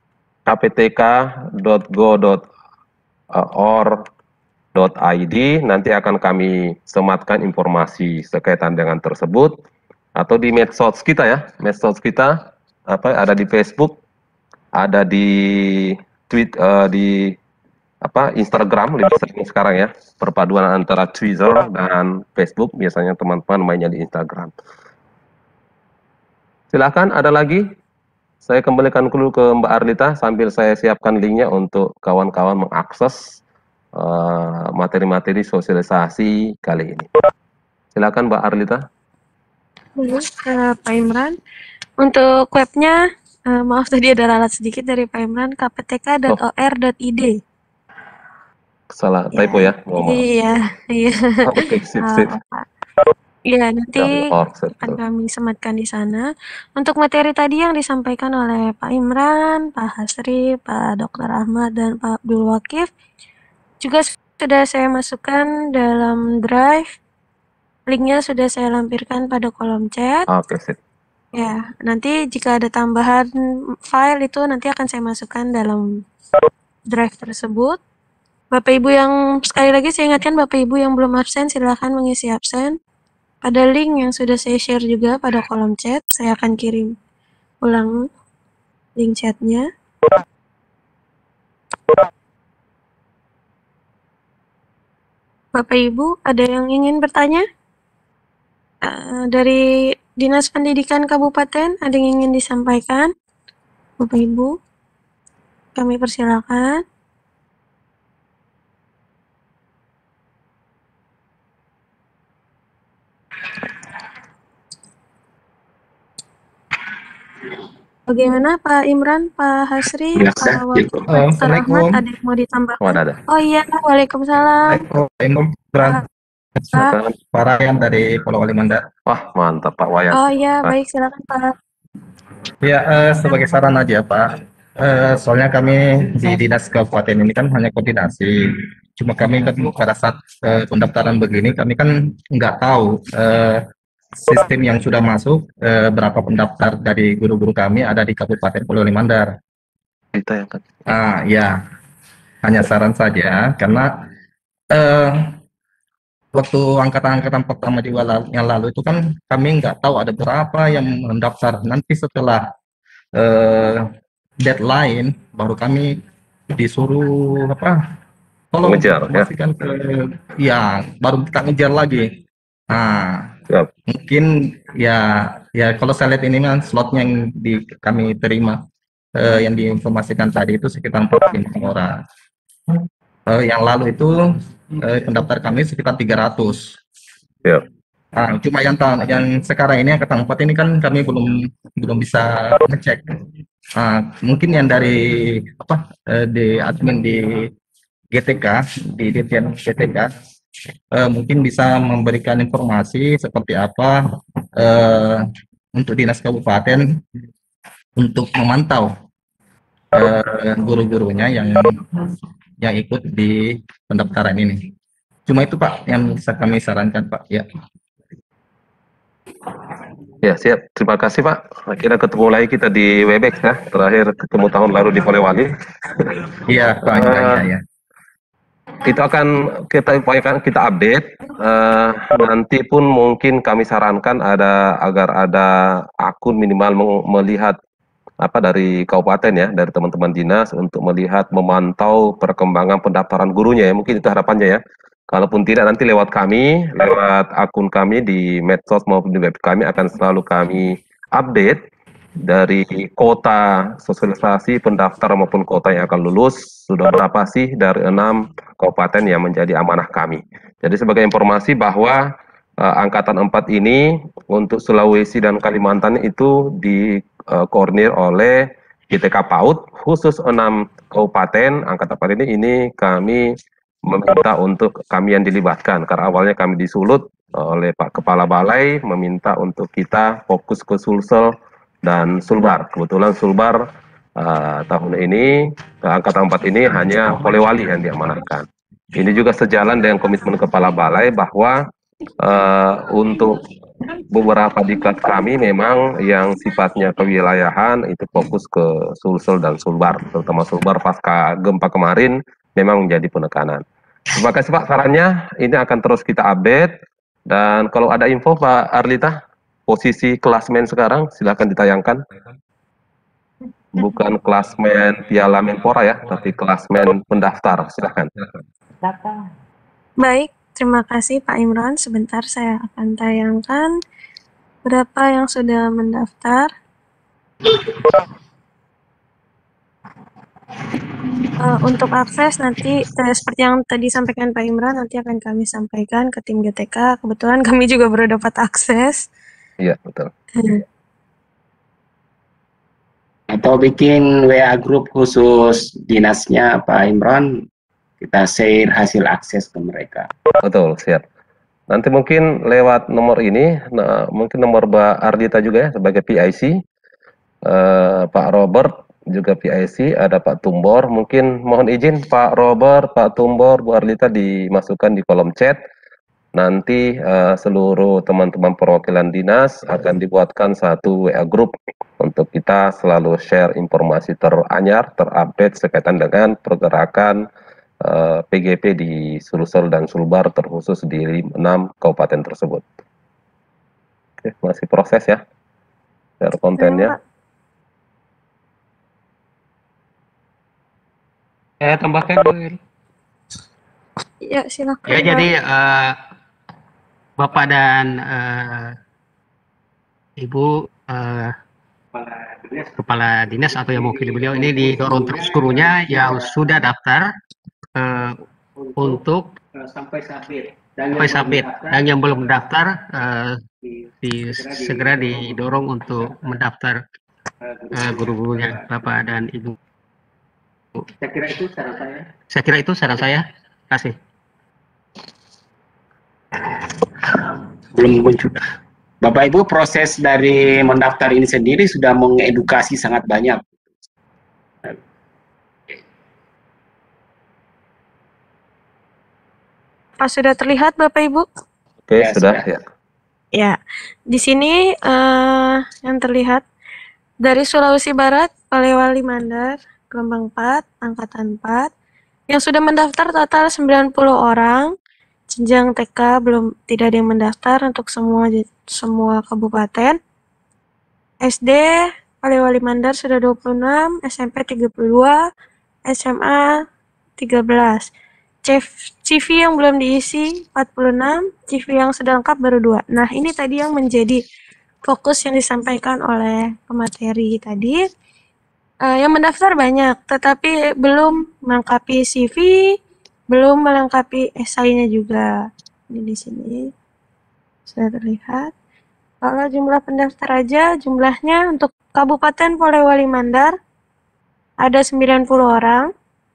kptk.go.or.id, nanti akan kami sematkan informasi sekaitan dengan tersebut, atau di medsos kita ya, medsos kita ada di Facebook, ada di Instagram lebih sering sekarang ya, perpaduan antara Twitter dan Facebook, biasanya teman-teman mainnya di Instagram. Silakan, ada lagi? Saya kembalikan dulu ke Mbak Arlita sambil saya siapkan linknya untuk kawan-kawan mengakses materi-materi sosialisasi kali ini. Silakan Mbak Arlita. Pak Imran, untuk webnya, maaf tadi ada ralat sedikit dari Pak Imran, kptk.or.id. Salah typo ya, mohon maaf. Iya. Oke, sip. Iya, nanti akan kami sematkan di sana. Untuk materi tadi yang disampaikan oleh Pak Imran, Pak Hasri, Pak Dr. Ahmad, dan Pak Abdul Wakif, juga sudah saya masukkan dalam drive. Linknya sudah saya lampirkan pada kolom chat. Oke, sip. Ya, nanti jika ada tambahan file itu nanti akan saya masukkan dalam drive tersebut. Bapak Ibu yang, sekali lagi saya ingatkan Bapak Ibu yang belum absen, silahkan mengisi absen. Pada link yang sudah saya share juga pada kolom chat, saya akan kirim ulang link chatnya. Bapak Ibu, ada yang ingin bertanya? Dari Dinas Pendidikan Kabupaten, ada yang ingin disampaikan? Bapak Ibu, kami persilakan. Bagaimana Pak Imran, Pak Hasri, Pak Wakil, Pak Dr. Ahmad, ada yang mau ditambahkan? Oh iya, Waalaikumsalam. Pak Ryan dari Pulau Walimandar. Wah, mantap Pak Wayan. Oh iya, baik, silakan Pak. Ya, sebagai saran aja Pak. Soalnya kami di Dinas Kabupaten ini kan hanya koordinasi. Cuma kami kan pada saat pendaftaran begini, kami kan nggak tahu sistem yang sudah masuk, berapa pendaftar dari guru-guru kami ada di Kabupaten Pulau Walimandar. Ditayangkan. Ya, hanya saran saja, karena waktu angkatan-angkatan pertama di yang lalu itu kan kami nggak tahu ada berapa yang mendaftar. Nanti setelah deadline baru kami disuruh tolong informasikan ya, baru kita ngejar lagi. Nah, mungkin ya kalau saya lihat ini kan slotnya yang kami terima yang diinformasikan tadi itu sekitar 45 orang. Yang lalu itu pendaftar kami sekitar 300. Cuma yang sekarang ini angkatan 4 ini kan kami belum bisa ngecek. Mungkin yang dari di admin di GTK, di Dirjen GTK, mungkin bisa memberikan informasi seperti apa untuk Dinas Kabupaten untuk memantau guru-gurunya yang ikut di pendaftaran ini. Cuma itu Pak yang bisa kami sarankan Pak. Ya, siap. Terima kasih Pak. Akhirnya ketemu lagi kita di Webex ya. Terakhir ketemu tahun lalu di Polewali. Iya Pak. Iya. Itu akan kita upayakan kita update. Nanti pun mungkin kami sarankan agar ada akun minimal melihat dari kabupaten ya, dari teman-teman dinas untuk melihat, memantau perkembangan pendaftaran gurunya ya. Mungkin itu harapannya ya. Kalaupun tidak, nanti lewat kami, lewat akun kami di medsos maupun di web kami akan selalu kami update dari kota sosialisasi pendaftar maupun kota yang akan lulus, sudah berapa sih dari 6 kabupaten yang menjadi amanah kami. Jadi sebagai informasi bahwa Angkatan 4 ini untuk Sulawesi dan Kalimantan itu dikoordinir oleh GTK PAUD, khusus 6 kabupaten Angkatan 4 ini kami meminta untuk kami yang dilibatkan, karena awalnya kami disulut oleh Pak Kepala Balai meminta untuk kita fokus ke Sulsel dan Sulbar. Kebetulan Sulbar tahun ini angkatan 4 ini hanya polewali yang diamanahkan. Ini juga sejalan dengan komitmen Kepala Balai bahwa untuk beberapa diklat kami memang yang sifatnya kewilayahan itu fokus ke Sulsel dan Sulbar, terutama Sulbar pasca gempa kemarin memang menjadi penekanan. Terima kasih Pak sarannya, ini akan terus kita update, dan kalau ada info Pak Arlita, posisi klasmen sekarang silakan ditayangkan. Bukan klasmen Piala Menpora ya, tapi klasmen pendaftar, silakan. Baik, terima kasih Pak Imran. Sebentar saya akan tayangkan berapa yang sudah mendaftar. Untuk akses nanti seperti yang tadi sampaikan Pak Imran, nanti akan kami sampaikan ke tim GTK. Kebetulan kami juga baru dapat akses. Iya, betul. Atau bikin WA grup khusus dinasnya Pak Imran, kita share hasil akses ke mereka. Betul, siap. Nanti mungkin lewat nomor ini, mungkin nomor Mbak Ardita juga ya sebagai PIC, Pak Robert juga PIC, ada Pak Tumbor. Mungkin mohon izin Pak Robert, Pak Tumbor, Bu Ardita dimasukkan di kolom chat. Nanti seluruh teman-teman perwakilan dinas akan dibuatkan satu WA group untuk kita selalu share informasi teranyar, terupdate sekaitan dengan pergerakan PGP di Sulsel dan Sulbar terkhusus di 6 kabupaten tersebut. Oke, masih proses ya share kontennya. Saya tambahkan dulu. Ya, silakan. Ya, jadi Bapak dan Ibu Kepala Dinas atau yang mewakili beliau ini didorong terus gurunya yang sudah daftar untuk sampai sabit dan yang belum mendaftar segera didorong untuk mendaftar guru-gurunya Bapak dan Ibu. Saya kira itu saran saya. Terima kasih. Belum muncul. Bapak Ibu, proses dari mendaftar ini sendiri sudah mengedukasi sangat banyak. Apa sudah terlihat Bapak Ibu? Oke, ya, sudah ya. Ya, di sini yang terlihat dari Sulawesi Barat, Polewali Mandar, Gelombang 4, Angkatan 4, yang sudah mendaftar total 90 orang. Jenjang TK belum tidak ada yang mendaftar untuk semua kabupaten. SD Polewali Mandar sudah 26, SMP 32, SMA 13. CV yang belum diisi 46, CV yang sudah lengkap baru 2. Nah, ini tadi yang menjadi fokus yang disampaikan oleh pemateri tadi. Yang mendaftar banyak, tetapi belum melengkapi CV, belum melengkapi esainya juga. Ini di sini sudah terlihat. Kalau jumlah pendaftar aja, jumlahnya untuk Kabupaten Polewali Mandar ada 90 orang,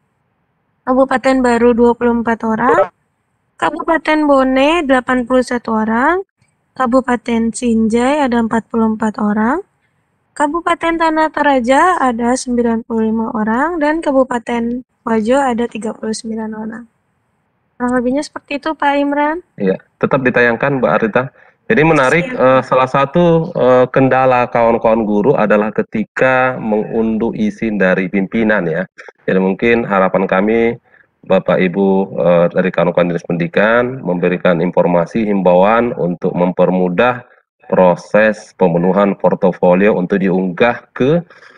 Kabupaten Baru 24 orang, Kabupaten Bone 81 orang, Kabupaten Sinjai ada 44 orang, Kabupaten Tanah Toraja ada 95 orang, dan Kabupaten Wajo ada 39 orang. Kurang lebihnya seperti itu Pak Imran. Iya, tetap ditayangkan Mbak Arita. Jadi menarik, salah satu kendala kawan-kawan guru adalah ketika mengunduh izin dari pimpinan ya. Jadi mungkin harapan kami Bapak Ibu dari kawan-kawan Dinas Pendidikan memberikan informasi himbauan untuk mempermudah proses pemenuhan portofolio untuk diunggah ke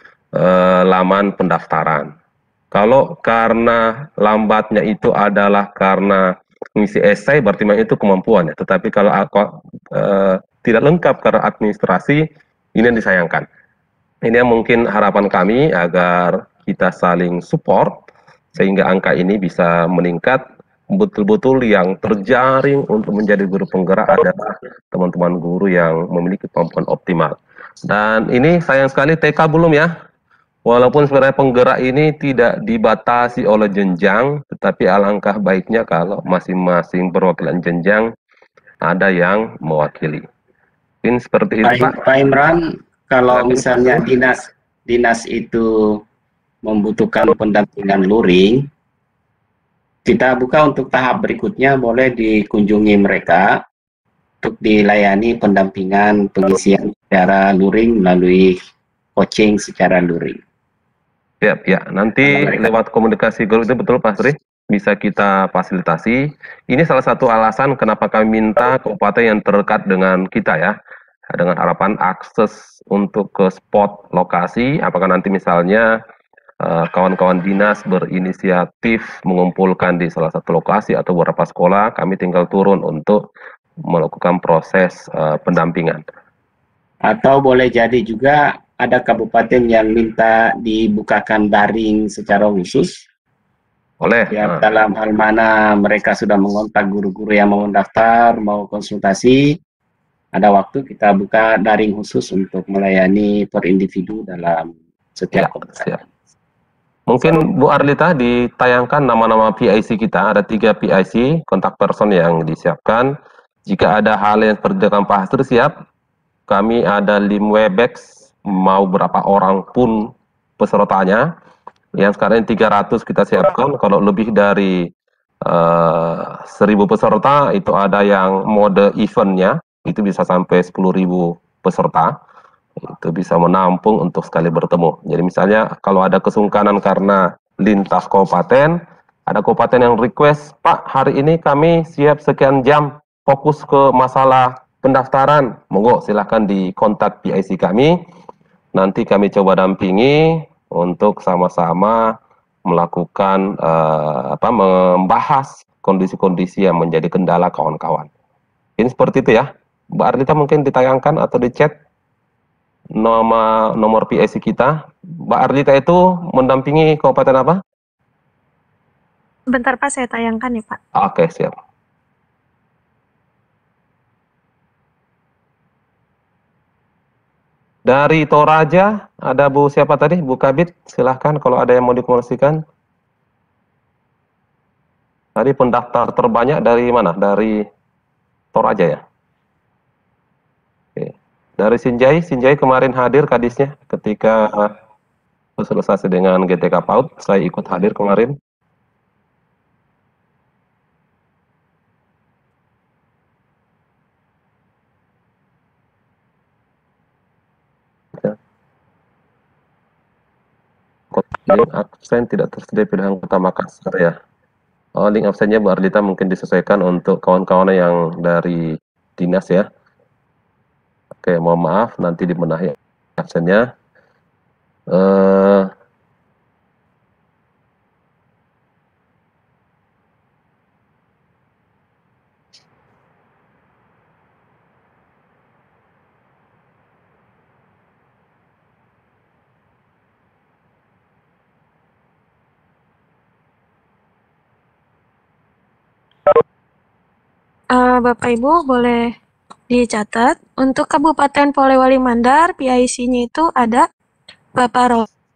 laman pendaftaran. Kalau karena lambatnya itu adalah karena mengisi esai, berarti memang itu kemampuannya. Tetapi kalau tidak lengkap karena administrasi, ini yang disayangkan. Ini yang mungkin harapan kami agar kita saling support, sehingga angka ini bisa meningkat. Betul-betul yang terjaring untuk menjadi guru penggerak adalah teman-teman guru yang memiliki kemampuan optimal. Dan ini sayang sekali TK belum ya. Walaupun sebenarnya penggerak ini tidak dibatasi oleh jenjang, tetapi alangkah baiknya kalau masing-masing perwakilan jenjang ada yang mewakili. Mungkin seperti itu Pak. Pak Imran, kalau misalnya dinas itu membutuhkan pendampingan luring, kita buka untuk tahap berikutnya, boleh dikunjungi mereka untuk dilayani pendampingan pengisian secara luring melalui coaching secara luring. Ya, nanti lewat komunikasi grup itu betul Pak Sri, bisa kita fasilitasi. Ini salah satu alasan kenapa kami minta kabupaten yang terdekat dengan kita ya, dengan harapan akses untuk ke spot lokasi, apakah nanti misalnya kawan-kawan dinas berinisiatif mengumpulkan di salah satu lokasi atau beberapa sekolah, kami tinggal turun untuk melakukan proses pendampingan. Atau boleh jadi juga ada kabupaten yang minta dibukakan daring secara khusus. Boleh. Ya, dalam hal mana mereka sudah mengontak guru-guru yang mau daftar, mau konsultasi, ada waktu kita buka daring khusus untuk melayani per individu dalam setiap kabupaten. Mungkin Bu Arlita ditayangkan nama-nama PIC kita, ada 3 PIC, kontak person yang disiapkan. Jika ada hal yang seperti dengan Pak Hasri siap, kami ada link Webex, mau berapa orang pun pesertanya. Yang sekarang 300 kita siapkan, kalau lebih dari 1.000 peserta, itu ada yang mode eventnya, itu bisa sampai 10.000 peserta. Itu bisa menampung untuk sekali bertemu. Jadi misalnya kalau ada kesungkanan karena lintas kabupaten, ada kabupaten yang request, Pak hari ini kami siap sekian jam fokus ke masalah pendaftaran, monggo silahkan di kontak PIC kami, nanti kami coba dampingi untuk sama-sama melakukan membahas kondisi-kondisi yang menjadi kendala kawan-kawan. Ini seperti itu ya. Mbak Arlita mungkin ditayangkan atau di chat nomor PIC kita. Mbak Arlita itu mendampingi kabupaten apa? Bentar Pak, saya tayangkan ya Pak. Oke, siap. Dari Toraja, ada Bu siapa tadi? Bu Kabit, silahkan kalau ada yang mau dikomunikasikan. Tadi pendaftar terbanyak dari mana? Dari Toraja ya? Oke. Dari Sinjai kemarin hadir kadisnya ketika sosialisasi dengan GTK PAUD, saya ikut hadir kemarin. Link absen tidak tersedia pilihan Kota Makassar ya. Oh, link absennya Bu Arlita mungkin disesuaikan untuk kawan-kawan yang dari dinas ya. Oke, mohon maaf nanti dibenahi absennya. Bapak Ibu boleh dicatat untuk Kabupaten Polewali Mandar PIC-nya itu ada Bapak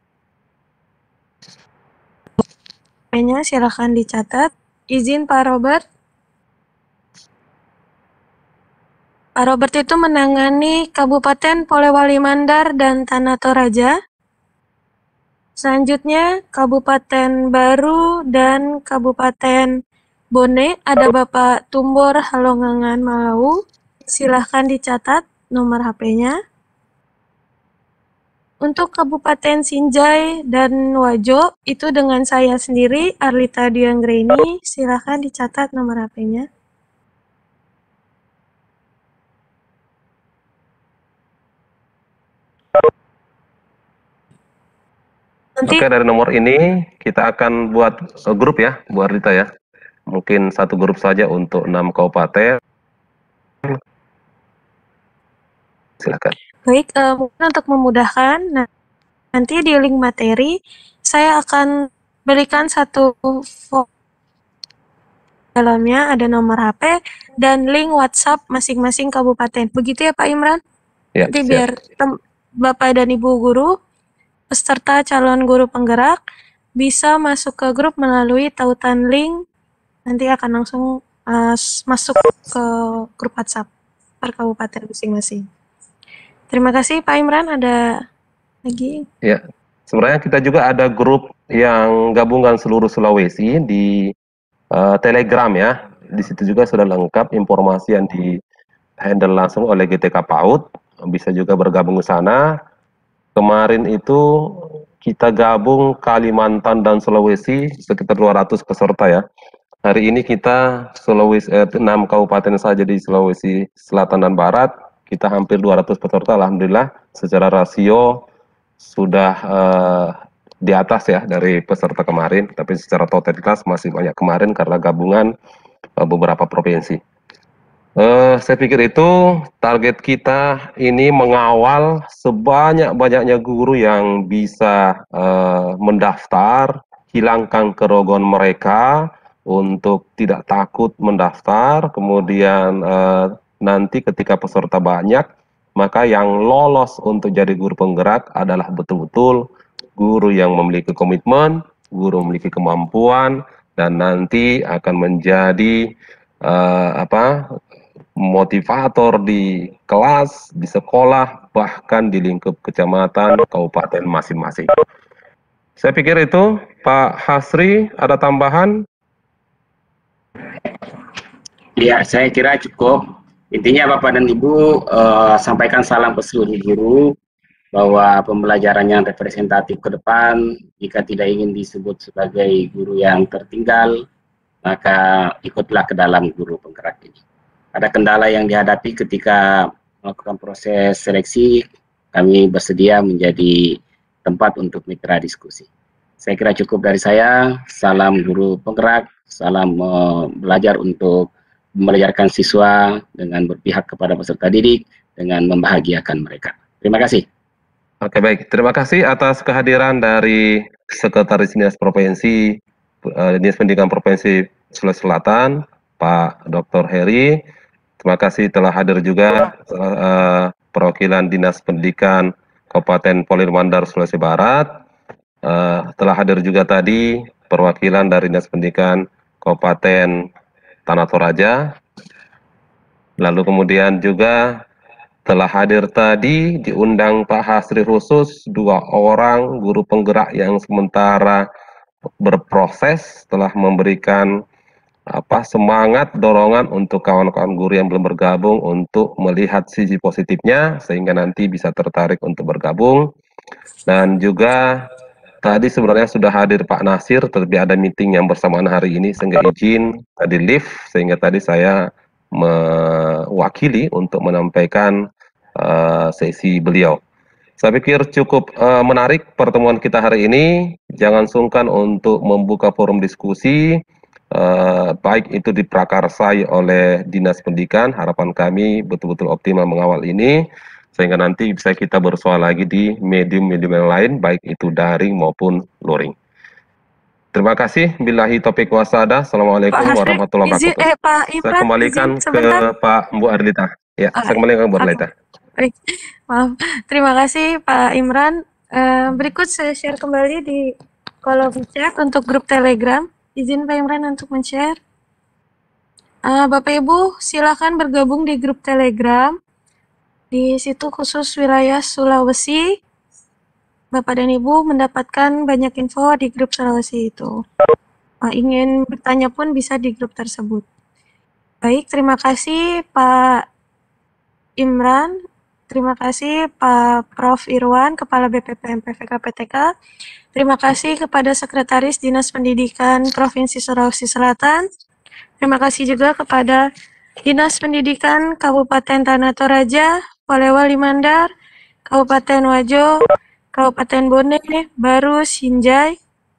Robert. Silakan dicatat. Izin Pak Robert. Pak Robert itu menangani Kabupaten Polewali Mandar dan Tanah Toraja. Selanjutnya Kabupaten Baru dan Kabupaten Bone ada Bapak Tumbor Halongangan Malau. Silahkan dicatat nomor HP-nya. Untuk Kabupaten Sinjai dan Wajo itu dengan saya sendiri Arlita Dianggreni. Silahkan dicatat nomor HP-nya. Oke, dari nomor ini kita akan buat grup ya, Bu Arlita ya. Mungkin satu grup saja untuk 6 kabupaten. Silakan. Baik, mungkin untuk memudahkan, nanti di link materi saya akan berikan satu dalamnya ada nomor HP dan link WhatsApp masing-masing kabupaten. Begitu ya Pak Imran? Ya, nanti siap. biar Bapak dan Ibu guru peserta calon guru penggerak bisa masuk ke grup melalui tautan link. Nanti akan langsung masuk ke grup WhatsApp per kabupaten masing-masing. Terima kasih Pak Imran, ada lagi? Ya, Sebenarnya kita juga ada grup yang gabungan seluruh Sulawesi di Telegram ya. Di situ juga sudah lengkap informasi yang di handle langsung oleh GTK PAUD. Bisa juga bergabung ke sana. Kemarin itu kita gabung Kalimantan dan Sulawesi sekitar 200 peserta ya. Hari ini kita 6 kabupaten saja di Sulawesi Selatan dan Barat. Kita hampir 200 peserta, alhamdulillah. Secara rasio sudah di atas ya dari peserta kemarin, tapi secara totalitas masih banyak kemarin karena gabungan beberapa provinsi. Saya pikir itu target kita ini mengawal sebanyak-banyaknya guru yang bisa mendaftar, hilangkan kerogoan mereka untuk tidak takut mendaftar, kemudian nanti ketika peserta banyak, maka yang lolos untuk jadi guru penggerak adalah betul-betul guru yang memiliki komitmen, guru memiliki kemampuan, dan nanti akan menjadi motivator di kelas, di sekolah, bahkan di lingkup kecamatan, kabupaten masing-masing. Saya pikir itu, Pak Hasri, ada tambahan? Ya, saya kira cukup. Intinya Bapak dan Ibu sampaikan salam ke seluruh guru bahwa pembelajaran yang representatif ke depan, jika tidak ingin disebut sebagai guru yang tertinggal, maka ikutlah ke dalam guru penggerak ini. Ada kendala yang dihadapi ketika melakukan proses seleksi, kami bersedia menjadi tempat untuk mitra diskusi. Saya kira cukup dari saya. Salam guru penggerak, salam belajar untuk membelajarkan siswa dengan berpihak kepada peserta didik, dengan membahagiakan mereka. Terima kasih. Oke, baik. Terima kasih atas kehadiran dari Sekretaris Dinas Provinsi, Dinas Pendidikan Provinsi Sulawesi Selatan, Pak Dr. Heri. Terima kasih telah hadir juga perwakilan Dinas Pendidikan Kabupaten Polewali Mandar, Sulawesi Barat. Telah hadir juga tadi perwakilan dari Dinas Pendidikan Kabupaten Tanah Toraja. Lalu kemudian juga telah hadir tadi diundang Pak Hasri khusus 2 orang guru penggerak yang sementara berproses telah memberikan semangat dorongan untuk kawan-kawan guru yang belum bergabung untuk melihat sisi positifnya sehingga nanti bisa tertarik untuk bergabung. Dan juga tadi sebenarnya sudah hadir Pak Nasir, tetapi ada meeting yang bersamaan hari ini sehingga izin tadi live, sehingga tadi saya mewakili untuk menyampaikan sesi beliau. Saya pikir cukup menarik pertemuan kita hari ini. Jangan sungkan untuk membuka forum diskusi, baik itu diprakarsai oleh Dinas Pendidikan. Harapan kami betul-betul optimal mengawal ini, sehingga nanti bisa kita bersuara lagi di medium-medium yang lain, baik itu daring maupun luring. Terima kasih. Billahi taufiq wasada. Assalamualaikum warahmatullahi wabarakatuh. Pak Imran, saya kembalikan ke Pak Bu Ardita. Ya, saya kembalikan ke Bu Ardita. Maaf, terima kasih Pak Imran. Berikut saya share kembali di kolom chat untuk grup Telegram. Izin Pak Imran untuk men-share. Bapak Ibu silakan bergabung di grup Telegram. Di situ khusus wilayah Sulawesi. Bapak dan Ibu mendapatkan banyak info di grup Sulawesi itu. Ingin bertanya pun bisa di grup tersebut. Baik, terima kasih Pak Imran. Terima kasih Pak Prof. Irwan, Kepala BPPM PVK PTK. Terima kasih kepada Sekretaris Dinas Pendidikan Provinsi Sulawesi Selatan. Terima kasih juga kepada Dinas Pendidikan Kabupaten Tanah Toraja, Polewali Mandar, Kabupaten Wajo, Kabupaten Bone, Baru, Sinjai.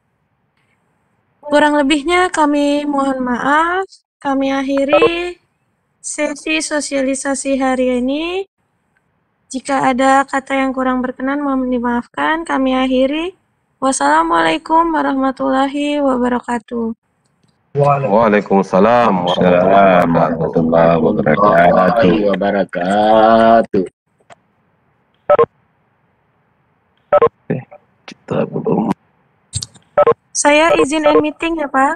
Kurang lebihnya kami mohon maaf. Kami akhiri sesi sosialisasi hari ini. Jika ada kata yang kurang berkenan mohon dimaafkan. Kami akhiri. Wassalamualaikum warahmatullahi wabarakatuh. Waalaikumsalam warahmatullahi wabarakatuh. Kita belum. Saya izin end meeting ya Pak.